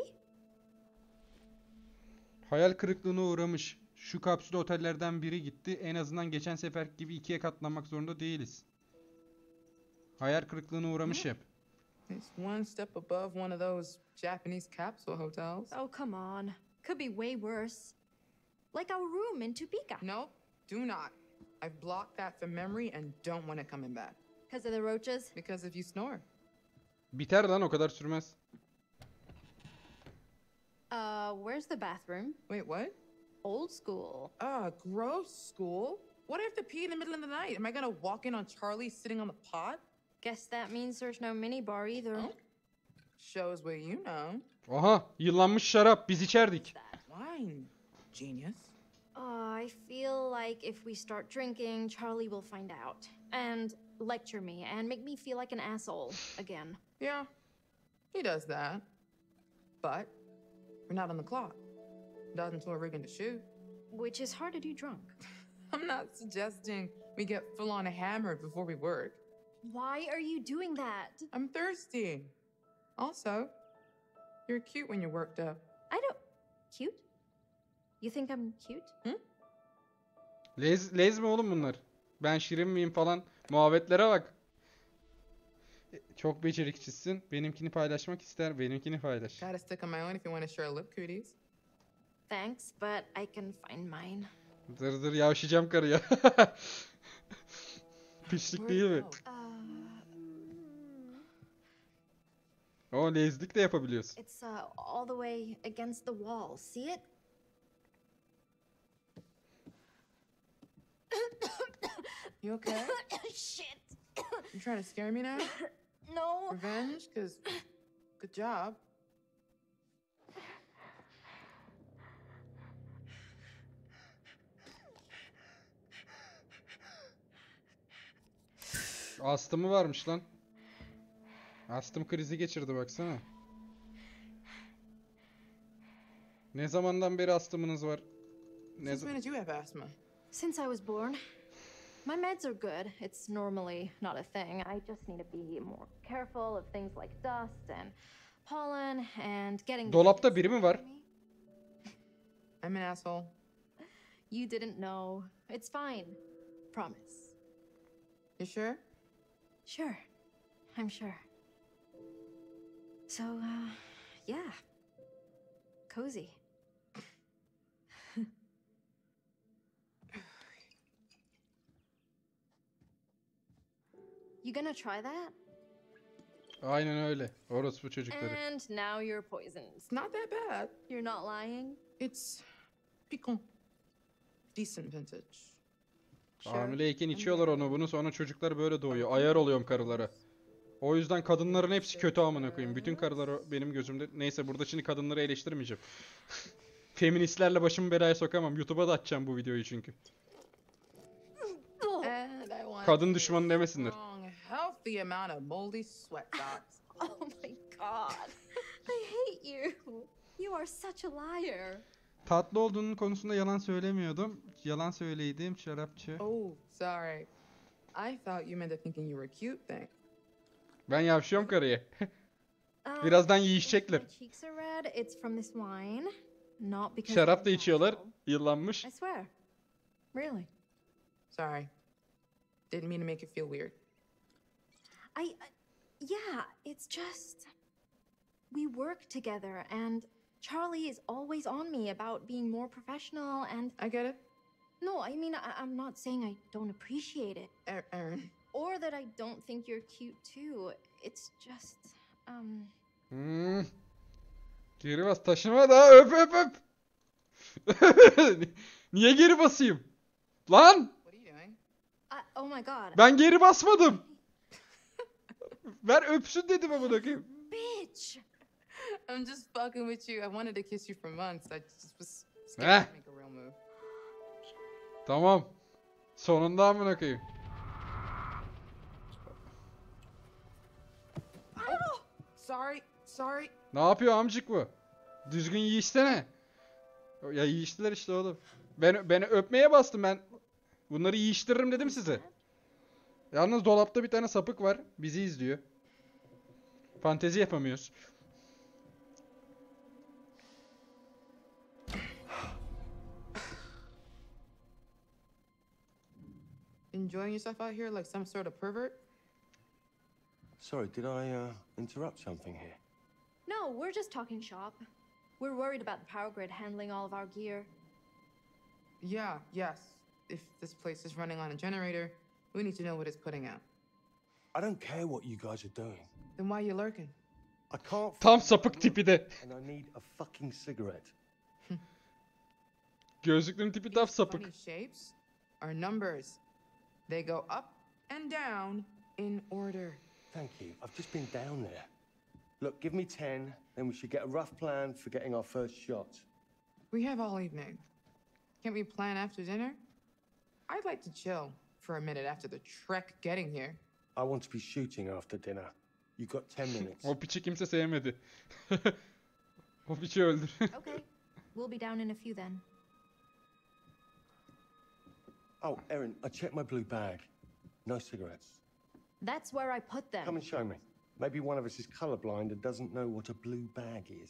Hayal kırıklığına uğramış. Şu kapsül otellerden biri gitti. En azından geçen sefer gibi ikiye katlanmak zorunda değiliz. Hayal kırıklığına uğramış hep. It's one step above one of those Japanese capsule hotels. Oh, come on. Could be way worse. Like our room in Topeka. No, do not. I've blocked that from memory and don't want it coming back. Because of the roaches? Because if you snore. Biter lan, o kadar sürmez. Uh, where's the bathroom? Wait, what? Old school. Ah, uh, gross school? What if I have to pee in the middle of the night? Am I gonna walk in on Charlie sitting on the pot? Guess that means there's no minibar either. Oh. Shows what you know. Aha, yıllanmış şarap. Biz içerdik. Wine, genius. Uh, I feel like if we start drinking, Charlie will find out. And lecture me and make me feel like an asshole again. Yeah, he does that. But we're not on the clock. Not until we're rigging to shoot. Which is hard to do drunk. I'm not suggesting we get full on hammered before we work. Why are you doing that? I'm thirsty. Also, you're cute when you're worked up. I don't... Cute? You think I'm cute? Hı? Lez, lez mi oğlum bunlar? Ben şirin miyim falan. Muhabbetlere bak. Çok becerikçisin. Benimkini paylaşmak ister. Benimkini paylaş. Gotta stick on my own if you want to share lip cooties. Thanks, but I can find mine. Dır dır yavşayacağım karıya. Pislik değil mi? O lezlik de yapabiliyorsun. It's uh, all the way against the wall. See it? You okay? Shit. You trying to scare me now? No. Revenge? Cause good job. Astımı varmış lan. Astım krizi geçirdi baksana. Ne zamandan beri astımınız var? Ne Since when did you have asthma? Since I was born. My meds are good. It's normally not a thing. I just need to be more careful of things like dust and pollen and getting... Dolapta biri mi var? I'm an asshole. You didn't know. It's fine. Promise. You sure? Sure. I'm sure. So, uh, yeah. Cozy. You gonna try that? Aynen öyle. Orospu çocukları. And now you're poisoned. It's not that bad. You're not lying? It's piquant. Decent vintage. Hamileyken içiyorlar onu bunu, sonra çocuklar böyle doğuyor. Ayar oluyorum karılara. O yüzden kadınların hepsi kötü amına koyayım. Bütün karılar benim gözümde. Neyse, burada şimdi kadınları eleştirmeyeceğim. Feministlerle başımı belaya sokamam. YouTube'a da atacağım bu videoyu çünkü. Kadın düşmanı demesinler. Healthy amount of moldy sweat dots. Oh my god. I hate you. You are such a liar. Tatlı olduğunun konusunda yalan söylemiyordum. Yalan söyleydim şarapçı. Oh, sorry. I thought you meant to thinking you were cute thing. Ben yavşıyorum karıya. Um, Birazdan yiyişecekler. My cheeks are red. It's from this wine. Not because Şarap da içiyorlar. Yıllanmış. I swear. Really. Sorry. Didn't mean to make you feel weird. I, uh, yeah, it's just we work together and Charlie is always on me about being more professional and I get it. No, I mean I I'm not saying I don't appreciate it. Aaron. Or that I don't think you're cute too. It's just um Hmm. Geri bas, taşıma da öp öp öp. Niye geri basayım? Lan! What are Oh my god. Ben geri basmadım. Ben öpsün dedim amına koyayım. Bitch. I'm just fucking with you. I wanted to kiss you for months. I just was scared Eh. to make a real move. Tamam. Sonunda amına koyayım. Sorry, sorry. Ne yapıyor amcık bu? Düzgün yiyişsene. Ya yiyiştiler işte oğlum. Ben beni öpmeye bastım ben. Bunları yiyiştiririm dedim size. Yalnız dolapta bir tane sapık var. Bizi izliyor. Fantezi yapamıyoruz. Enjoying yourself out here like some sort of pervert? Sorry, did I uh, interrupt something here? No, we're just talking shop. We're worried about the power grid handling all of our gear. Yeah, yes. If this place is running on a generator, we need to know what it's putting out. I don't care what you guys are doing. Then why are you lurking? I can't. Tam sapık tipi de. And I need a fucking cigarette. Gözlüklünün tipi tam sapık. Funny shapes are numbers. They go up and down in order. Thank you. I've just been down there. Look, give me ten, then we should get a rough plan for getting our first shot. We have all evening. Can't we plan after dinner? I'd like to chill for a minute after the trek getting here. I want to be shooting after dinner. You got ten minutes. O piçi kimse sevmedi. O piçi öldür. Okay. We'll be down in a few then. Oh, Erin, I checked my blue bag. No cigarettes. That's where I put them. Come and show me. Maybe one of us is colorblind and doesn't know what a blue bag is.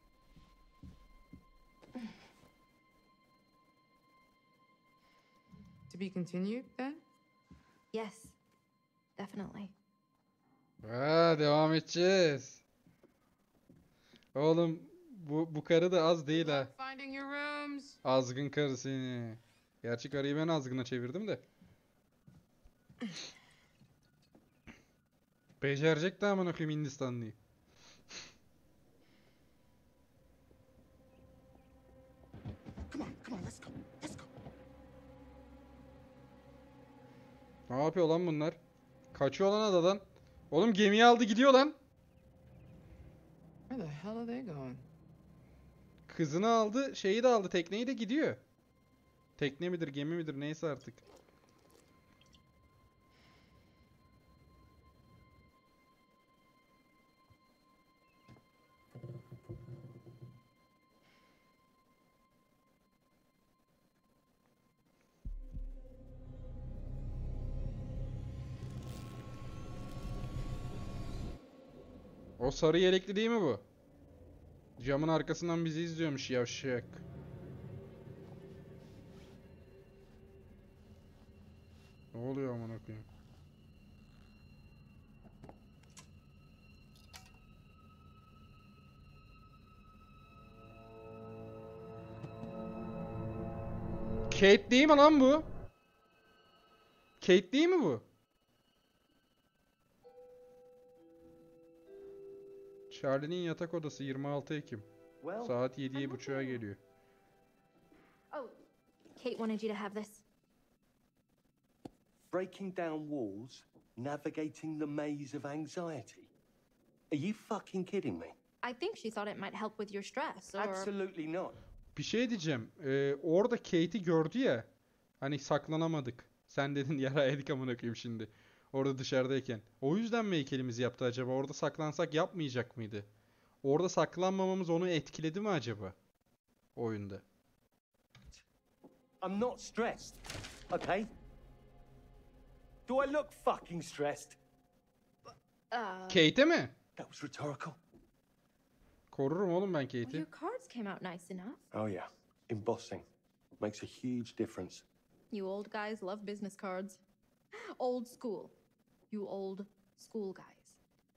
To be continued then? Yes. Definitely. Ha, devam edeceğiz. Oğlum bu bu karı da az değil ha. Finding your rooms. Azgın karı seni. Gerçi karıyı ben azgına çevirdim de. Becerecek de amına koyayım Hindistanlıyı. Come on, come on, let's go. Let's go. Ne yapıyor lan bunlar? Kaçıyor lan adadan. Oğlum gemiyi aldı gidiyor lan. Where the hell are they going? Kızını aldı, şeyi de aldı, tekneyi de gidiyor. Tekne midir, gemi midir neyse artık. O sarı yelekli değil mi bu? Camın arkasından bizi izliyormuş yavşak. Ne oluyor amına koyayım? Kate değil mi lan bu? Kate değil mi bu? Charlie'nin yatak odası yirmi altı Ekim. Saat yediye buçuğa geliyor. Oh, Kate wanted you to have this. Breaking down walls, navigating the maze of anxiety. Are you fucking kidding me? I think she thought it might help with your stress, or... Absolutely not. Bir şey diyeceğim. Ee, orada Kate'i gördü ya. Hani saklanamadık. Sen dedin yara yedik amına koyayım şimdi. Orada dışarıdayken. O yüzden mi heykelimizi yaptı acaba? Orada saklansak yapmayacak mıydı? Orada saklanmamamız onu etkiledi mi acaba? Oyunda. I'm not stressed, okay? Do I look fucking stressed? Uh, Kate'e mi? That was rhetorical. Korurum oğlum ben well, Kate'i. your cards came out nice enough. Oh yeah, embossing. Makes a huge difference. You old guys love business cards. Old school. You old school guys.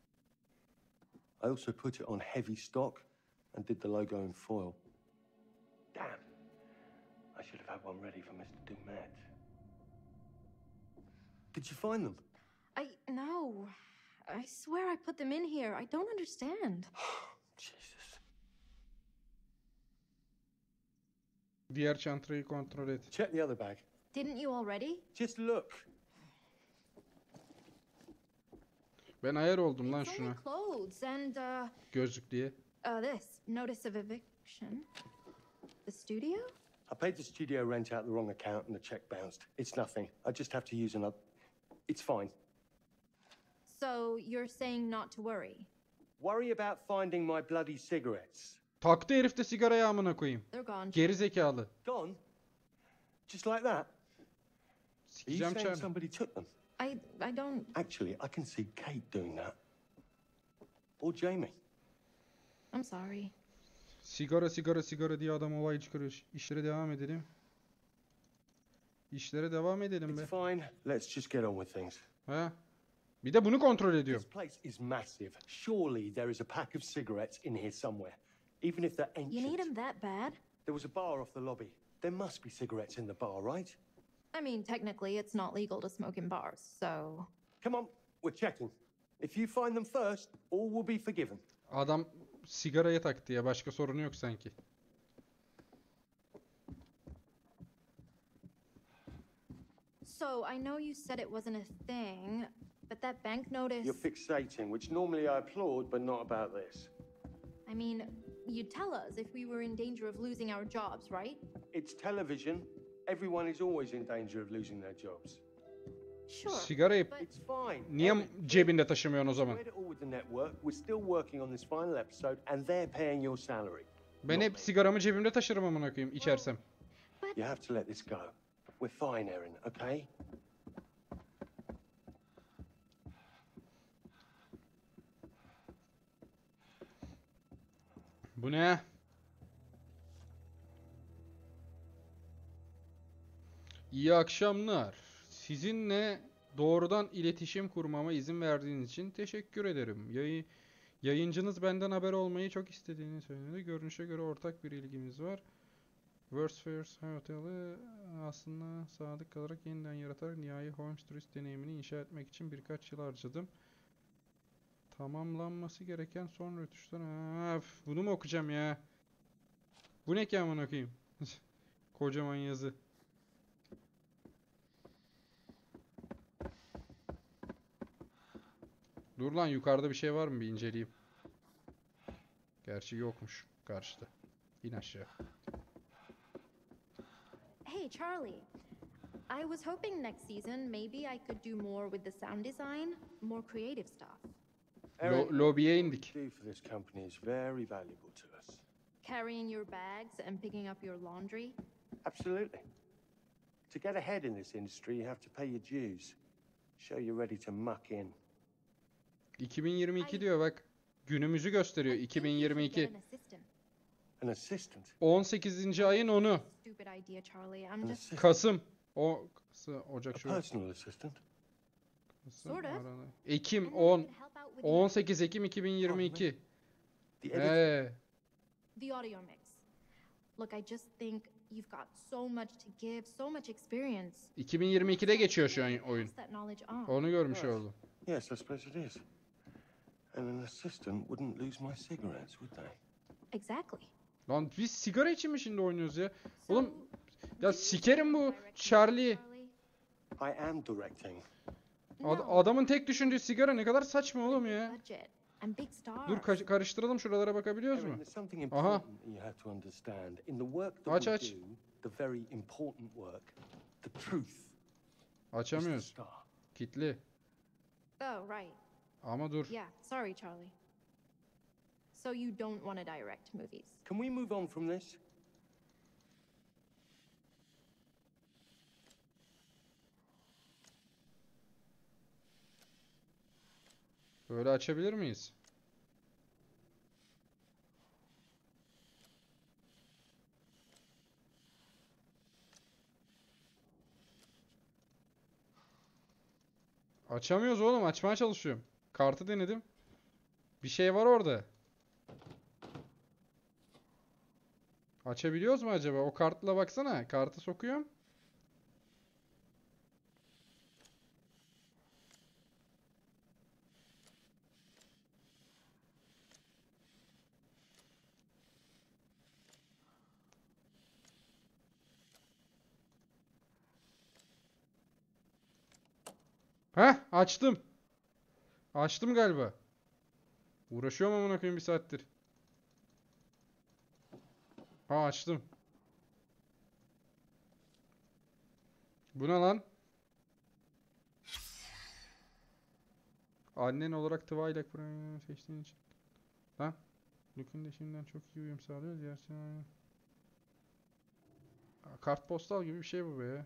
I also put it on heavy stock and did the logo in foil. Damn. I should have had one ready for Mister Dumet. Did you find them? I... no. I swear I put them in here. I don't understand. Jesus. Diğer çantayı kontrol et. Check the other bag. Didn't you already? Just look. Ben ayar oldum lan It's only şuna. clothes and uh, Gözlük diye. uh this notice of eviction. The studio? I paid the studio rent out the wrong account and the check bounced. It's nothing. I just have to use another. It's fine. So you're saying not to worry? Worry about finding my bloody cigarettes. Taktı herif de sigarayı amına koyayım. They're gone. Geri zekalı. Gone? Just like that? Are you Sikeceğim saying Charlie. somebody took them? I I don't. Actually, I can see Kate doing that. Or Jamie. I'm sorry. Sigara sigara sigara diye adam olay çıkarıyor. İşlere devam edelim. İşlere devam edelim be. It's fine. Let's just get on with things. Ha? Bir de bunu kontrol ediyorum. This place is massive. Surely there is a pack of cigarettes in here somewhere. Even if they're ancient. You need them that bad? There was a bar off the lobby. There must be cigarettes in the bar, right? I mean, technically, it's not legal to smoke in bars, so. Come on, we're checking. If you find them first, all will be forgiven. Adam sigaraya taktı ya. Başka sorunu yok sanki. So I know you said it wasn't a thing, but that bank notice. You're fixating, which normally I applaud, but not about this. I mean, you'd tell us if we were in danger of losing our jobs, right? It's television. Everyone is always in danger of losing their jobs. Sure. Sigarayı It's fine. niye cebinde taşımıyorsun o zaman? Spread it all with the network. We're still working on this final episode, and they're paying your salary. Ben hep sigaramı cebimde taşırım amına koyayım içersem. You have to let this go. We're fine, Erin, okay? Bu ne? İyi akşamlar. Sizinle doğrudan iletişim kurmama izin verdiğiniz için teşekkür ederim. Yayı, yayıncınız benden haber olmayı çok istediğini söyledi. Görünüşe göre ortak bir ilgimiz var. Worst First Hotel'ı aslında sadık kalarak yeniden yaratarak nihai Holmes turist deneyimini inşa etmek için birkaç yıl harcadım. Tamamlanması gereken son rötuşlar. Ha, üf, bunu mu okuyacağım ya? Bu ne ki aman okuyayım? Kocaman yazı. Dur lan, yukarıda bir şey var mı, bir inceleyeyim. Gerçi yokmuş karşıda. İn aşağı. Hey, Charlie. I was hoping next season maybe I could do more with the sound design, more creative stuff. Lo lobiye indik. What you do for this company is very valuable to us. Carrying your bags and picking up your laundry. Absolutely. To get ahead in this industry, you have to pay your dues. Show you're ready to muck in. iki bin yirmi iki diyor bak. Günümüzü gösteriyor. iki bin yirmi iki. An assistant. An assistant? on sekizinci ayın onu. Stupid idea, Charlie. I'm just Kasım. O Ocak, A Şubat. personal assistant? Kasım, Sort of. Aralık. Ekim on. on sekiz Ekim iki bin yirmi iki. Eee. the audio mix. Look, I just think you've got so much to give, so much experience. iki bin yirmi ikide geçiyor şu an oyun. Pass that knowledge on. Onu görmüş oldum. Yes, I suppose it is. And an assistant wouldn't lose my cigarettes, would they? Exactly. Lan biz sigara için mi şimdi oynuyoruz ya? Oğlum ya sikerim bu Charlie. I am directing. Ad adamın tek düşündüğü sigara, ne kadar saçma oğlum ya. Budget and big stars. Dur ka karıştıralım, şuralara bakabiliyoruz mu? Erin, there's something Aha. important you have to understand. In the work that Aç, we aç. do, the very important work, the truth is the Açamıyoruz. star. Kitli. Oh, right. Ama dur. Yeah, sorry, Charlie. So you don't want to direct movies. Can we move on from this? Böyle açabilir miyiz? Açamıyoruz oğlum. Açmaya çalışıyorum. Kartı denedim. Bir şey var orada. Açabiliyoruz mu acaba? O kartla baksana. Kartı sokuyorum. Heh, açtım. Açtım galiba. Uğraşıyorum amına koyayım bir saattir. Ha açtım. Bu ne lan? Annen olarak Twilight programını seçtiğin için. Lan. Luke'un da şimdiden çok iyi uyum sağlıyor. Diğersin aynı. Kartpostal gibi bir şey bu be.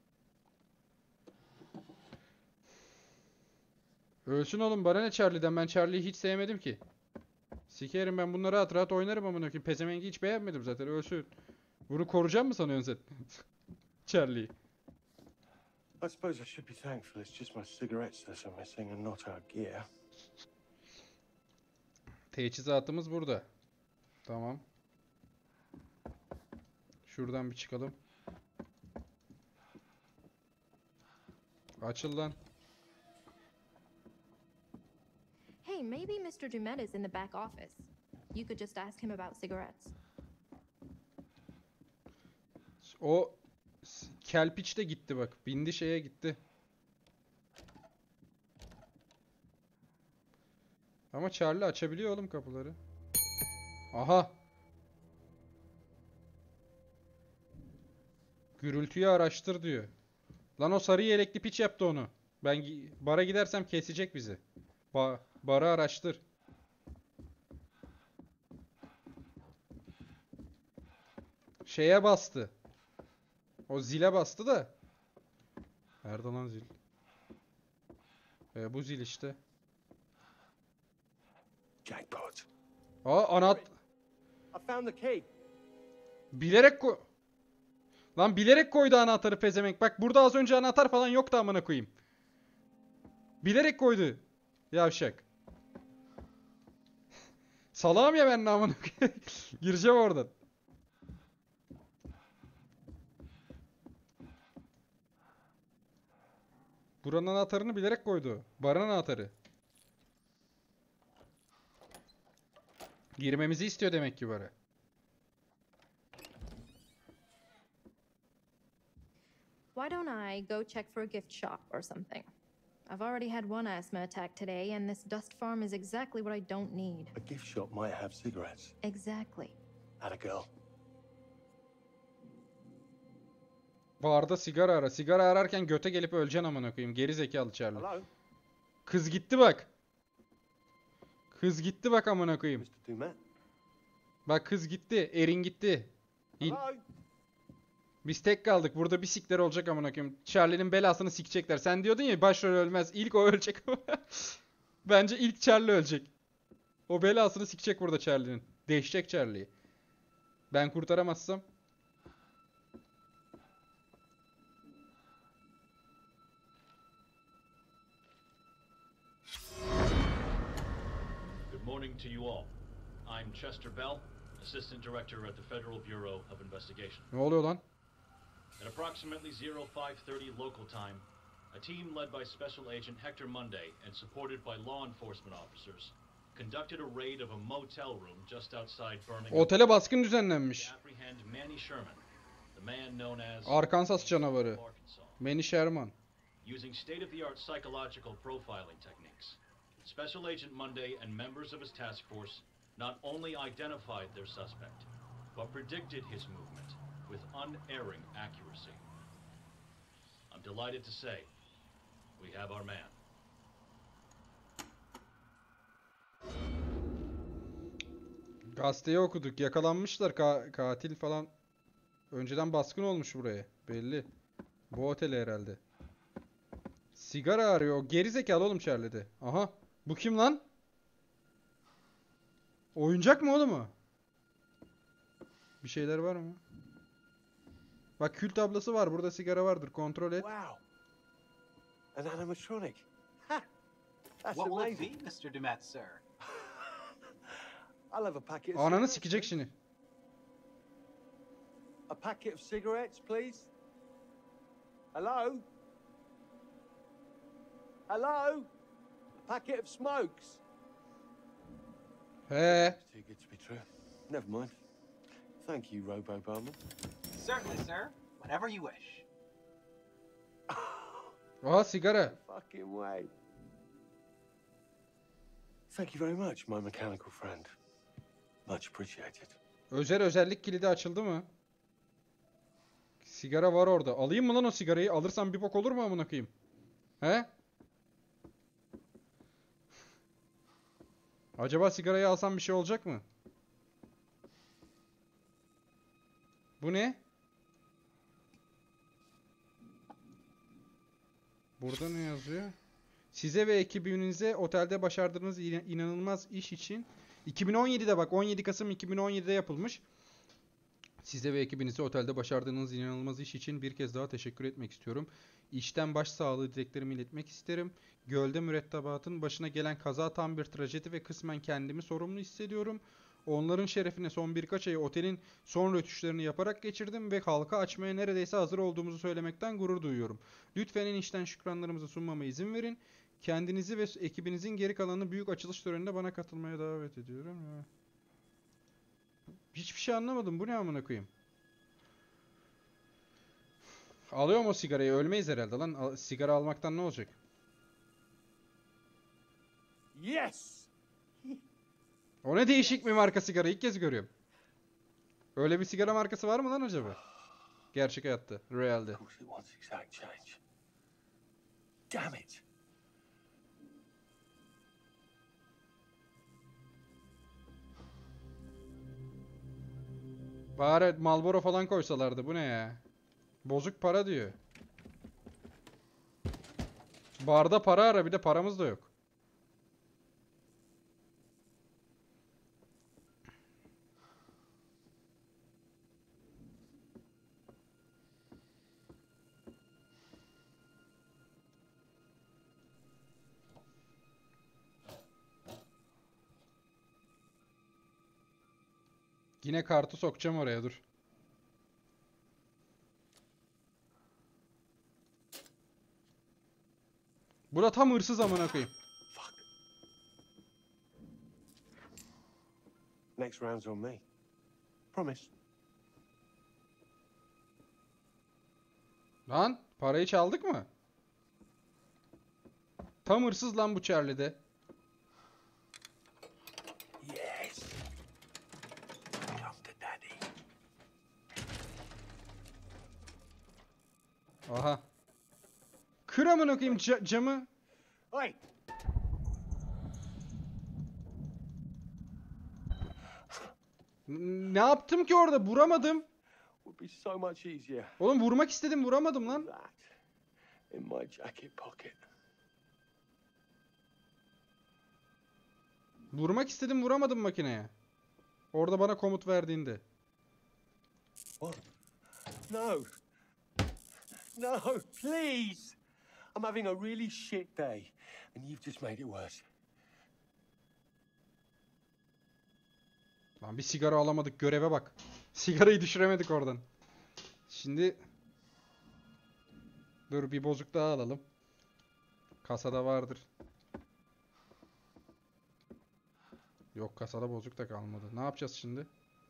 Ölsün oğlum, bana ne Charlie'den, ben Charlie'yi hiç sevmedim ki. Sikerim ben bunları, rahat rahat oynarım amına koyayım. Pezevengi hiç beğenmedim zaten, ölsün. Bunu koruyacağım mı sanıyorsun sen? Charlie'yi. I suppose I should be thankful it's just my cigarettes that are missing and not our gear. Teçhizatımız burada. Tamam. Şuradan bir çıkalım. Açıl lan. Hey, maybe Mister Dumet is in the back office. You could just ask him about cigarettes. O kelpiç de gitti bak. Bindi şeye gitti. Ama Charlie açabiliyor oğlum kapıları. Aha. Gürültüyü araştır diyor. Lan o sarı yelekli piç yaptı onu. Ben bara gidersem kesecek bizi. Ba barı araştır. Şeye bastı. O zile bastı da. Nerede lan zil? Ee, bu zil işte. Jackpot. Aa anahtar. I found the key. Bilerek ko... Lan bilerek koydu anahtarı pezemek. Bak burada az önce anahtar falan yoktu amına koyayım. Bilerek koydu. Yavşak. Salağım ya ben de amına koyayım. Gireceğim oradan. Buranın anahtarını bilerek koydu. Barın anahtarı. Girmemizi istiyor demek ki bara. Why don't I go check for a gift shop or something? I've already had one asthma attack today, and this dust farm is exactly what I don't need. A gift shop might have cigarettes. Exactly. Atta girl. Barda sigara ara. Sigara ararken göte gelip öleceksin amına koyayım. Geri zekalı Charlie. Hello? Kız gitti bak. Kız gitti bak amına koyayım. Mister Dumet. Bak kız gitti. Erin gitti. İn- Hello? Biz tek kaldık. Burada bir sikler olacak amına koyayım. Charlie'nin belasını sikecekler. Sen diyordun ya başrol ölmez. İlk o ölecek. Bence ilk Charlie ölecek. O belasını sikecek burada Charlie'nin. Değişecek Charlie'yi. Ben kurtaramazsam. Good morning to you all. I'm Chester Bell, Assistant Director at the Federal Bureau of Investigation. Ne oluyor lan? At approximately oh five thirty local time, a team led by Special Agent Hector Monday and supported by law enforcement officers conducted a raid of a motel room just outside Birmingham. Otele baskın düzenlenmiş. Apprehend Manny Sherman, the man known as Arkansas canavarı. Manny Sherman. Using state-of-the-art psychological profiling techniques, Special Agent Monday and members of his task force not only identified their suspect, but predicted his movement with unerring accuracy. I'm delighted to say, we have our man. Gazeteyi okuduk. Yakalanmışlar. Ka katil falan. Önceden baskın olmuş buraya. Belli. Bu otele herhalde. Sigara arıyor. O geri zekalı oğlum Charlie'de. Aha. Bu kim lan? Oyuncak mı oğlum o? Bir şeyler var mı? Bak kül tablası var. Burada sigara vardır. Kontrol et. Wow. An animatronic. Ha! That's What will it amazing. be, Mister Dumet, sir? I'll have a packet of Ananı cigarettes, sikecek please. şimdi. A packet of cigarettes, please. Hello? Hello? A packet of smokes. He. It's too good to be true. Never mind. Thank you, Robo Barman. Certainly, sir. Whenever you wish. Aha sigara. Fucking way. Thank you very much, my mechanical friend. Much appreciated. Özel özellik kilidi açıldı mı? Sigara var orada. Alayım mı lan o sigarayı? Alırsam bir bok olur mu amına koyayım? He? Acaba sigarayı alsam bir şey olacak mı? Bu ne? Burada ne yazıyor? Size ve ekibinize otelde başardığınız inanılmaz iş için iki bin on yedide bak on yedi Kasım iki bin on yedide yapılmış. Size ve ekibinize otelde başardığınız inanılmaz iş için bir kez daha teşekkür etmek istiyorum. İçten başsağlığı dileklerimi iletmek isterim. Gölde mürettebatın başına gelen kaza tam bir trajedi ve kısmen kendimi sorumlu hissediyorum. Onların şerefine son birkaç ayı otelin son rötuşlarını yaparak geçirdim ve halka açmaya neredeyse hazır olduğumuzu söylemekten gurur duyuyorum. Lütfen en içten şükranlarımızı sunmama izin verin. Kendinizi ve ekibinizin geri kalanını büyük açılış töreninde bana katılmaya davet ediyorum. Hiçbir şey anlamadım. Bu ne amına koyayım? Alıyor mu sigarayı? Ölmeyiz herhalde lan. Al, sigara almaktan ne olacak? Yes. O ne değişik bir marka sigara? İlk kez görüyorum. Öyle bir sigara markası var mı lan acaba? Gerçek hayatta. Real'de. Damn it. Bari Marlboro falan koysalardı. Bu ne ya? Bozuk para diyor. Barda para ara. Bir de paramız da yok. Yine kartı sokacağım oraya, dur. Bu da tam hırsız amına koyayım. Next round's on me. Promise. Lan parayı çaldık mı? Tam hırsız lan bu Charlie'de. Yes. Come to daddy. Aha. Kır amına koyayım ca camı. Hey. Ne yaptım ki orada? Vuramadım. Would be so much easier. Oğlum vurmak istedim, vuramadım lan. That in my jacket pocket. Vurmak istedim, vuramadım makineye. Orada bana komut verdiğinde. What? No. No, please. I'm having a really shit day, and you've just made it worse. Lan bir sigara alamadık, göreve bak. Sigarayı düşüremedik oradan. Şimdi dur bir bozuk daha alalım. Kasada vardır. Yok, kasada bozuk da kalmadı. Ne yapacağız şimdi?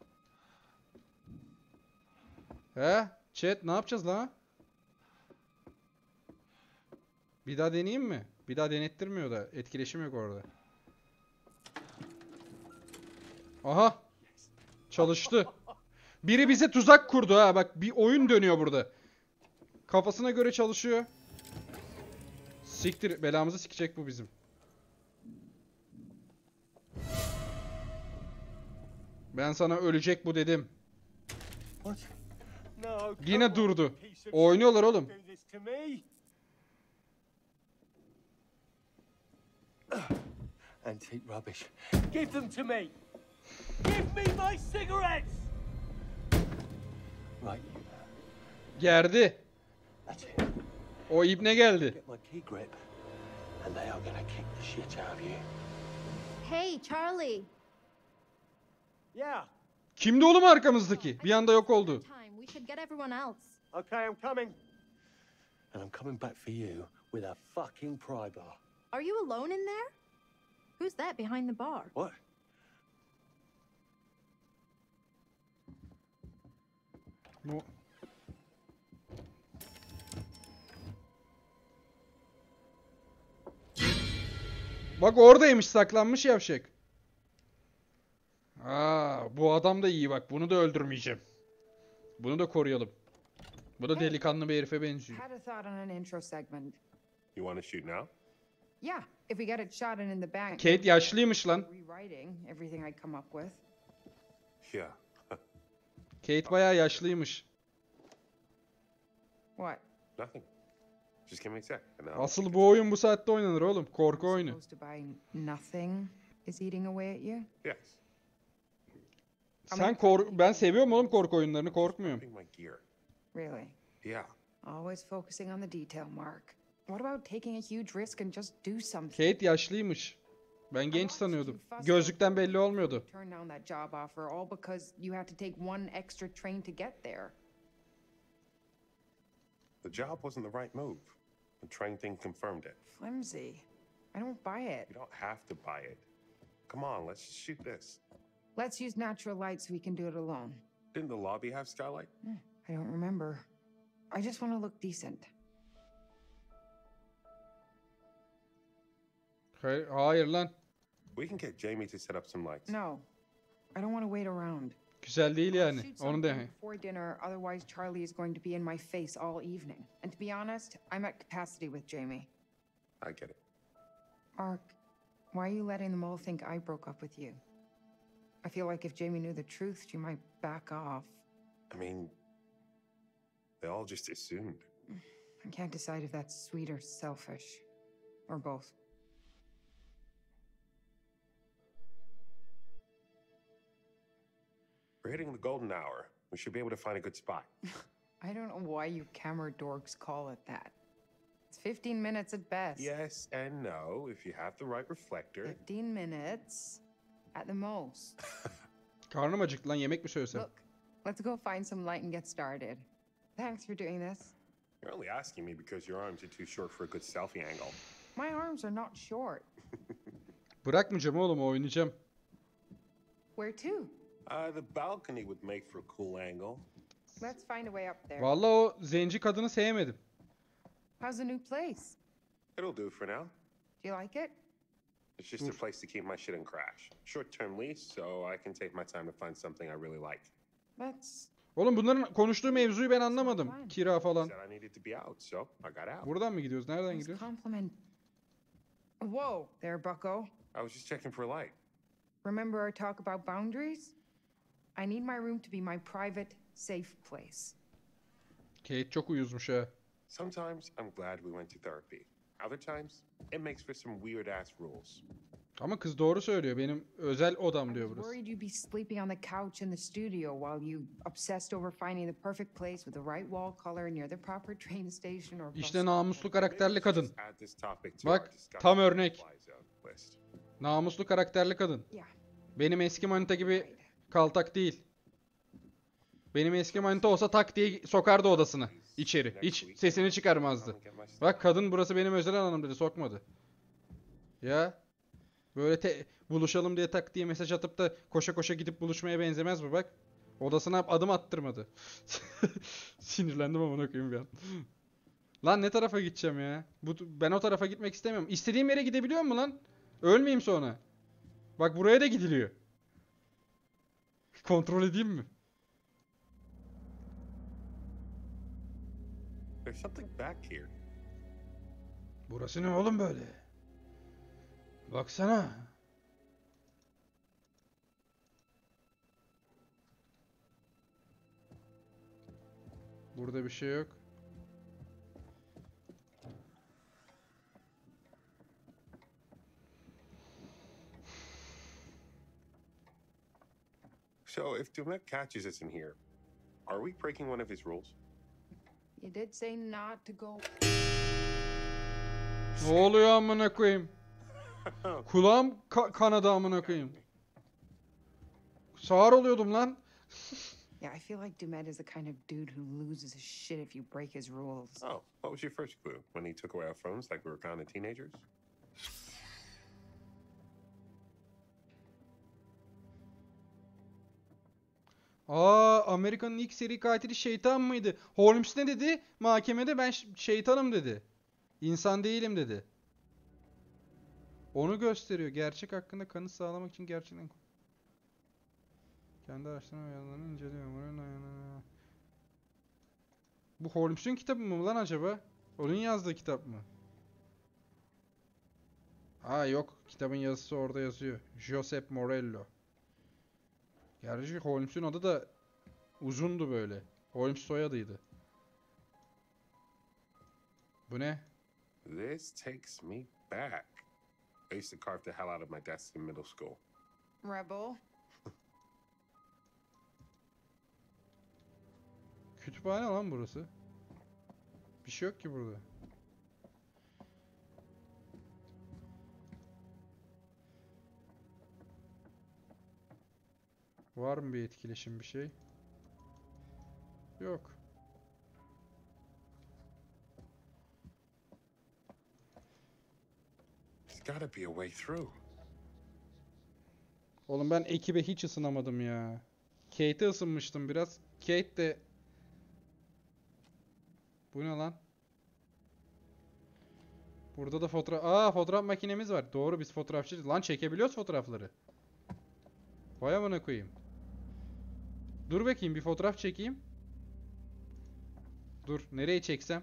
He? Chat ne yapacağız la? Bir daha deneyeyim mi? Bir daha denettirmiyor da. Etkileşim yok orada. Aha. Çalıştı. Biri bize tuzak kurdu ha. Bak bir oyun dönüyor burada. Kafasına göre çalışıyor. Siktir. Belamızı sikecek bu bizim. Ben sana ölecek bu dedim. Yine durdu. Oynuyorlar oğlum. Antique rubbish. Give them to me. Give me my cigarettes. Right. Gerdi. That's it. O ibne geldi. Get my key grip, and they are gonna kick the shit out of you. Hey, Charlie. Yeah. Kimdi oğlum arkamızdaki? Bir anda yok oldu. Time. We should get everyone else. Okay, I'm coming. And I'm coming back for you with a fucking pry bar. Are you alone in there? Who's that behind the bar? What? No. Bak oradaymış, saklanmış yavşak. Aa, bu adam da iyi bak. Bunu da öldürmeyeceğim. Bunu da koruyalım. Bu da delikanlı bir herife benziyor. Had a thought on an intro segment. You want to shoot now? Yeah, if we get it shot and in the bank. Kate yaşlıymış lan. Rewriting everything I come up with. Yeah. Kate bayağı yaşlıymış. What? Nothing. Just give me a sec. and I'll- Asıl bu oyun bu saatte oynanır oğlum. Korku oyunu. Supposed to buy nothing is eating away at you? Yes. Sen kork... Ben seviyorum oğlum korku oyunlarını, korkmuyorum. Putting my gear. Really? Yeah. Always focusing on the detail, Mark. What about taking a huge risk and just do something? Kate yaşlıymış. Ben genç sanıyordum. Gözlükten belli olmuyordu. Turn down that job offer all because you had to take one extra train to get there. The job wasn't the right move. The train thing confirmed it. Flimsy. I don't buy it. You don't have to buy it. Come on, let's just shoot this. Let's use natural light so we can do it alone. Didn't the lobby have skylight? I don't remember. I just want to look decent. Hayır, hayır lan. We can get Jamie to set up some lights. No, I don't want to wait around. Güzel değil yani. Shoot Onu something deme. before dinner, otherwise Charlie is going to be in my face all evening. And to be honest, I'm at capacity with Jamie. I get it. Mark, why are you letting them all think I broke up with you? I feel like if Jamie knew the truth, she might back off. I mean, they all just assumed. I can't decide if that's sweet or selfish. Or both. We're hitting the golden hour. We should be able to find a good spot. I don't know why you camera dorks call it that. It's fifteen minutes at best. Yes and no, if you have the right reflector. fifteen minutes at the most. Karnım acıktı lan, yemek mi söylesem? Look, let's go find some light and get started. Thanks for doing this. You're only asking me because your arms are too short for a good selfie angle. My arms are not short. Bırakmayacağım oğlum, oynayacağım. Where to? Uh, the balcony would make for a cool angle. Let's find a way up there. Vallahi o zenci kadını sevmedim. How's the new place? It'll do for now. Do you like it? It's just a place to keep my shit and crash. Short-term lease, so I can take my time to find something I really like. That's... Oğlum bunların konuştuğu mevzuyu ben anlamadım. Kira falan. Said I needed to be out, so I got out. Buradan mı gidiyoruz? Nereden gidiyoruz? Compliment. Whoa there, bucko. I was just checking for a light. Remember our talk about boundaries? I need my room to be my private, safe place. Kate çok uyuzmuş ha. Sometimes I'm glad we went to therapy. Other times, it makes for some weird-ass rules. Ama kız doğru söylüyor. Benim özel odam diyor I was burası. worried you'd be sleeping on the couch in the studio while you obsessed over finding the perfect place with the right wall color near the proper train station or bus. İşte namuslu karakterli kadın. Add this topic to our Bak, discussion tam örnek. fly zone list. Namuslu karakterli kadın. Yeah. Benim eski manita gibi kaltak değil. Benim eski manita olsa tak diye sokardı odasına. İçeri. Hiç sesini çıkarmazdı. Bak kadın burası benim özel alanım dedi, sokmadı. Ya. Böyle te buluşalım diye tak diye mesaj atıp da koşa koşa gidip buluşmaya benzemez bu bak. Odasına adım attırmadı. Sinirlendim amına koyayım bir an. Lan ne tarafa gideceğim ya? Bu, ben o tarafa gitmek istemiyorum. İstediğim yere gidebiliyor mu lan? Ölmeyeyim sonra. Bak buraya da gidiliyor. Kontrol edeyim mi? There's something back here. Burası ne oğlum böyle? Baksana. Burada bir şey yok. So, if Dumet catches us in here, are we breaking one of his rules? You did say not to go. Ne oluyor amına koyayım? Kulağım ka kanadı amına koyayım. Sağır oluyordum lan. Yeah, I feel like Dumet is the kind of dude who loses his shit if you break his rules. Oh, what was your first clue? When he took away our phones like we were kind of teenagers? Aa, Amerika'nın ilk seri katili şeytan mıydı? Holmes ne dedi? Mahkemede ben şeytanım dedi. İnsan değilim dedi. Onu gösteriyor. Gerçek hakkında kanıt sağlamak için gerçekten kendi araştırma yanlarını inceliyor. Bu Holmes'un kitabı mı lan acaba? Onun yazdığı kitap mı? Aa yok. Kitabın yazısı orada yazıyor. Joseph Morello. Gerçi Holmes'un adı da uzundu böyle. Holmes soyadıydı. Bu ne? This takes me back. I used to carve the hell out of my desk in middle school. Rebel. Kütüphane lan burası. Bir şey yok ki burada. Var mı bir etkileşim bir şey? Yok. There's gotta be a way through. Oğlum ben ekibe hiç ısınamadım ya. Kate'e ısınmıştım biraz. Kate de... Bu ne lan? Burada da fotoğraf... Aa fotoğraf makinemiz var. Doğru biz fotoğrafçıyız. Lan çekebiliyoruz fotoğrafları. Vay amına koyayım. Dur bakayım bir fotoğraf çekeyim. Dur nereye çeksem?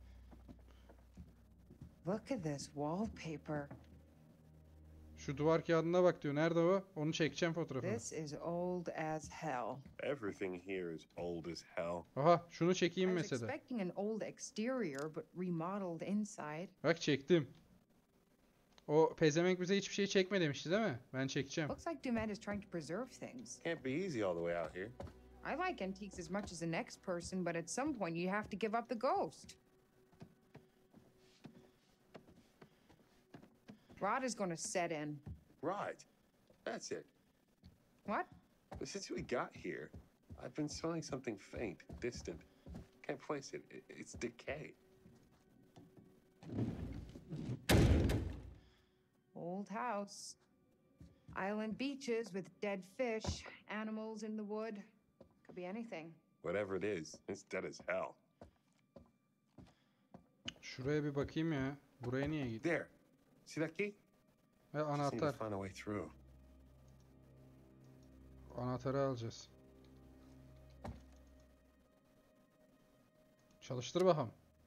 Look at this wallpaper. Şu duvar kağıdına bak diyor. Nerede o? Onu çekeceğim fotoğrafını. This is old as hell. Everything here is old as hell. Aha şunu çekeyim I was mesela. expecting an old exterior but remodeled inside. Bak çektim. O pezevenk bize hiçbir şey çekme demişti değil mi? Ben çekeceğim. Looks like Dumet is trying to preserve things. Can't be easy all the way out here. I like antiques as much as the next person, but at some point you have to give up the ghost. Rot is gonna set in. Right. That's it. What? But since we got here, I've been smelling something faint, distant. Can't place it. I- It's decay. Old house. Island beaches with dead fish, animals in the wood. Could be anything. Whatever it is, it's dead as hell. Şuraya bir bakayım ya. Buraya niye gitti? There. See that key? Ve Just need to anahtar. find a way through. Anahtarı alacağız. Çalıştır bakalım.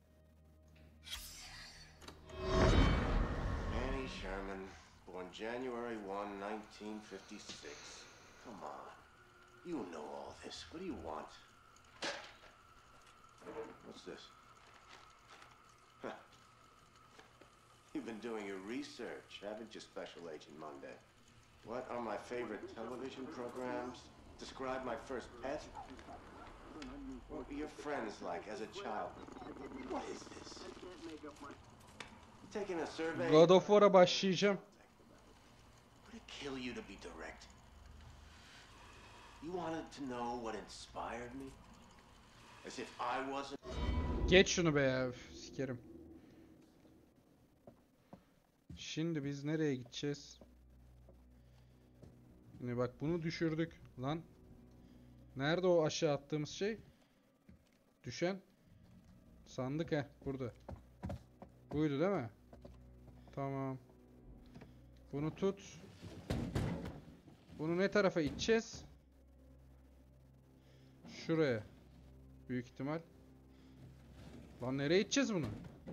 Annie Sherman, born January first, nineteen fifty-six. Come on. You know all this. What do you want? What's this? Huh. You've been doing your research, haven't you, Special Agent Monday? What are my favorite television programs? Describe my first pet? What were your friends like as a child? What is this? You taking a survey? God of War'a başlayacağım. Would it kill you to be direct? You wanted to know what inspired me? As if I wasn't... Geç şunu be ya. Üf, sikerim. Şimdi biz nereye gideceğiz? Şimdi bak bunu düşürdük. Lan. Nerede o aşağı attığımız şey? Düşen. Sandık he. Burada. Buydu değil mi? Tamam. Bunu tut. Bunu ne tarafa iteceğiz? Şuraya. Büyük ihtimal. Lan nereye iteceğiz bunu?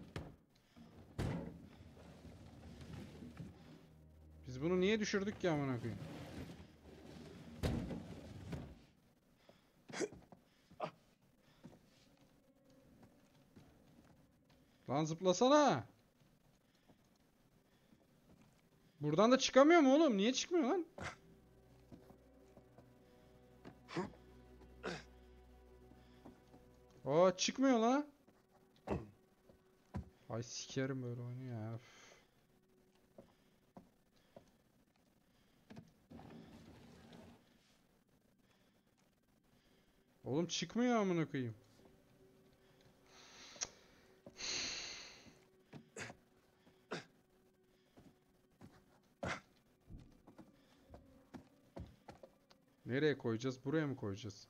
Biz bunu niye düşürdük ki amına koyayım? Lan zıplasana. Buradan da çıkamıyor mu oğlum? Niye çıkmıyor lan? Aa çıkmıyor lan. Ay sikerim böyle oyunu ya. Üf. Oğlum çıkmıyor amına koyayım. Nereye koyacağız? Buraya mı koyacağız?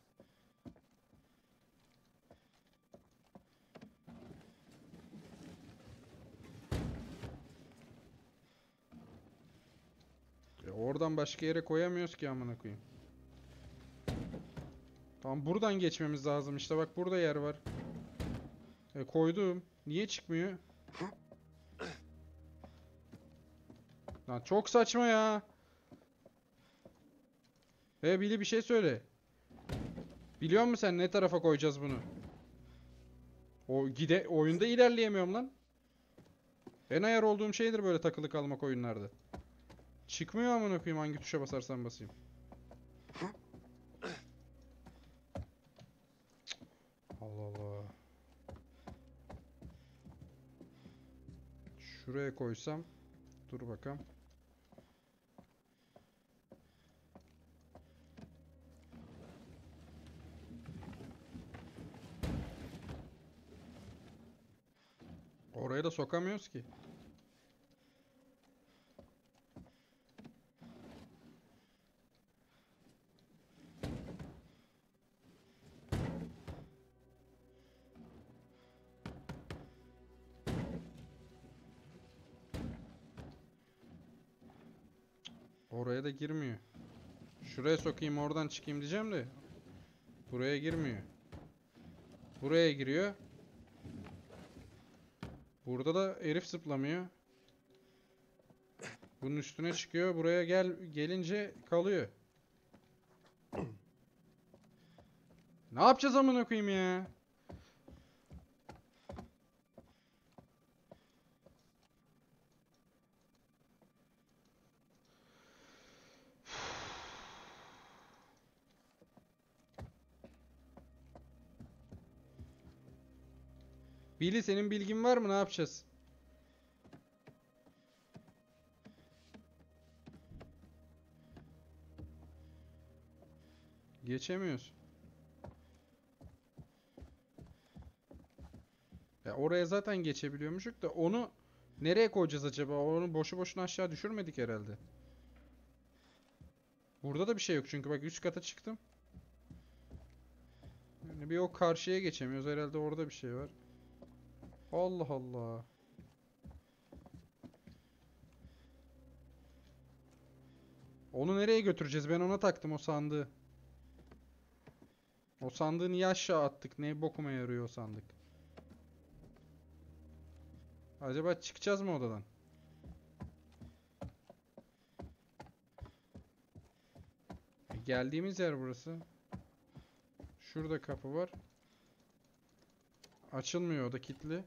E oradan başka yere koyamıyoruz ki amına koyayım. Tamam buradan geçmemiz lazım işte bak burada yer var. E koydum. Niye çıkmıyor? Lan çok saçma ya. E Billy bir şey söyle. Biliyor musun sen ne tarafa koyacağız bunu? O gide oyunda ilerleyemiyorum lan. En ayar olduğum şeydir böyle takılı kalmak oyunlarda. Çıkmıyor amına koyayım hangi tuşa basarsam basayım. Allah Allah. Şuraya koysam. Dur bakalım. Oraya da sokamıyoruz ki. Oraya da girmiyor. Şuraya sokayım oradan çıkayım diyeceğim de. Buraya girmiyor. Buraya giriyor. Burada da herif zıplamıyor. Bunun üstüne çıkıyor. Buraya gel gelince kalıyor. Ne yapacağız amına koyayım ya? Billy senin bilgin var mı? Ne yapacağız? Geçemiyoruz. Ya oraya zaten geçebiliyormuşuk da onu nereye koyacağız acaba? Onu boşu boşuna aşağı düşürmedik herhalde. Burada da bir şey yok çünkü bak üst kata çıktım. Yani bir o karşıya geçemiyoruz herhalde orada bir şey var. Allah Allah. Onu nereye götüreceğiz? Ben ona taktım o sandığı. O sandığı niye aşağı attık? Ne bokuma yarıyor o sandık? Acaba çıkacağız mı odadan? E geldiğimiz yer burası. Şurada kapı var. Açılmıyor, o da kilitli.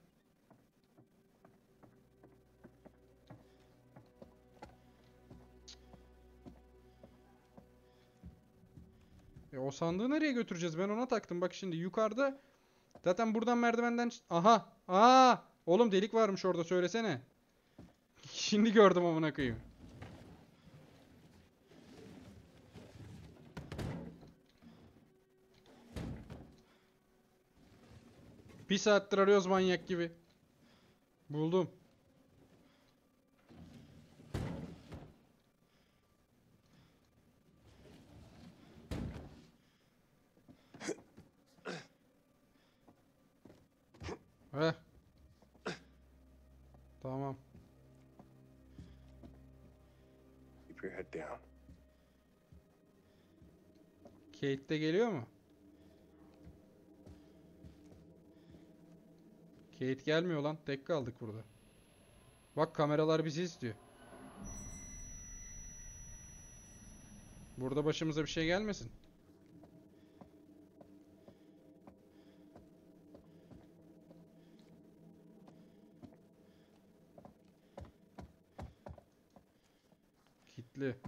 E o sandığı nereye götüreceğiz? Ben ona taktım. Bak şimdi yukarıda. Zaten buradan merdivenden... Aha! Aa! Oğlum delik varmış orada söylesene. Şimdi gördüm amına koyayım. Bir saattir arıyoruz manyak gibi. Buldum. Heh. Tamam. Keep your head down. Kate de geliyor mu? Kate gelmiyor lan. Tek kaldık burada. Bak kameralar bizi izliyor. Burada başımıza bir şey gelmesin. Kilitli.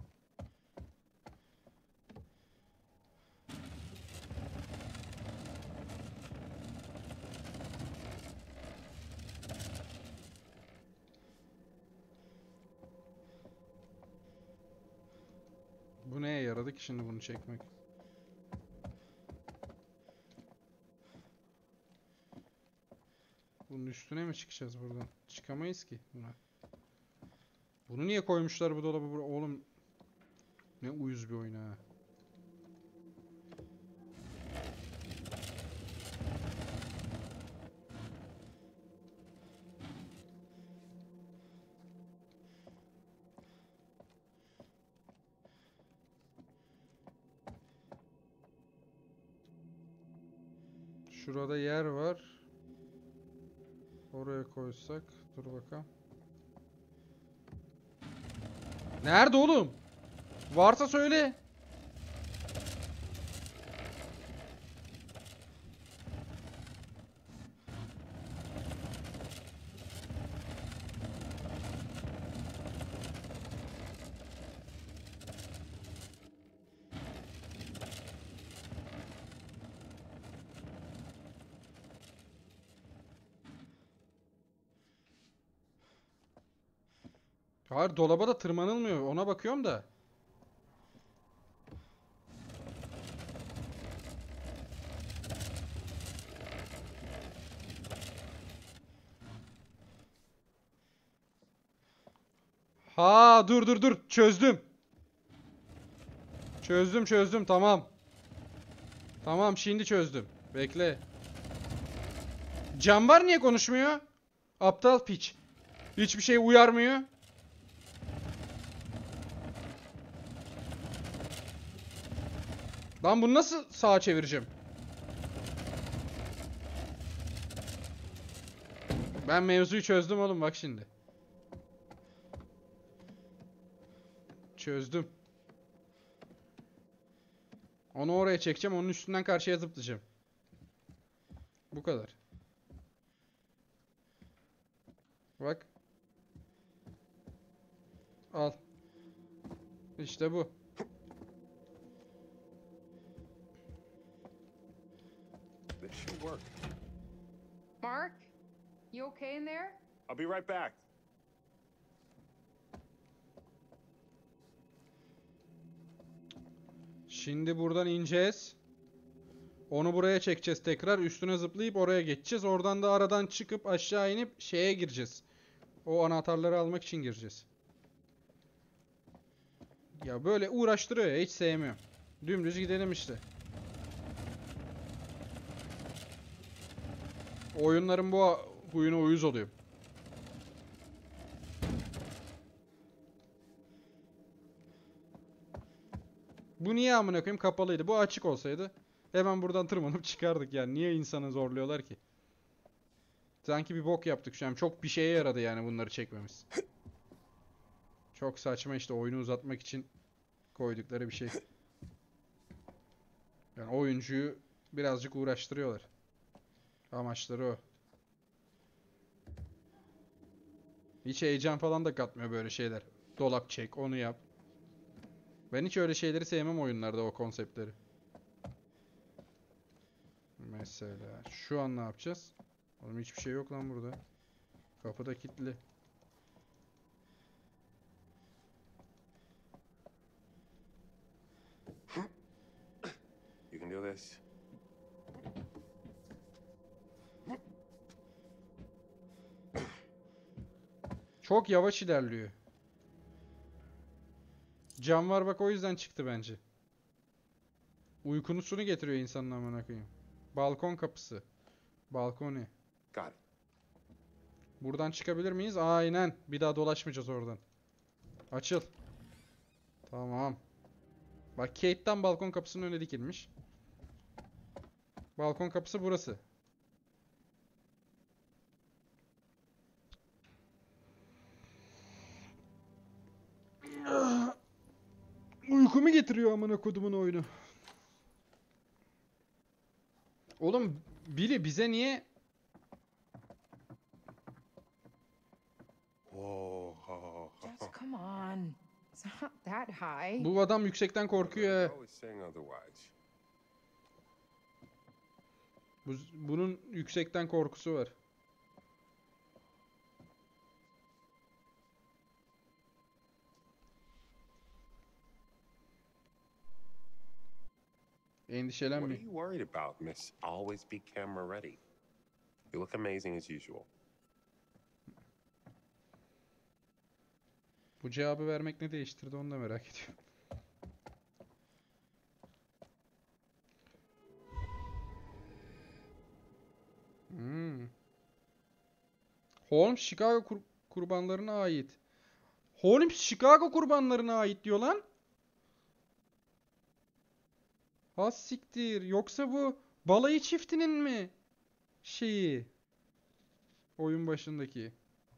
Bu neye yaradı ki şimdi bunu çekmek? Bunun üstüne mi çıkacağız buradan? Çıkamayız ki buna. Bunu niye koymuşlar bu dolabı buraya? Oğlum ne uyuz bir oyun ha. Şurada yer var. Oraya koysak. Dur bakalım. Nerede oğlum? Varsa söyle. Hayır, dolaba da tırmanılmıyor. Ona bakıyorum da. Ha, dur dur dur. Çözdüm. Çözdüm çözdüm tamam. Tamam, şimdi çözdüm. Bekle. Cam var, niye konuşmuyor? Aptal piç. Hiçbir şey uyarmıyor. Lan bunu nasıl sağa çevireceğim? Ben mevzuyu çözdüm oğlum, bak şimdi. Çözdüm. Onu oraya çekeceğim, onun üstünden karşıya zıplayacağım. Bu kadar. Bak. Al. İşte bu. This should work. Mark, you okay in there? I'll be right back. Şimdi buradan ineceğiz. Onu buraya çekeceğiz tekrar. Üstüne zıplayıp oraya geçeceğiz. Oradan da aradan çıkıp aşağı inip şeye gireceğiz. O anahtarları almak için gireceğiz. Ya böyle uğraştırıyor ya. Hiç sevmiyorum. Dümdüz gidelim işte. Oyunların bu huyuna uyuz oluyor. Bu niye amına koyayım kapalıydı? Bu açık olsaydı hemen buradan tırmanıp çıkardık yani. Niye insanı zorluyorlar ki? Sanki bir bok yaptık şu an. Çok bir şeye yaradı yani bunları çekmemiz. Çok saçma işte, oyunu uzatmak için koydukları bir şey. Yani oyuncuyu birazcık uğraştırıyorlar. Amaçları o. Hiç heyecan falan da katmıyor böyle şeyler. Dolap çek, onu yap. Ben hiç öyle şeyleri sevmem oyunlarda, o konseptleri. Mesela şu an ne yapacağız? Oğlum hiçbir şey yok lan burada. Kapı da kilitli. You can do this. Çok yavaş ilerliyor. Cam var bak, o yüzden çıktı bence. Uykunusunu getiriyor insanın amına koyayım. Balkon kapısı. Balkoni. Got it. Buradan çıkabilir miyiz? Aynen. Bir daha dolaşmayacağız oradan. Açıl. Tamam. Bak Kate'den balkon kapısının önüne dikilmiş. Balkon kapısı burası. Uykumu getiriyor amına kodumun oyunu. Oğlum Billy bize niye... Just come on. It's not that high. Bu adam yüksekten korkuyor ya. Bu, bunun yüksekten korkusu var. Endişelenme. What are you worried about, Miss? Always be camera ready. You look amazing as usual. Bu cevabı vermek ne değiştirdi onu da merak ediyorum. Hmm. Holmes Chicago kur kurbanlarına ait. Holmes Chicago kurbanlarına ait diyor lan. Ha siktir. Yoksa bu balayı çiftinin mi? şeyi. Oyun başındaki.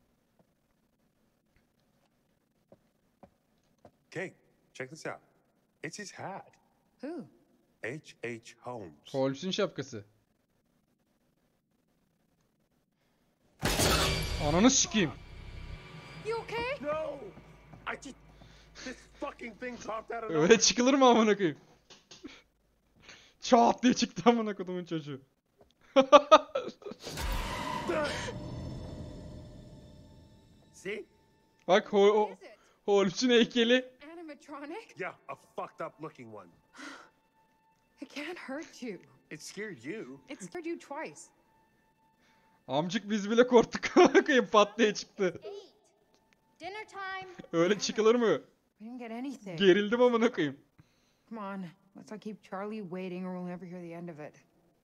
Kate, check this out. It's his hat. Who? H H. Holmes. Holmes'un şapkası. Ananı sikeyim. You okay? No! I just... This fucking thing popped out of Öyle nowhere. çıkılır mı amına koyayım? Çat diye çıktı amına kodumun çocuğu. See? Bak Ho o Holmes'un heykeli. Animatronic? Yeah, a fucked up looking one. It can't hurt you. It scared you. It scared you twice. Amcık biz bile korktuk amına koyayım, pat diye çıktı. Dinner time. Öyle çıkılır mı? We didn't get anything. Gerildim amına koyayım. Come on, let's not keep Charlie waiting or we'll never hear the end of it.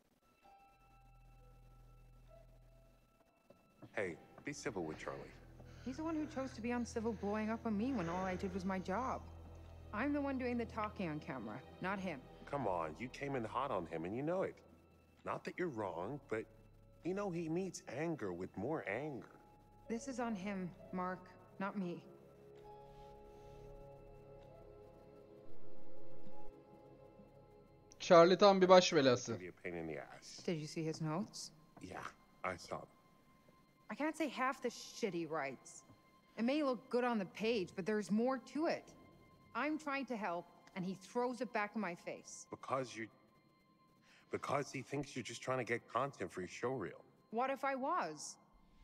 Hey, be civil with Charlie. He's the one who chose to be uncivil blowing up on me when all I did was my job. I'm the one doing the talking on camera, not him. Come on, you came in hot on him and you know it. Not that you're wrong, but you know he meets anger with more anger. This is on him, Mark, not me. Charlie tam bir baş belası. Be a pain in the ass. Did you see his notes? Yeah, I saw them. I can't say half the shit he writes. It may look good on the page, but there's more to it. I'm trying to help, and he throws it back in my face. Because you... Because he thinks you're just trying to get content for your show reel. What if I was?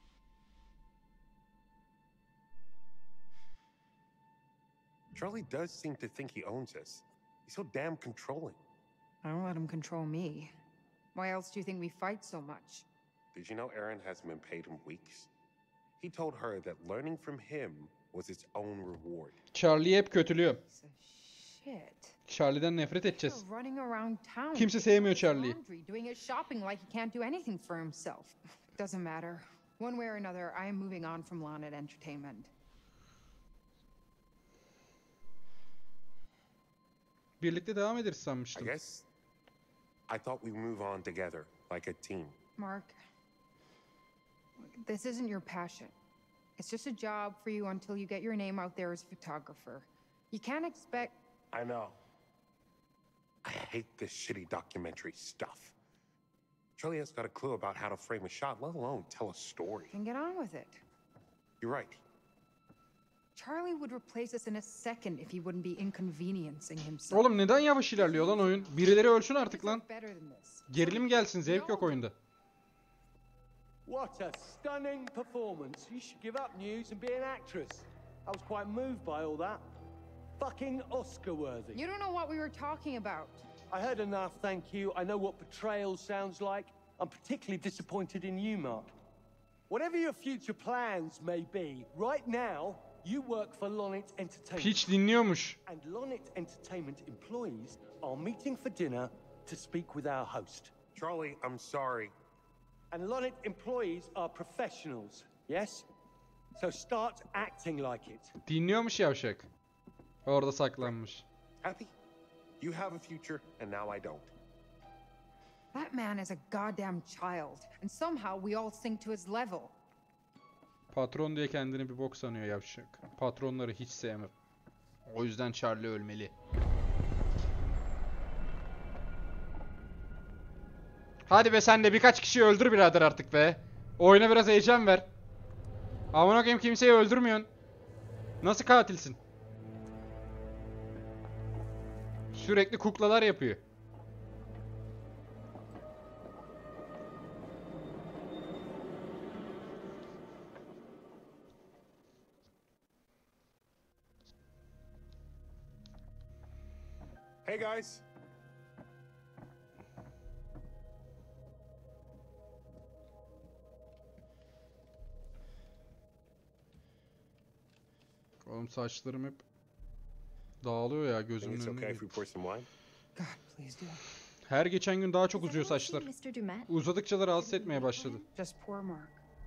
Charlie does seem to think he owns us. He's so damn controlling. I don't let him control me. Why else do you think we fight so much? Did you know Aaron hasn't been paid in weeks? He told her that learning from him was its own reward. Charlie'yi hep kötülüyor. Shit. Charlie'den nefret edeceğiz. Running around town. Kimse sevmiyor Charlie'yi. Laundry, doing his shopping like he can't do anything for himself. Doesn't matter. One way or another, I am moving on from Lonnet Entertainment. Birlikte devam ederiz I sanmıştım. guess I thought we'd move on together, like a team. Mark, this isn't your passion. It's just a job for you until you get your name out there as a photographer. You can't expect... I know. I hate this shitty documentary stuff. Charlie hasn't got a clue about how to frame a shot, let alone tell a story. Then get on with it. You're right. Charlie would replace us in a second if he wouldn't be inconveniencing himself. Oğlum neden yavaş ilerliyor lan oyun? Birileri ölsün artık lan. Better than this. Gerilim gelsin, zevk yok oyunda. What a stunning performance. You should give up news and be an actress. I was quite moved by all that. Fucking Oscar-worthy. You don't know what we were talking about. I heard enough, thank you. I know what betrayal sounds like. I'm particularly disappointed in you, Mark. Whatever your future plans may be, right now, you work for Lonnet Entertainment. Hiç dinliyormuş. And Lonnet Entertainment employees are meeting for dinner to speak with our host. Charlie, I'm sorry. And Lonnet employees are professionals, yes? So start acting like it. Dinliyormuş yavşak. Orada saklanmış. Happy? You have a future, and now I don't. That man is a goddamn child, and somehow we all sink to his level. Patron diye kendini bir bok sanıyor yavşak. Patronları hiç sevmem. O yüzden Charlie ölmeli. Hadi be sen de birkaç kişiyi öldür birader artık be. Oyuna biraz heyecan ver. Amına koyayım kimseyi öldürmüyorsun. Nasıl katilsin? Sürekli kuklalar yapıyor. Hey guys. Oğlum saçlarım hep dağılıyor ya gözümün Think it's önünde. okay if we pour some wine? God, please do. Her geçen gün daha çok uzuyor saçlar. mister Dumet? Uzadıkça da rahatsız etmeye başladı. Just poor Mark.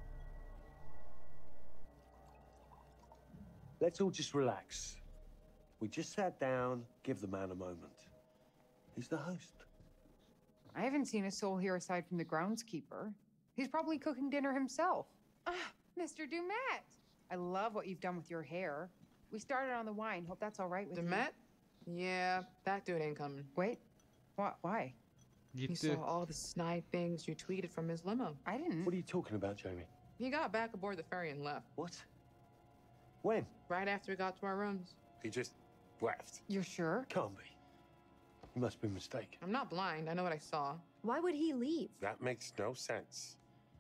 Let's all just relax. We just sat down, give the man a moment. He's the host. I haven't seen a soul here aside from the groundskeeper. He's probably cooking dinner himself. Ah, Mister Dumet! I love what you've done with your hair. We started on the wine. Hope that's all right with Dumet? Yeah, that dude ain't coming. Wait, what? Why? He Gitti. saw all the snide things you tweeted from his limo. I didn't. What are you talking about, Jamie? He got back aboard the ferry and left. What? When? Right after we got to our rooms. He just left. You're sure? Can't be. You must be mistaken. I'm not blind. I know what I saw. Why would he leave? That makes no sense.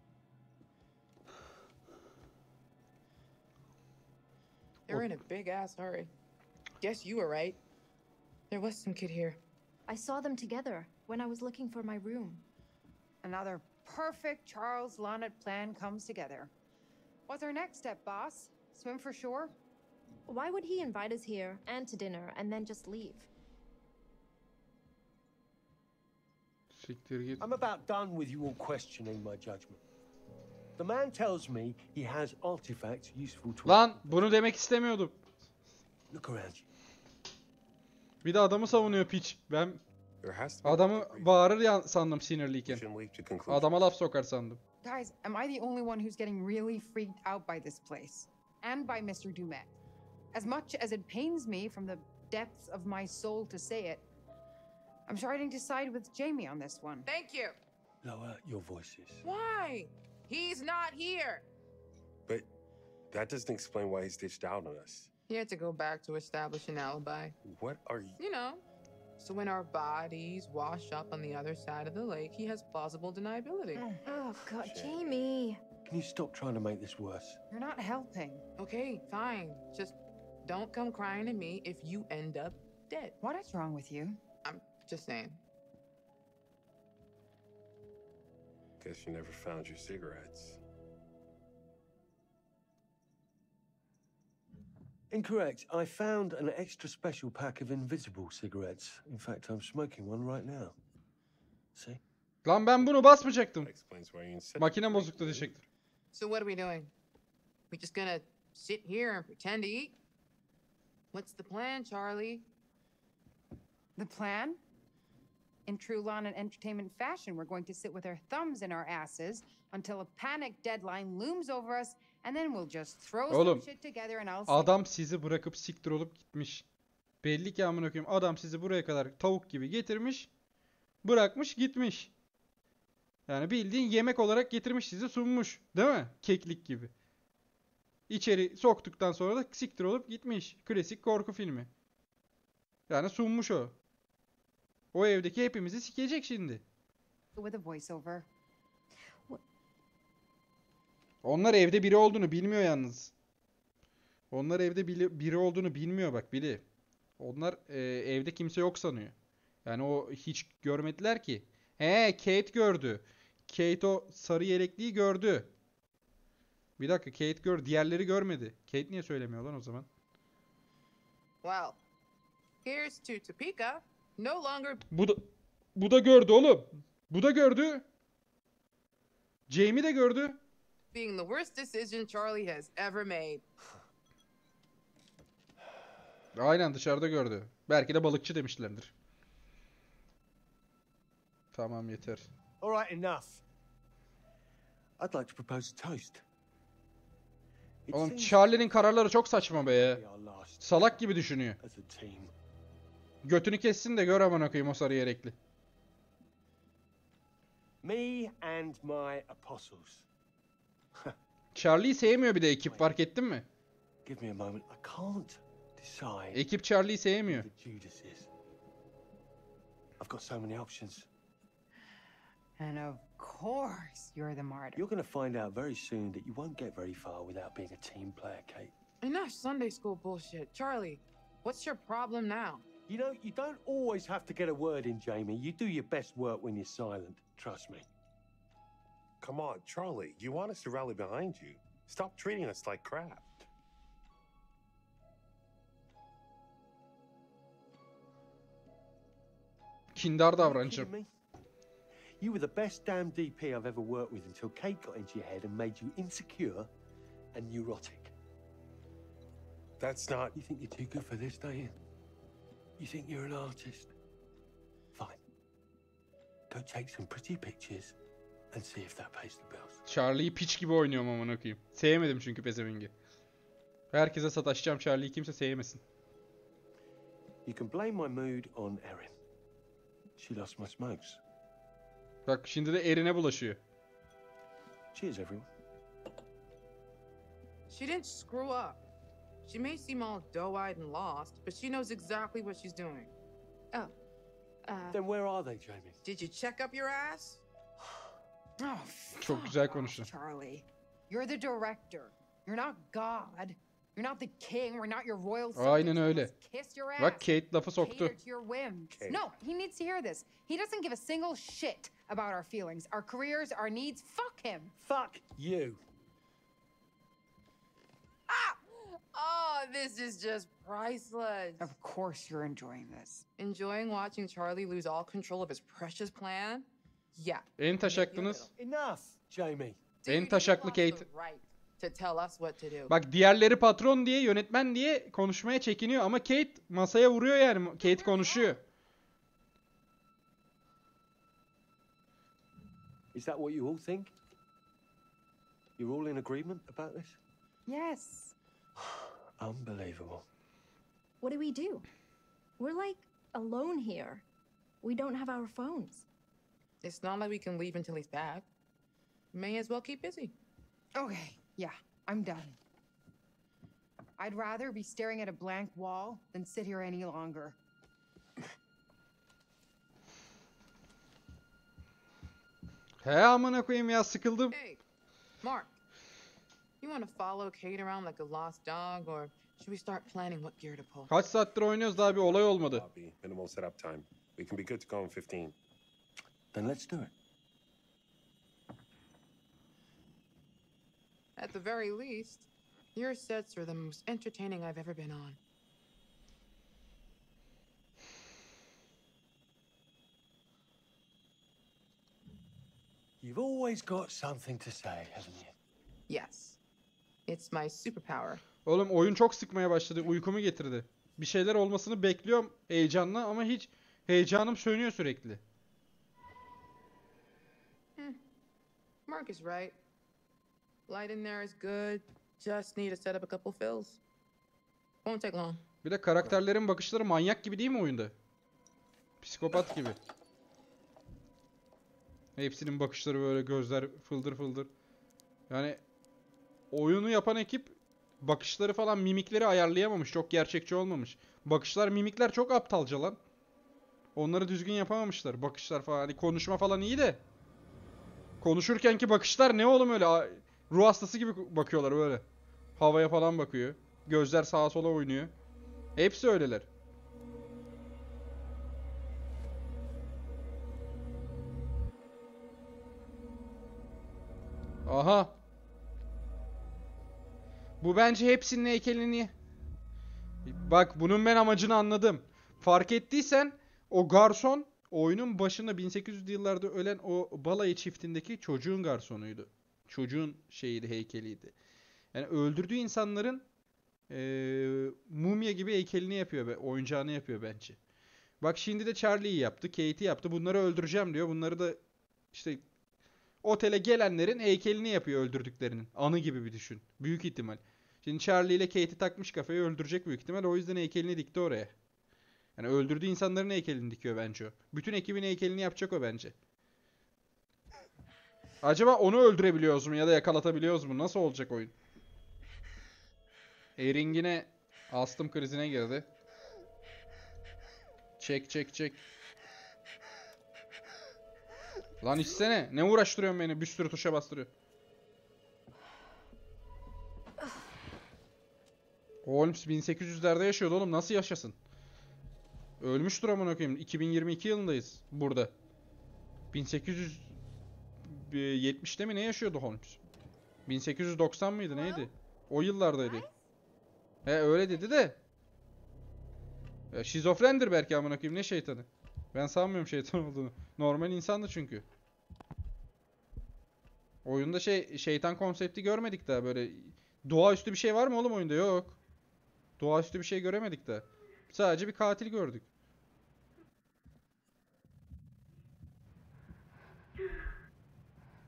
They were in a big ass hurry. Guess you were right. There was some kid here. I saw them together when I was looking for my room. Another perfect Charles Lonnet plan comes together. What's our next step, boss? Swim for shore? Why would he invite us here and to dinner and then just leave? Siktir git. I'm about done with you all questioning my judgment. The man tells me he has artifacts useful to... Lan bunu demek istemiyordum. Look around you. Bir de adamı savunuyor piç. Ben There has to be adamı bağırır ya sandım sinirliyken. shouldn't leap to conclusion. Adama laf sokar sandım. Guys, am I the only one who's getting really freaked out by this place? And by Mister Dumet? As much as it pains me from the depths of my soul to say it, I'm starting to side with Jamie on this one. Thank you. Lower your voices. Why? He's not here. But that doesn't explain why he's ditched out on us. He had to go back to establish an alibi. What are you... You know, so when our bodies wash up on the other side of the lake, he has plausible deniability. Oh, God, Jamie. Can you stop trying to make this worse? You're not helping. Okay, fine. Just don't come crying to me if you end up dead. What is wrong with you? I'm just saying. Guess you never found your cigarettes. Incorrect. I found an extra special pack of invisible cigarettes. In fact, I'm smoking one right now. See? Lan ben bunu basmayacaktım. Explains why you insisted. Makine bozuktu diyecektim. So what are we doing? We just gonna sit here and pretend to eat? What's the plan, Charlie? The plan? In true Lonnet Entertainment fashion, we're going to sit with our thumbs in our asses until a panic deadline looms over us, and then we'll just throw Oğlum, some shit together and I'll say... adam sizi bırakıp siktir olup gitmiş. Belli ki amına koyayım adam sizi buraya kadar tavuk gibi getirmiş. Bırakmış gitmiş. Yani bildiğin yemek olarak getirmiş sizi sunmuş. Değil mi? Keklik gibi. İçeri soktuktan sonra da siktir olup gitmiş. Klasik korku filmi. Yani sunmuş o. O evdeki hepimizi sikecek şimdi. With a voiceover. Onlar evde biri olduğunu bilmiyor yalnız. Onlar evde biri, biri olduğunu bilmiyor bak Billy. Onlar e, evde kimse yok sanıyor. Yani o hiç görmediler ki. He, Kate gördü. Kate o sarı yelekliyi gördü. Bir dakika, Kate gör, diğerleri görmedi. Kate niye söylemiyor lan o zaman? Well, here's to Topeka. No longer... Bu da, bu da gördü oğlum. Bu da gördü. Jamie de gördü. Being the worst decision Charlie has ever made. Aynen dışarıda gördü. Belki de balıkçı demişlerdir. Tamam yeter. All right, enough. I'd like to propose a toast. It Oğlum seems Charlie'nin kararları çok saçma be ya. we are lost Salak gibi düşünüyor. as a team. Götünü kessin de gör amına koyayım o sarı yelekli. Me and my apostles. Charlie'yi sevmiyor bir de ekip, fark ettin mi? Give me a moment. I can't decide Ekip Charlie'yi sevmiyor. who the Judas is. I've got so many options. And of course, you're the martyr. You're going to find out very soon that you won't get very far without being a team player, Kate. Enough Sunday school bullshit. Charlie, what's your problem now? You know, you don't always have to get a word in, Jamie. You do your best work when you're silent. Trust me. Come on, Charlie. You want us to rally behind you. Stop treating us like crap. Kindar Are you davranışım. kidding me? You were the best damn D P I've ever worked with until Kate got into your head and made you insecure and neurotic. That's not... You think you're too good for this, don't you? You think you're an artist? Fine. Go take some pretty pictures and see if that pays the bills. Charlie'yi piç gibi oynuyorum amına koyayım. Sevmedim çünkü pezevengi. Herkese sataşacağım, Charlie'yi kimse sevmesin. You can blame my mood on Erin. She lost my smokes. Bak şimdi de Erin'e bulaşıyor. Cheers, everyone. She didn't screw up. She may seem all doe-eyed and lost, but she knows exactly what she's doing. Oh. Uh, Then where are they, Jamie? Did you check up your ass? Oh, Çok güzel konuştu. Charlie. You're the director. You're not God. You're not the king. We're not your royal subjects. Aynen öyle. Kiss your ass. Bak Kate lafı soktu. Cater to your whims. Kate. No, he needs to hear this. He doesn't give a single shit about our feelings, our careers, our needs. Fuck him. Fuck you. Ah! Oh, this is just priceless. Of course you're enjoying this. Enjoying watching Charlie lose all control of his precious plan? Yeah. En taşaklınız. Enough, Jamie. En taşaklı Kate. Right to tell us what to do. Bak diğerleri patron diye, yönetmen diye konuşmaya çekiniyor ama Kate masaya vuruyor yani. Kate konuşuyor. Is that what you all think? You're all in agreement about this? Yes. Unbelievable. what do we do? We're like alone here. We don't have our phones. It's not like we can leave until he's back. May as well keep busy. Okay, yeah, I'm done. I'd rather be staring at a blank wall than sit here any longer. He amına koyayım ya, sıkıldım. Hey, Mark. You want to follow Kate around like a lost dog, or should we start planning what gear to pull? Kaç saattir oynuyoruz, daha bir olay olmadı. Copy. Minimal setup time. We can be good to go in fifteen. Then let's do it. At the very least, your sets are the most entertaining I've ever been on. You've always got something to say, haven't you? Yes. It's my superpower. Oğlum oyun çok sıkmaya başladı. Uykumu getirdi. Bir şeyler olmasını bekliyorum heyecanla ama hiç heyecanım sönüyor sürekli. Hmm. Mark is right. Light in there is good. Just need to set up a couple fills. Won't take long. Bir de karakterlerin bakışları manyak gibi değil mi oyunda? Psikopat gibi. Hepsinin bakışları böyle, gözler fıldır fıldır. Yani oyunu yapan ekip bakışları falan, mimikleri ayarlayamamış. Çok gerçekçi olmamış. Bakışlar, mimikler çok aptalca lan. Onları düzgün yapamamışlar. Bakışlar falan. Hani konuşma falan iyi de. Konuşurkenki bakışlar ne oğlum öyle? Ruh hastası gibi bakıyorlar böyle. Havaya falan bakıyor. Gözler sağa sola oynuyor. Hepsi öyleler. Aha. Bu bence hepsinin heykelini... Bak bunun ben amacını anladım. Fark ettiysen o garson oyunun başında bin sekiz yüzlü yıllarda ölen o balayı çiftindeki çocuğun garsonuydu. Çocuğun şeyiydi, heykeliydi. Yani öldürdüğü insanların ee, mumya gibi heykelini yapıyor, oyuncağını yapıyor bence. Bak şimdi de Charlie'yi yaptı, Kate'i yaptı. Bunları öldüreceğim diyor. Bunları da işte otele gelenlerin heykelini yapıyor, öldürdüklerinin. Anı gibi bir düşün. Büyük ihtimal. Şimdi Charlie ile Kate'i takmış kafayı, öldürecek büyük ihtimal. O yüzden heykelini dikti oraya. Yani öldürdüğü insanların heykelini dikiyor bence o. Bütün ekibin heykelini yapacak o bence. Acaba onu öldürebiliyoruz mu ya da yakalatabiliyoruz mu? Nasıl olacak oyun? Erin yine astım krizine girdi. Çek çek çek. Lan içsene. Ne uğraştırıyorsun beni? Bir sürü tuşa bastırıyor. Holmes bin sekiz yüzlerde yaşıyordu oğlum. Nasıl yaşasın? Ölmüştür amına koyayım. iki bin yirmi iki yılındayız burada. bin sekiz yüz yetmişte mi ne yaşıyordu Holmes? bin sekiz yüz doksan mıydı neydi? O yıllardaydı. He öyle dedi de. Ya, şizofrendir belki amına koyayım, ne şeytanı. Ben sanmıyorum şeytan olduğunu. Normal insandı çünkü. Oyunda şey şeytan konsepti görmedik daha, böyle doğaüstü bir şey var mı oğlum oyunda? Yok. Doğaüstü bir şey göremedik daha. Sadece bir katil gördük.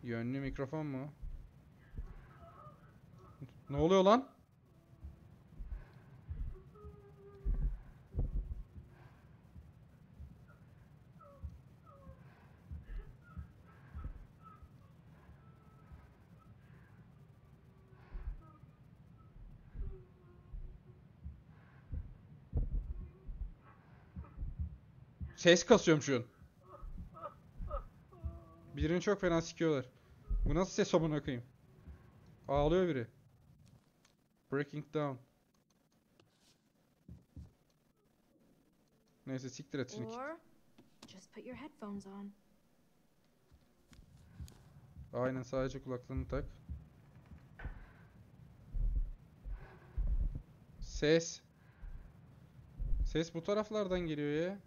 Yönlü mikrofon mu? Ne oluyor lan? Ses kasıyorum şu an. Birini çok fena sikiyorlar. Bu nasıl ses amına koyayım? Ağlıyor biri. Breaking down. Neyse siktir et şimdi. Or just put your headphones on. Aynen, sadece kulaklığını tak. Ses. Ses bu taraflardan geliyor ya.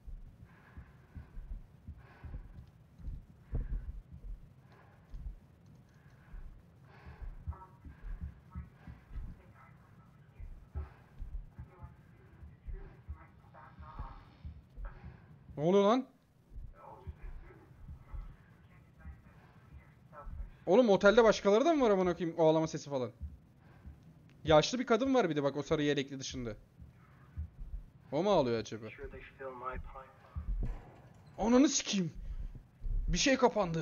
Ne oluyor lan? Oğlum otelde başkaları da mı var amına koyayım, ağlama sesi falan? Yaşlı bir kadın var bir de bak, o sarı yelekli dışında. O mu ağlıyor acaba? Ananı sikeyim. Bir şey kapandı.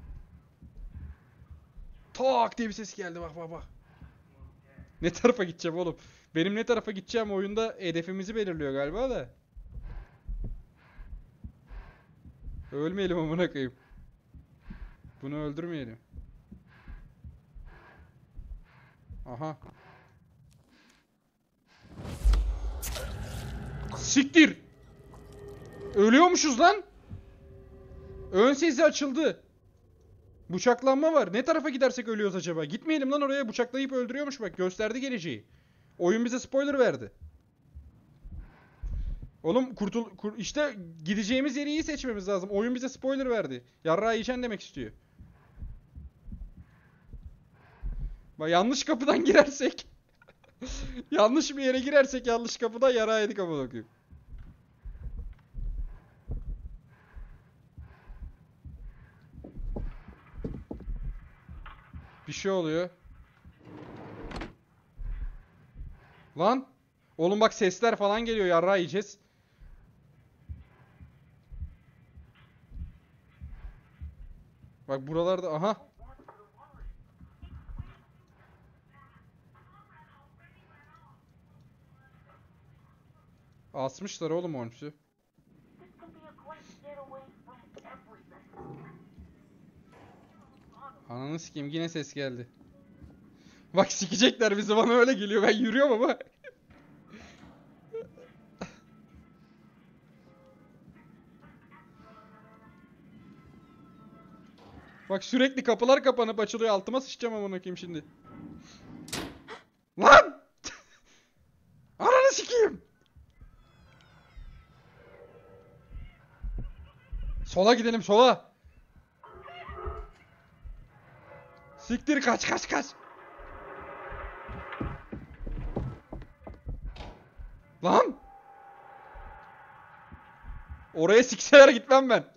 Tak diye bir ses geldi, bak bak bak. Ne tarafa gideceğim oğlum? Benim ne tarafa gideceğim oyunda hedefimizi belirliyor galiba da. Ölmeyelim amına koyayım. Bunu öldürmeyelim. Aha. Siktir. Ölüyormuşuz lan. Ön sezi açıldı. Bıçaklanma var. Ne tarafa gidersek ölüyoruz acaba? Gitmeyelim lan oraya. Bıçaklayıp öldürüyormuş bak. Gösterdi geleceği. Oyun bize spoiler verdi. Oğlum kurtul kur, işte gideceğimiz yeri iyi seçmemiz lazım. Oyun bize spoiler verdi. Yarrağı yiyeceksin demek istiyor. Bak yanlış kapıdan girersek yanlış bir yere girersek yanlış kapıdan yarağı yedik ama bakayım. Bir şey oluyor. Lan. Oğlum bak sesler falan geliyor, yarrağı yiyeceğiz. Bak buralarda, aha. Asmışlar oğlum Holmes'u. Ananı sikeyim, yine ses geldi. Bak sikecekler bizi, bana öyle geliyor, ben yürüyorum ama. Bak sürekli kapılar kapanıp açılıyor, altıma sıçacağım amına koyayım şimdi. Lan! Ananı sikeyim! Sola gidelim, sola. Siktir, kaç kaç kaç. Lan! Oraya sikseler gitmem ben.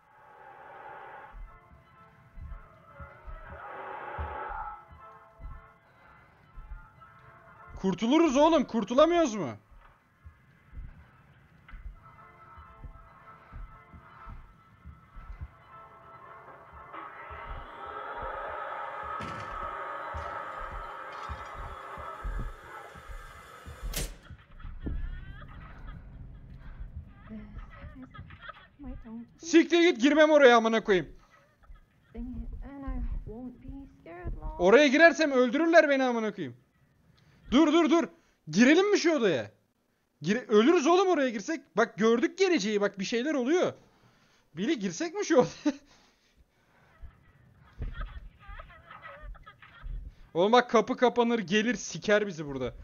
Kurtuluruz oğlum, kurtulamıyoruz mu? Siktir git, girmem oraya amına koyayım. Oraya girersem öldürürler beni amına koyayım. Dur dur dur. Girelim mi şu odaya? Gire ölürüz oğlum oraya girsek. Bak gördük geleceği, bak bir şeyler oluyor. Biri girsek mi şu odaya? Oğlum bak kapı kapanır gelir siker bizi burada.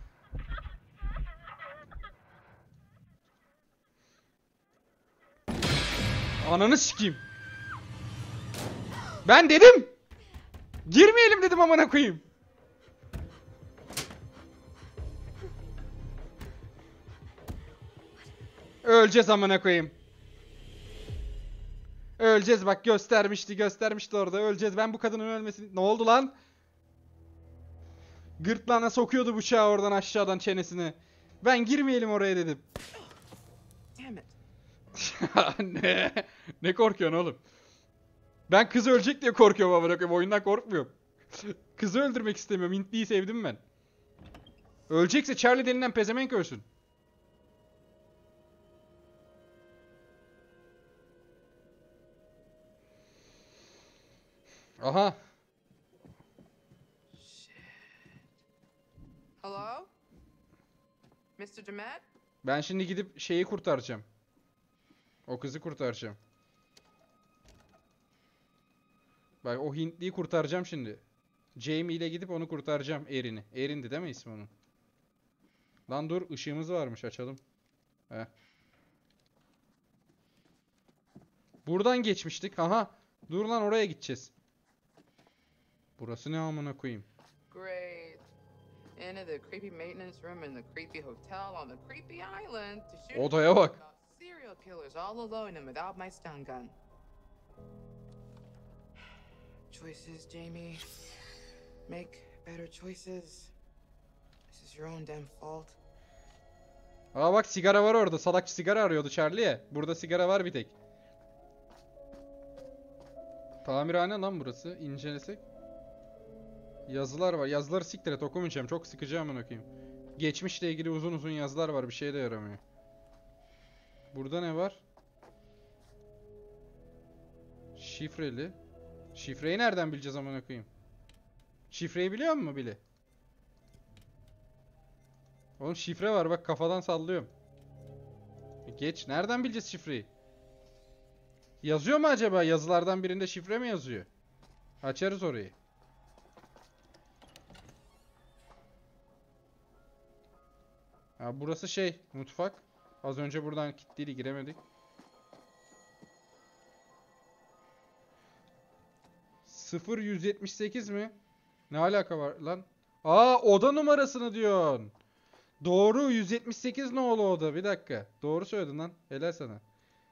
Ananı sikeyim. Ben dedim. Girmeyelim dedim amına koyayım. Öleceğiz amına koyayım. Öleceğiz bak, göstermişti göstermişti orada. Öleceğiz. Ben bu kadının ölmesini... Ne oldu lan? Gırtlağına sokuyordu bıçağı oradan aşağıdan çenesine. Ben girmeyelim oraya dedim. Damn it. ne? Ne korkuyorsun oğlum? Ben kız ölecek diye korkuyorum amına koyayım. Oyundan korkmuyorum. Kızı öldürmek istemiyorum. Hintliyi sevdim ben. Ölecekse Charlie denilen pezevenk ölsün. Aha. Hello? mister Demet? Ben şimdi gidip şeyi kurtaracağım. O kızı kurtaracağım. Bak o Hintliyi kurtaracağım şimdi. Jamie ile gidip onu kurtaracağım, Erin'i. Erin'di değil mi ismi onun? Lan dur, ışığımız varmış, açalım. Heh. Buradan geçmiştik. Aha. Dur lan, oraya gideceğiz. Burası ne amına koyayım? Great. Into the creepy maintenance room in the creepy hotel on the creepy island to shoot Odaya bak. serial killers all alone and without my stun gun. Choices, Jamie. Make better choices. This is your own damn fault. Aa bak, sigara var orada. Salak sigara arıyordu Charlie'ye. Burada sigara var bir tek. Tamirhane lan burası. İncelesek. Yazılar var. Yazıları siktir et, okumayacağım. Çok sıkıcı amına koyayım. Geçmişle ilgili uzun uzun yazılar var. Bir şeye de yaramıyor. Burada ne var? Şifreli. Şifreyi nereden bileceğiz amına koyayım? Şifreyi biliyor musun bile? Oğlum şifre var bak, kafadan sallıyorum. Geç. Nereden bileceğiz şifreyi? Yazıyor mu acaba? Yazılardan birinde şifre mi yazıyor? Açarız orayı. Ha, burası şey, mutfak. Az önce buradan kilitliydi, giremedik. sıfır yüz yetmiş sekiz mi? Ne alaka var lan? Aa, oda numarasını diyorsun. Doğru, yüz yetmiş sekiz nolu oda. Bir dakika. Doğru söyledin lan. Helal sana.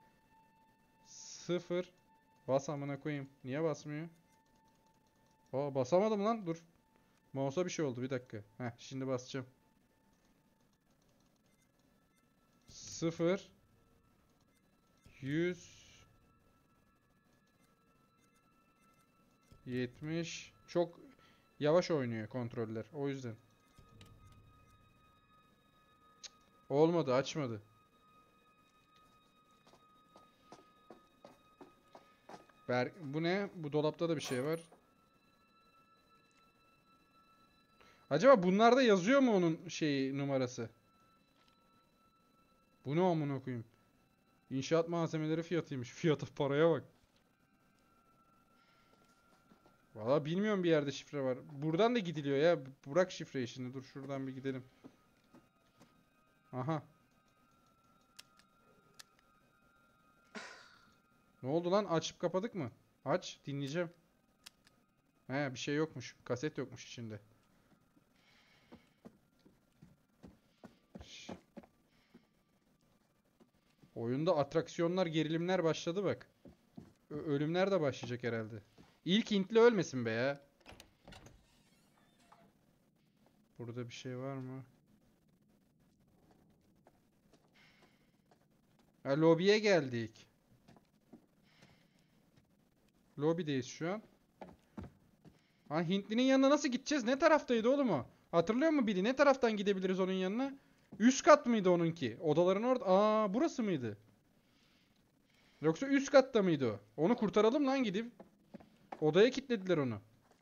sıfır. Bas amına koyayım. Niye basmıyor? Aa, basamadım lan. Dur. Mouse'a bir şey oldu. Bir dakika. Heh, şimdi basacağım. sıfır. yüz. yetmiş. Çok yavaş oynuyor kontroller. O yüzden. Cık, olmadı, açmadı. Ber bu ne? Bu dolapta da bir şey var. Acaba bunlarda yazıyor mu onun şeyi, numarası? Bu ne amına koyayım? İnşaat malzemeleri fiyatıymış. Fiyatı, paraya bak. Valla bilmiyorum, bir yerde şifre var. Buradan da gidiliyor ya. Bırak şifreyi şimdi. Dur şuradan bir gidelim. Aha. Ne oldu lan? Açıp kapadık mı? Aç. Dinleyeceğim. He, bir şey yokmuş. Kaset yokmuş içinde. Şş. Oyunda atraksiyonlar, gerilimler başladı bak. Ö ölümler de başlayacak herhalde. İlk Hintli ölmesin be ya. Burada bir şey var mı? Ha, lobiye geldik. Lobideyiz şu an. Ha, Hintlinin yanına nasıl gideceğiz? Ne taraftaydı oğlum o? Hatırlıyor musun Billy? Ne taraftan gidebiliriz onun yanına? Üst kat mıydı onunki? Odaların orada. Aa, burası mıydı? Yoksa üst katta mıydı o? Onu kurtaralım lan gidip. Odaya kilitlediler onu.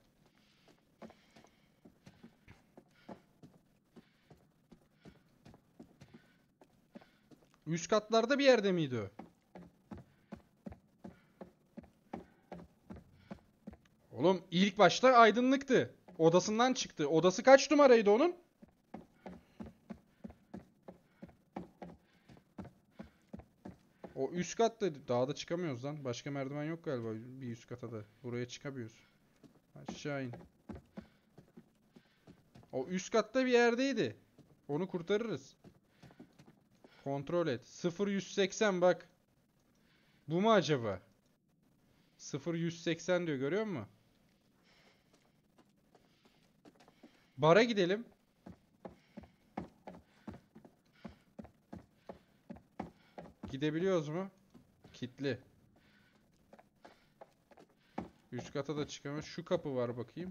Üst katlarda bir yerde miydi o? Oğlum ilk başta aydınlıktı. Odasından çıktı. Odası kaç numaraydı onun? O üst katta. Daha da çıkamıyoruz lan. Başka merdiven yok galiba bir üst kata da. Buraya çıkamıyoruz. Aşağı in. O üst katta bir yerdeydi. Onu kurtarırız. Kontrol et. sıfır yüz seksen bak. Bu mu acaba? sıfır yüz seksen diyor, görüyor musun? Bara gidelim. Gidebiliyoruz mu? Kitli. Üst kata da çıkamıyoruz. Şu kapı var bakayım.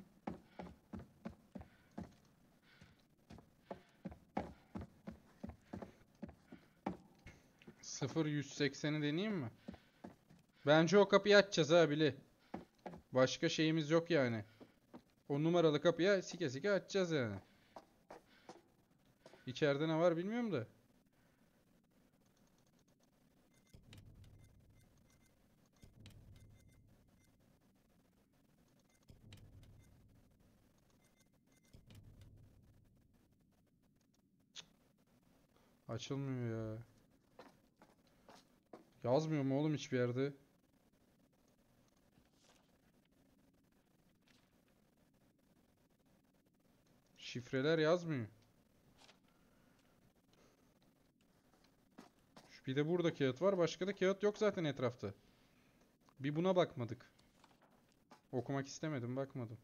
sıfır yüz sekseni deneyeyim mi? Bence o kapıyı açacağız ha Bili. Başka şeyimiz yok yani. O numaralı kapıya sike sike açacağız yani. İçeride ne var bilmiyorum da. Açılmıyor ya. Yazmıyor mu oğlum hiçbir yerde? Şifreler yazmıyor. Bir de burada kağıt var. Başka da kağıt yok zaten etrafta. Bir buna bakmadık. Okumak istemedim, bakmadım.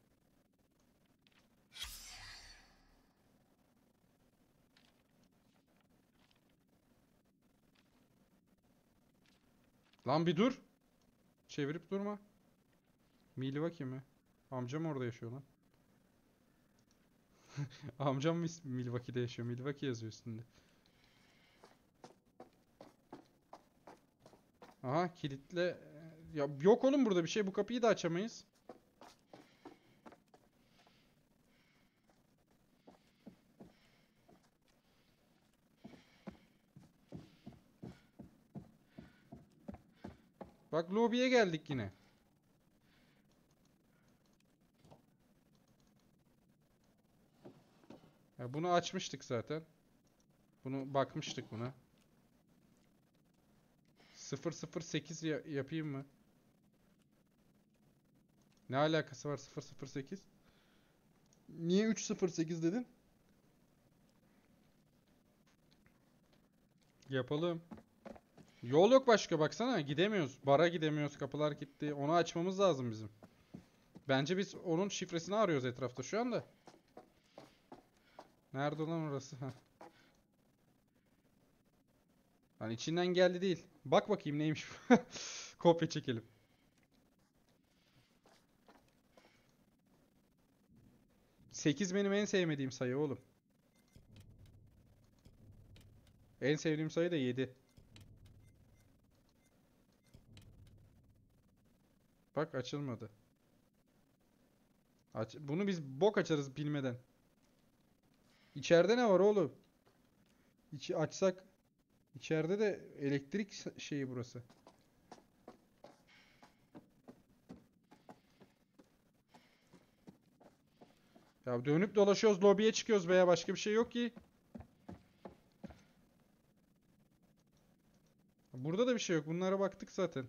Lan bir dur. Çevirip durma. Milwaukee mi? Amcam orada yaşıyor lan. Amcam mı Milwaukee'de yaşıyor? Milwaukee yazıyor üstünde. Aha, kilitle. Ya yok oğlum burada bir şey. Bu kapıyı da açamayız. Bak lobiye geldik yine. Ya bunu açmıştık zaten. Bunu bakmıştık buna. sıfır sıfır sekiz ya yapayım mı? Ne alakası var sıfır sıfır sekiz? Niye üç sıfır sekiz dedin? Yapalım. Yol yok başka, baksana gidemiyoruz. Bara gidemiyoruz, kapılar gitti. Onu açmamız lazım bizim. Bence biz onun şifresini arıyoruz etrafta şu anda. Nerede lan orası? Heh. Hani içinden geldi değil. Bak bakayım neymiş. Kopya çekelim. sekiz benim en sevmediğim sayı oğlum. En sevdiğim sayı da yedi. Bak açılmadı. Aç Bunu biz bok açarız bilmeden. İçeride ne var oğlum? İçi açsak. İçeride de elektrik şeyi burası. Ya dönüp dolaşıyoruz, lobiye çıkıyoruz veya başka bir şey yok ki. Burada da bir şey yok. Bunlara baktık zaten.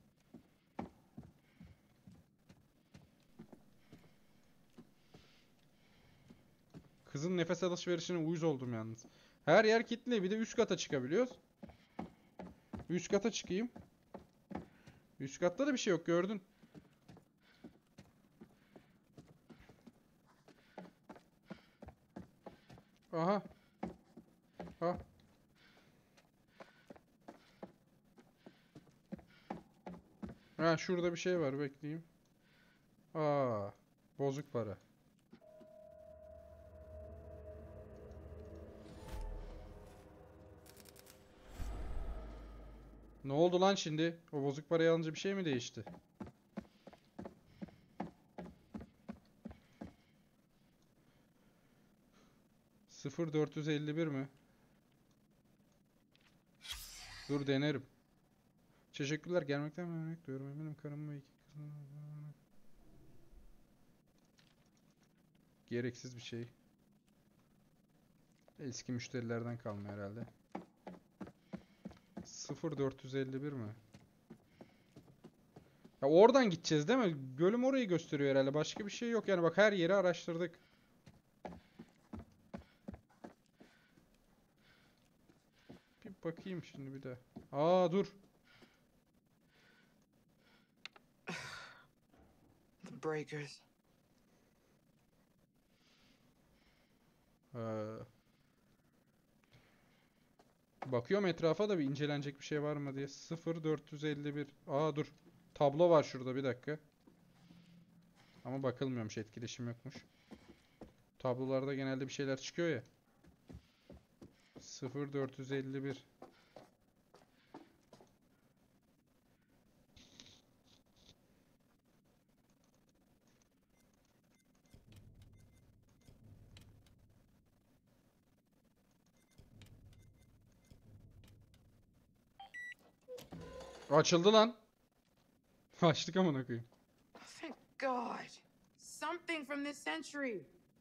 Kızın nefes alışverişine uyuz oldum yalnız. Her yer kilitli. Bir de üst kata çıkabiliyoruz. Üst kata çıkayım. Üst katta da bir şey yok, gördün. Aha. Ha. Ha şurada bir şey var, bekleyeyim. Aa, bozuk para. Ne oldu lan şimdi? O bozuk parayı alınca bir şey mi değişti? sıfır dört yüz elli bir mi? Dur denerim. Teşekkürler, gelmekten memnun duyuyorum. Eminim karım ve iki kızım. Gereksiz bir şey. Eski müşterilerden kalma herhalde. sıfır dört yüz elli bir mi? Ya oradan gideceğiz değil mi? Bölüm orayı gösteriyor herhalde. Başka bir şey yok. Yani bak her yeri araştırdık. Bir bakayım şimdi bir de. Aa dur. breakers. Ee, bakıyorum etrafa da bir incelenecek bir şey var mı diye. sıfır dört yüz elli bir. Aa dur. Tablo var şurada, bir dakika. Ama bakılmıyormuş, etkileşim yokmuş. Tablolarda genelde bir şeyler çıkıyor ya. sıfır dört yüz elli bir. Açıldı lan. Açtık amına koyayım. Thank God. Something from this century.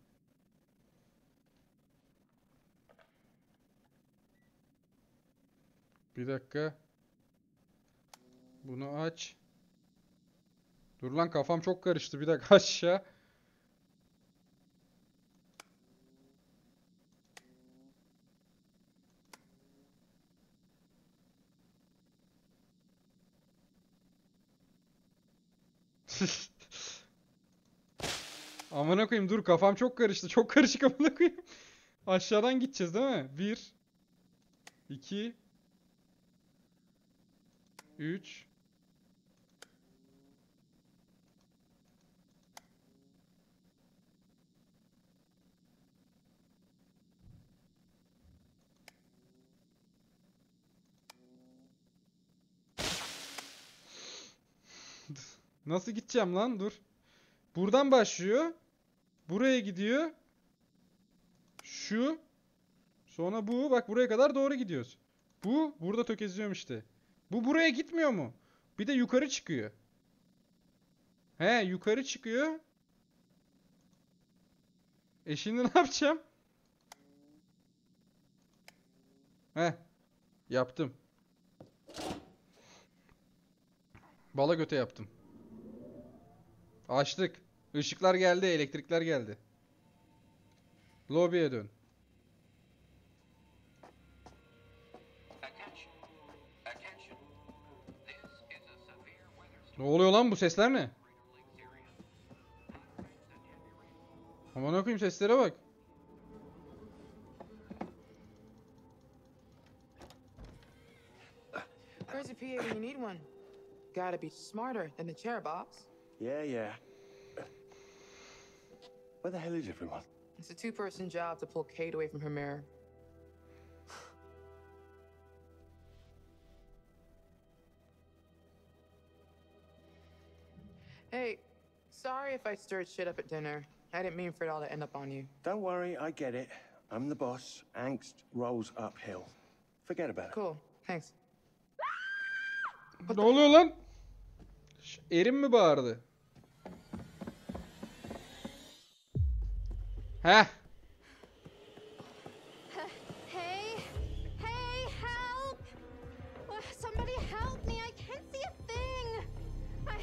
Bir dakika. Bunu aç. Dur lan, kafam çok karıştı. Bir dakika, aşağı. Amına koyayım, dur, kafam çok karıştı. Çok karışık amına koyayım. Aşağıdan gideceğiz değil mi? bir iki üç Nasıl gideceğim lan? Dur. Buradan başlıyor. Buraya gidiyor. Şu. Sonra bu. Bak, buraya kadar doğru gidiyoruz. Bu. Burada tökezliyorum işte. Bu buraya gitmiyor mu? Bir de yukarı çıkıyor. He, yukarı çıkıyor. E şimdi ne yapacağım? He. Yaptım. Bala göte yaptım. Açtık. Işıklar geldi, elektrikler geldi. Lobiye dön. Ne oluyor lan, bu sesler ne? Aman okuyayım, seslere bak. Where's a P A when you need one? Gotta be smarter than the chair box. Yeah, yeah. Where the hell is everyone? It's a two-person job to pull Kate away from her mirror. Hey, sorry if I stirred shit up at dinner. I didn't mean for it all to end up on you. Don't worry, I get it. I'm the boss. Angst rolls uphill. Forget about it. Cool, thanks. Ne oluyor lan? Ş- Erim mi bağırdı? Heh. Hey, hey, help! Uh, Somebody help me! I can't see a thing. I,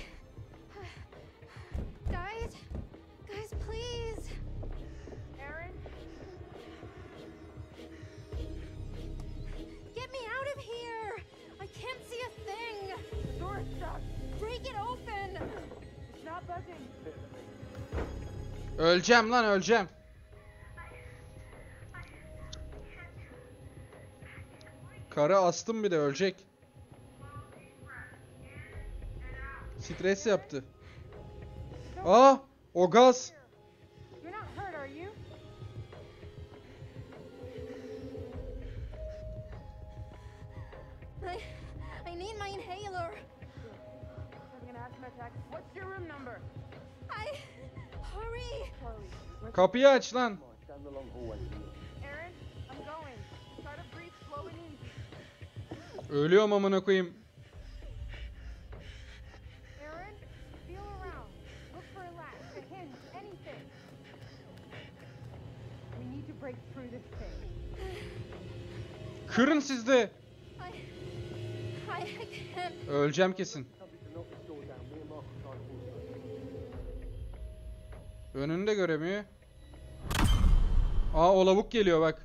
guys, guys, please. Aaron? Get me out of here! I can't see a thing. The door's stuck. Break it open. It's not buzzing. Öleceğim lan, öleceğim. Karı astım, bir de ölecek. Stres yaptı. Aa, o gaz. You're not hurt, are you? I, I need my inhaler. Having an asthma attack. What's your room number? I, hurry. Charlie. Kapıyı aç lan. Down the long hallway. Aaron, I'm going. Try to breathe slow and easy. Ölüyorum amına koyayım. Aaron, feel around. Look for a latch, a hinge, anything. We need to break through this thing. Kırın siz de. I, I, I can't. Öleceğim kesin. Önünü de göremiyor. Aa, o lavuk geliyor bak.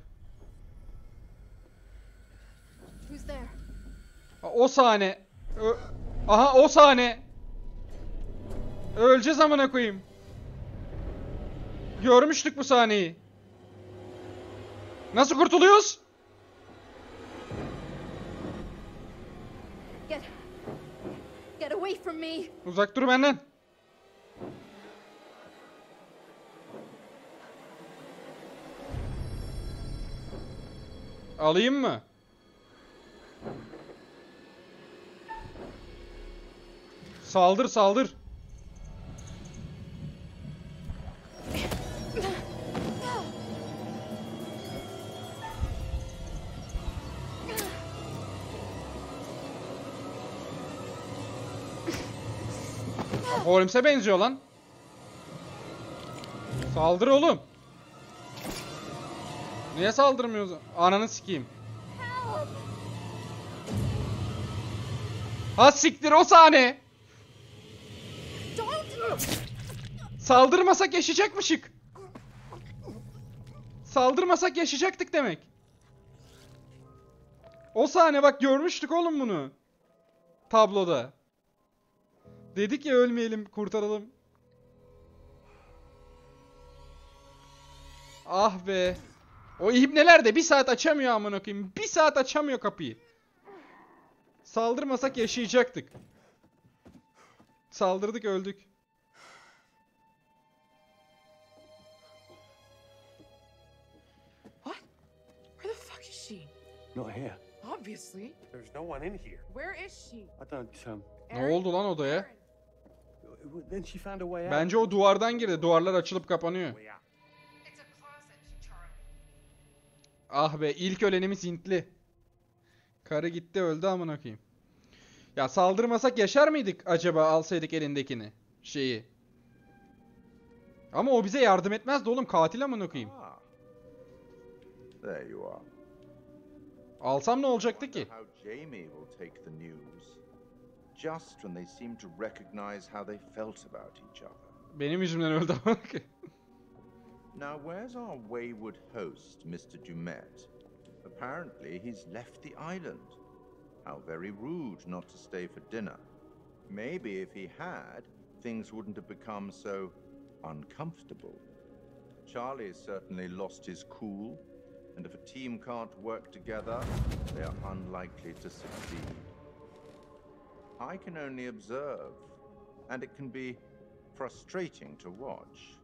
Who's there? Aa, o sahne. Ö- Aha, o sahne. Öleceğiz amına koyayım. Görmüştük bu sahneyi. Nasıl kurtuluyoruz? Get, get away from me. Uzak dur benden. Alayım mı? Saldır saldır. Holmes'e benziyor lan. Saldır oğlum. Niye saldırmıyorsun? Ananı sikeyim. Ha siktir o sahne. Saldırmasak yaşayacakmışık. Saldırmasak yaşayacaktık demek. O sahne bak görmüştük oğlum bunu. Tabloda. Dedik ya ölmeyelim, kurtaralım. Ah be. O ibneler de bir saat açamıyor amına koyayım. Bir saat açamıyor kapıyı. Saldırmasak yaşayacaktık. Saldırdık, öldük. What? Where the fuck is she? Not here. Obviously. There's no one in here. Where is she? I don't, um... Ne oldu lan odaya? Then she found a way out. Bence o duvardan girdi. Duvarlar açılıp kapanıyor. Ah be, ilk ölenimiz Hintli. Karı gitti öldü amına koyayım. Ya saldırmasak yaşar mıydık acaba, alsaydık elindekini? Şeyi. Ama o bize yardım etmezdi oğlum, katil amına koyayım. Ah. There you are. Alsam ne olacaktı ki? How Jamie will take the news. Just when they seem to recognize how they felt about each other. Benim yüzümden öldü amına koyayım. Now, where's our wayward host, Mister Dumet? Apparently, he's left the island. How very rude not to stay for dinner. Maybe if he had, things wouldn't have become so uncomfortable. Charlie's certainly lost his cool, and if a team can't work together, they are unlikely to succeed. I can only observe, and it can be frustrating to watch.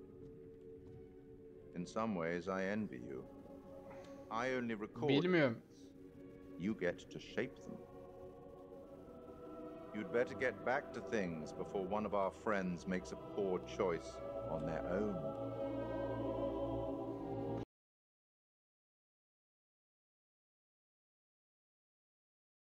In some ways, I envy you. I only record Bilmiyorum. events. You get to shape them. You'd better get back to things before one of our friends makes a poor choice on their own.